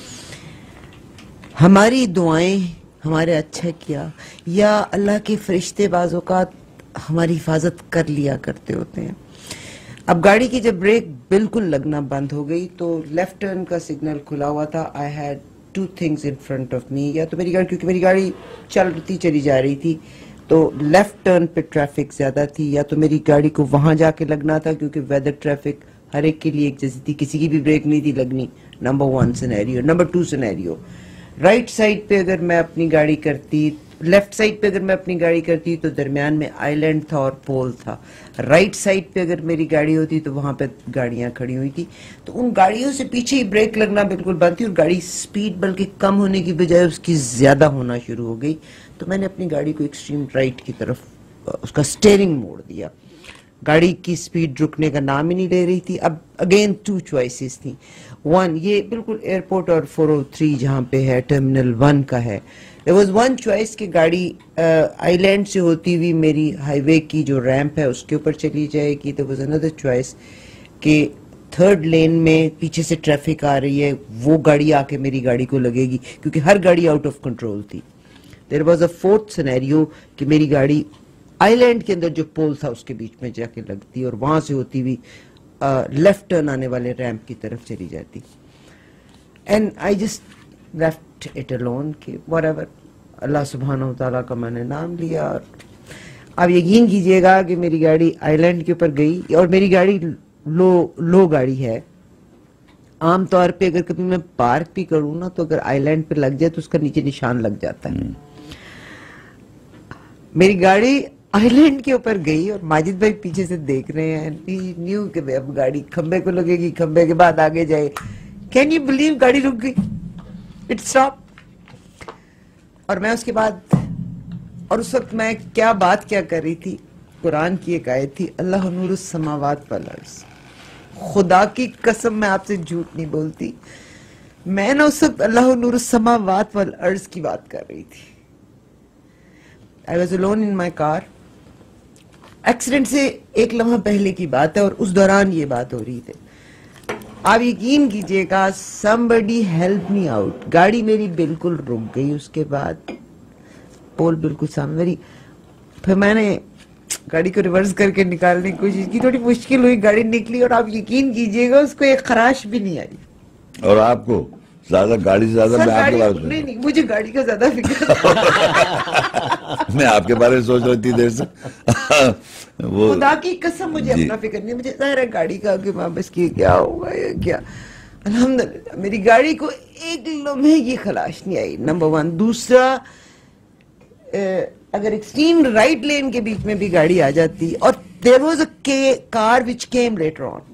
ہماری دعائیں ہمارے اچھا کیا یا اللہ کے فرشتے بعض اوقات ہماری حفاظت کر لیا کرتے ہوتے ہیں. اب گاڑی کی جب بریک بالکل لگنا بند ہو گئی تو لیفٹ ٹرن کا سگنل کھلا ہوا تھا. I had two things in front of me. یا تو میری گاڑی، کیونکہ میری گاڑی چلتی چلی جا رہی تھی تو لیفٹ ٹرن پہ ٹریفک زیادہ تھی، یا تو میری گاڑی کو وہاں جا کے لگنا تھا کیونکہ ویدر ٹریفک ہر ایک کے لیے ایک جیسی تھی, کسی کی بھی بریک نہیں تھی لگنی. Number one scenario. Number two scenario, right side پہ اگر میں اپنی گاڑی کرتی, لیفٹ سائڈ پہ اگر میں اپنی گاڑی کرتی تو درمیان میں آئی لینڈ تھا اور پول تھا. رائٹ سائڈ پہ اگر میری گاڑی ہوتی تو وہاں پہ گاڑیاں کھڑی ہوئی تھی, تو ان گاڑیوں سے پیچھے ہی بریک لگنا بالکل بند تھی, اور گاڑی سپیڈ بلکہ کم ہونے کی بجائے اس کی زیادہ ہونا شروع ہو گئی. تو میں نے اپنی گاڑی کو ایکسٹریم رائٹ کی طرف اس کا سٹیئرنگ موڑ دیا. گاڑی کی سپیڈ رکنے کا نام ہی نہیں لے رہی تھی. اب اگین ٹو چوائسز تھیں. ون, یہ بالکل ایئرپورٹ اور فور او تھری جہاں پہ ہے ٹرمینل ون کا ہے, there was one choice کہ گاڑی آئی لینڈ سے ہوتی ہوئی میری ہائی وے کی جو ریمپ ہے اس کے اوپر چلی جائے گی. there was another choice کہ تھرڈ لین میں پیچھے سے ٹریفک آ رہی ہے, وہ گاڑی آ کے میری گاڑی کو لگے گی, کیونکہ ہر گاڑی آؤٹ آف کنٹرول تھی. there was a fourth scenario کہ میری گاڑی آئی لینڈ کے اندر جو پول تھا اس کے بیچ میں جا کے لگتی اور وہاں سے ہوتی ہوئی لیفٹ ٹرن آنے والے ریمپ کی طرف چلی جاتی. And I just left it alone کہ whatever, اللہ سبحانہ و تعالیٰ کا میں نے نام لیا. اور آپ یقین کیجئے گا کہ میری گاڑی آئی لینڈ کے اوپر گئی, اور میری گاڑی لو لو گاڑی ہے. عام طور پہ اگر کبھی میں پارک بھی کروں نا تو اگر آئی لینڈ پہ لگ جائے تو اس کا نیچے نشان لگ جاتا ہے. میری گاڑی آئی لینڈ کے اوپر گئی اور ماجد بھائی پیچھے سے دیکھ رہے ہیں. نیو کہ اب گاڑی کھمبے کو لگے گی, کھمبے کے بعد آگے جائے. کین یو بلیو گاڑی رک گئی, اٹ اسٹاپ. اور میں اس کے بعد, اور اس وقت میں کیا بات کیا کر رہی تھی, قرآن کی ایک آیت تھی, اللہ نور السماوات والارض. خدا کی قسم میں آپ سے جھوٹ نہیں بولتی, میں نے اس وقت اللہ نور السماوات والارض کی بات کر رہی تھی. I was alone in my car. Accident سے ایک لمحہ پہلے کی بات ہے اور اس دوران یہ بات ہو رہی تھی. آپ یقین کیجئے گا, somebody help me out. گاڑی میری بالکل رک گئی, اس کے بعد پول بالکل سامنے میری. پھر میں نے گاڑی کو ریورس کر کے نکالنے کی کوشش کی, تھوڑی مشکل ہوئی, گاڑی نکلی, اور آپ یقین کیجئے گا اس کو ایک خراش بھی نہیں آئی. اور آپ کو زیادہ گاڑی سے زیادہ میں آپ کے بارے میں نہیں نہیں مجھے گاڑی کا زیادہ فکر تھا. میں آپ کے بارے میں سوچ رہی تھی دیر سے. خدا کی قسم مجھے اپنا فکر نہیں, مجھے ظاہر ہے گاڑی کا کہ وہاں بس کی کیا ہوگا یا کیا. الحمدللہ میری گاڑی کو ایک لمحے کی خلاش نہیں آئی, نمبر ون. دوسرا, اگر ایکسٹریم رائٹ لین کے بیچ میں بھی گاڑی آ جاتی, اور there was a car which came later on,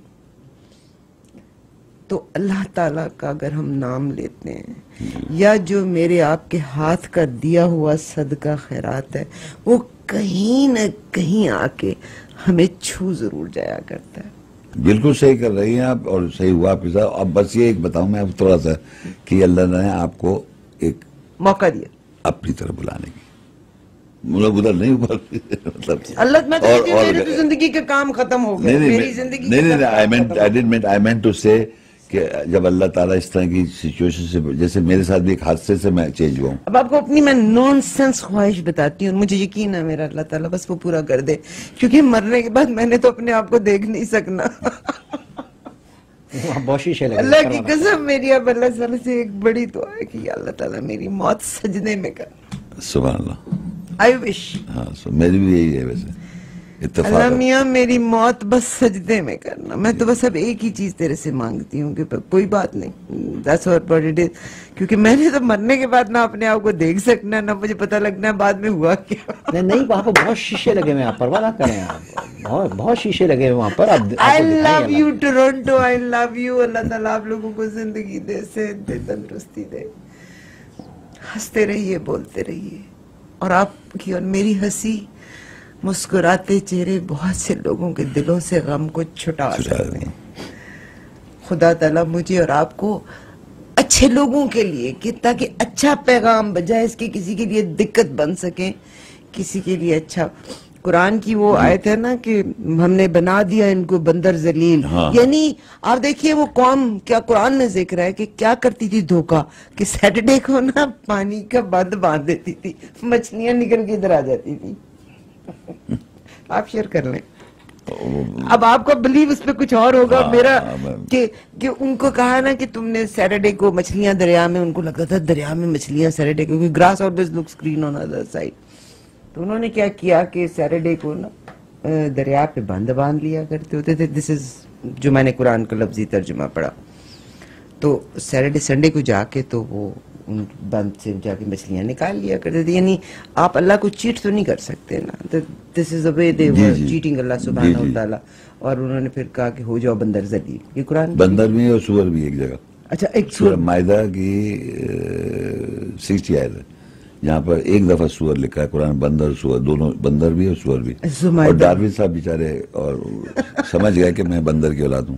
تو اللہ تعالیٰ کا اگر ہم نام لیتے ہیں یا جو میرے آپ کے ہاتھ کا دیا ہوا صدقہ خیرات ہے, وہ کہیں نہ کہیں آ کے ہمیں چھو ضرور جایا کرتا ہے. بالکل صحیح کر رہی ہیں آپ, اور صحیح ہوا آپ کے ساتھ. اب بس یہ ایک بتاؤں میں آپ تھوڑا سا, کہ اللہ نے آپ کو ایک موقع دیا اپنی طرف بلانے کی, مطلب ادھر نہیں مطلب اللہ, میں تو میری زندگی کا کام ختم ہو گیا, میری زندگی نہیں نہیں I meant I didn't meant I meant to say کہ جب اللہ تعالیٰ اس طرح کی سچویشن سے, جیسے میرے ساتھ بھی ایک حادثے سے میں چینج ہوا ہوں. اب آپ کو اپنی میں نان سینس خواہش بتاتی ہوں, مجھے یقین ہے میرا اللہ تعالیٰ بس وہ پورا کر دے, کیونکہ مرنے کے بعد میں نے تو اپنے آپ کو دیکھ نہیں سکنا. اللہ کی قسم میری اب اللہ تعالیٰ سے ایک بڑی دعا ہے کہ اللہ تعالیٰ میری موت سجدے میں کر. سبحان اللہ. آئی وش. ہاں میری بھی یہی ہے ویسے. اللہ میاں میری موت بس سجدے میں کرنا. میں تو بس اب ایک ہی چیز تیرے سے مانگتی ہوں کہ کوئی بات نہیں, that's what it is, کیونکہ میں نے تو مرنے کے بعد نہ اپنے آپ کو دیکھ سکنا, نہ مجھے پتہ لگنا ہے بعد میں ہوا کیا. نہیں نہیں وہاں پہ بہت شیشے لگے ہوئے ہیں, پرواہ نہ کریں آپ, بہت بہت شیشے لگے ہوئے وہاں پر. I love you Toronto, I love you. Allah تعالیٰ آپ لوگوں کو زندگی دے, صحت دے, تندرستی دے, ہنستے رہیے, بولتے رہیے, اور آپ کی اور میری ہنسی, مسکراتے چہرے بہت سے لوگوں کے دلوں سے غم کو چھٹا سکتے ہیں. خدا تعالیٰ مجھے اور آپ کو اچھے لوگوں کے لیے, کہ تاکہ اچھا پیغام بجائے اس کے کسی کے لیے دقت بن سکے, کسی کے لیے اچھا. قرآن کی وہ آیت ہے نا کہ ہم نے بنا دیا ان کو بندر ذلیل, یعنی آپ دیکھیے وہ قوم, کیا قرآن میں ذکر ہے کہ کیا کرتی تھی دھوکہ, کہ سیٹرڈے کو نا پانی کا بند باندھ دیتی تھی, مچھلیاں نکل کے ادھر آ جاتی تھی. آپ شیئر کر لیں. اب آپ کا بلیو اس پہ کچھ اور ہوگا, میرا کہ کہ ان کو کہا نا کہ تم نے سیٹرڈے کو مچھلیاں دریا میں, ان کو لگتا تھا دریا میں مچھلیاں سیٹرڈے کو, کیونکہ grass always looks green on other side. تو انہوں نے کیا کیا کہ سیٹرڈے کو نا دریا پہ بند باندھ لیا کرتے ہوتے تھے. دس از جو میں نے قرآن کا لفظی ترجمہ پڑھا. تو سیٹرڈے سنڈے کو جا کے تو وہ بند سے جا کے مچھلیاں نکال لیا کرتے تھے. یعنی آپ اللہ کو چیٹ تو نہیں کر سکتے نا. دس is a way they were cheating اللہ سبحانہ و تعالیٰ. اور انہوں نے پھر کہا کہ ہو جاؤ بندر ذلیل. یہ قرآن بندر بھی اور سور بھی ایک جگہ. اچھا ایک سورہ مائدہ کی سکسٹی آیت ہے جہاں پر ایک دفعہ سور لکھا ہے قرآن. بندر سور دونوں, بندر بھی اور سور بھی. اور ڈاروین صاحب بیچارے اور سمجھ گئے کہ میں بندر کی اولاد ہوں.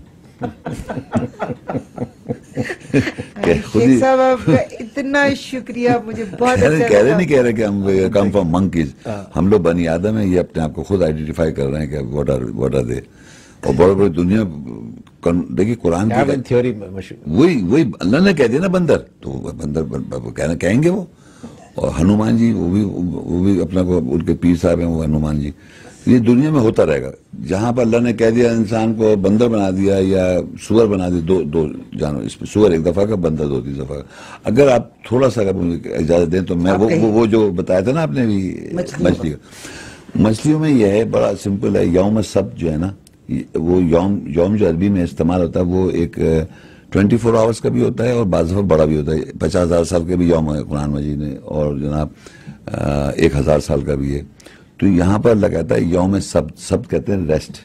شیخ صاحب آپ کا اتنا شکریہ, مجھے بہت اچھا کہہ رہے نہیں کہہ رہے کہ ہم کم فرام منکیز, ہم لوگ بنی آدم ہیں. یہ اپنے آپ کو خود آئیڈینٹیفائی کر رہے ہیں کہ what are what are they. اور بڑے بڑے دنیا دیکھیے قرآن کی تھیوری وہی وہی اللہ نے کہہ دیا نا بندر, تو بندر کہیں گے وہ. اور ہنومان جی وہ بھی وہ بھی اپنا کو ان کے پیر صاحب ہیں وہ ہنومان جی. یہ دنیا میں ہوتا رہے گا. جہاں پر اللہ نے کہہ دیا انسان کو بندر بنا دیا یا سور بنا دیا, دو دو جانور, اس میں سور ایک دفعہ کا, بندر دو تین دفعہ کا. اگر آپ تھوڑا سا اگر اجازت دیں تو میں وہ وہ جو بتایا تھا نا آپ نے بھی مچھلی کا, مچھلیوں میں یہ ہے بڑا سمپل ہے. یوم السبت جو ہے نا, وہ یوم یوم جو عربی میں استعمال ہوتا ہے وہ ایک ٹوینٹی فور آورس کا بھی ہوتا ہے اور بعض دفعہ بڑا بھی ہوتا ہے. پچاس ہزار سال کا بھی یوم ہے قرآن مجید نے, اور جناب ایک ہزار سال کا بھی ہے. تو یہاں پر اللہ کہتا ہے یوم سبت. سبت کہتے ہیں ریسٹ,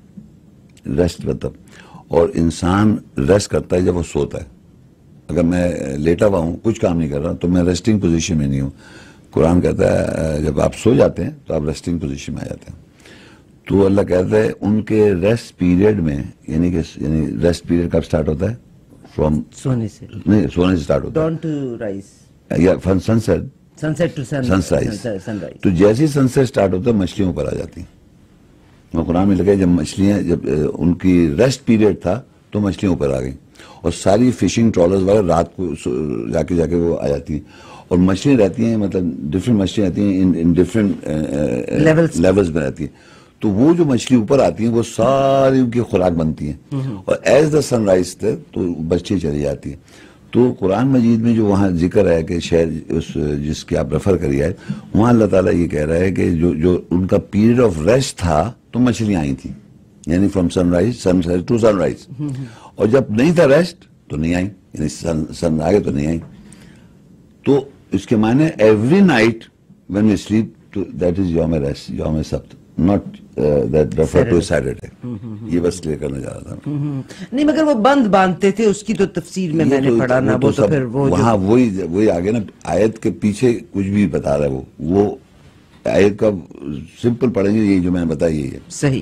ریسٹ مطلب. اور انسان ریسٹ کرتا ہے جب وہ سوتا ہے. اگر میں لیٹا ہوا ہوں کچھ کام نہیں کر رہا تو میں ریسٹنگ پوزیشن میں نہیں ہوں. قرآن کہتا ہے جب آپ سو جاتے ہیں تو آپ ریسٹنگ پوزیشن میں آ جاتے ہیں. تو اللہ کہتا ہے ان کے ریسٹ پیریڈ میں, یعنی کہ یعنی ریسٹ پیریڈ کب سٹارٹ ہوتا ہے؟ فرام سونے سے نہیں, سونے سے سٹارٹ ہوتا ہے, ڈان ٹو رائز یا from sunset sunset to sunrise. تو جیسے ہی سن سیٹ سٹارٹ ہوتا ہے مچھلیوں پر آ جاتی ہیں. وہ قرآن میں لگا جب مچھلیاں, جب ان کی ریسٹ پیریڈ تھا تو مچھلیوں پر آ گئیں. اور ساری فشنگ ٹرالرز وغیرہ رات کو جا کے جا کے وہ آ جاتی ہیں. اور مچھلیاں رہتی ہیں مطلب ڈفرینٹ مچھلیاں رہتی ہیں ان ڈفرینٹ لیولز میں رہتی ہیں. تو وہ جو مچھلی اوپر آتی ہیں وہ ساری ان کی خوراک بنتی ہیں. اور ایز دا سن رائز تھے تو بچے چلی جاتی ہیں. تو قرآن مجید میں جو وہاں ذکر ہے کہ شہر اس جس کی آپ ریفر کری ہے, وہاں اللہ تعالیٰ یہ کہہ رہا ہے کہ جو جو ان کا پیریڈ آف ریسٹ تھا تو مچھلیاں آئی تھیں, یعنی from sunrise sunrise to sunrise. اور جب نہیں تھا ریسٹ تو نہیں آئی, یعنی سن سن آگے تو نہیں آئی. تو اس کے معنی every night when we sleep that is یوم ریسٹ, یوم سبت, not that refer to Saturday. یہ بس کلیئر کرنا چاہ رہا تھا. نہیں مگر وہ بند باندھتے تھے, اس کی تو تفسیر میں میں نے پڑھا نا, وہ تو پھر وہ وہاں وہی وہی آگے نا آیت کے پیچھے کچھ بھی بتا رہا ہے. وہ وہ آیت کا سمپل پڑھیں گے, یہی جو میں نے بتایا یہی ہے. صحیح.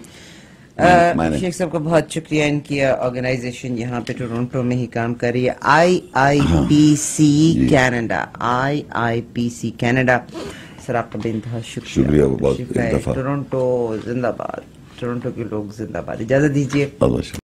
شیخ صاحب کا بہت شکریہ. ان کی آرگنائزیشن یہاں پہ ٹورنٹو میں ہی کام کر رہی ہے, آئی I P C Canada, I I P C Canada. سر آپ کا بے انتہا شکریہ. بہت ٹورنٹو زندہ باد, ٹورنٹو کے لوگ زندہ باد. اجازت دیجیے.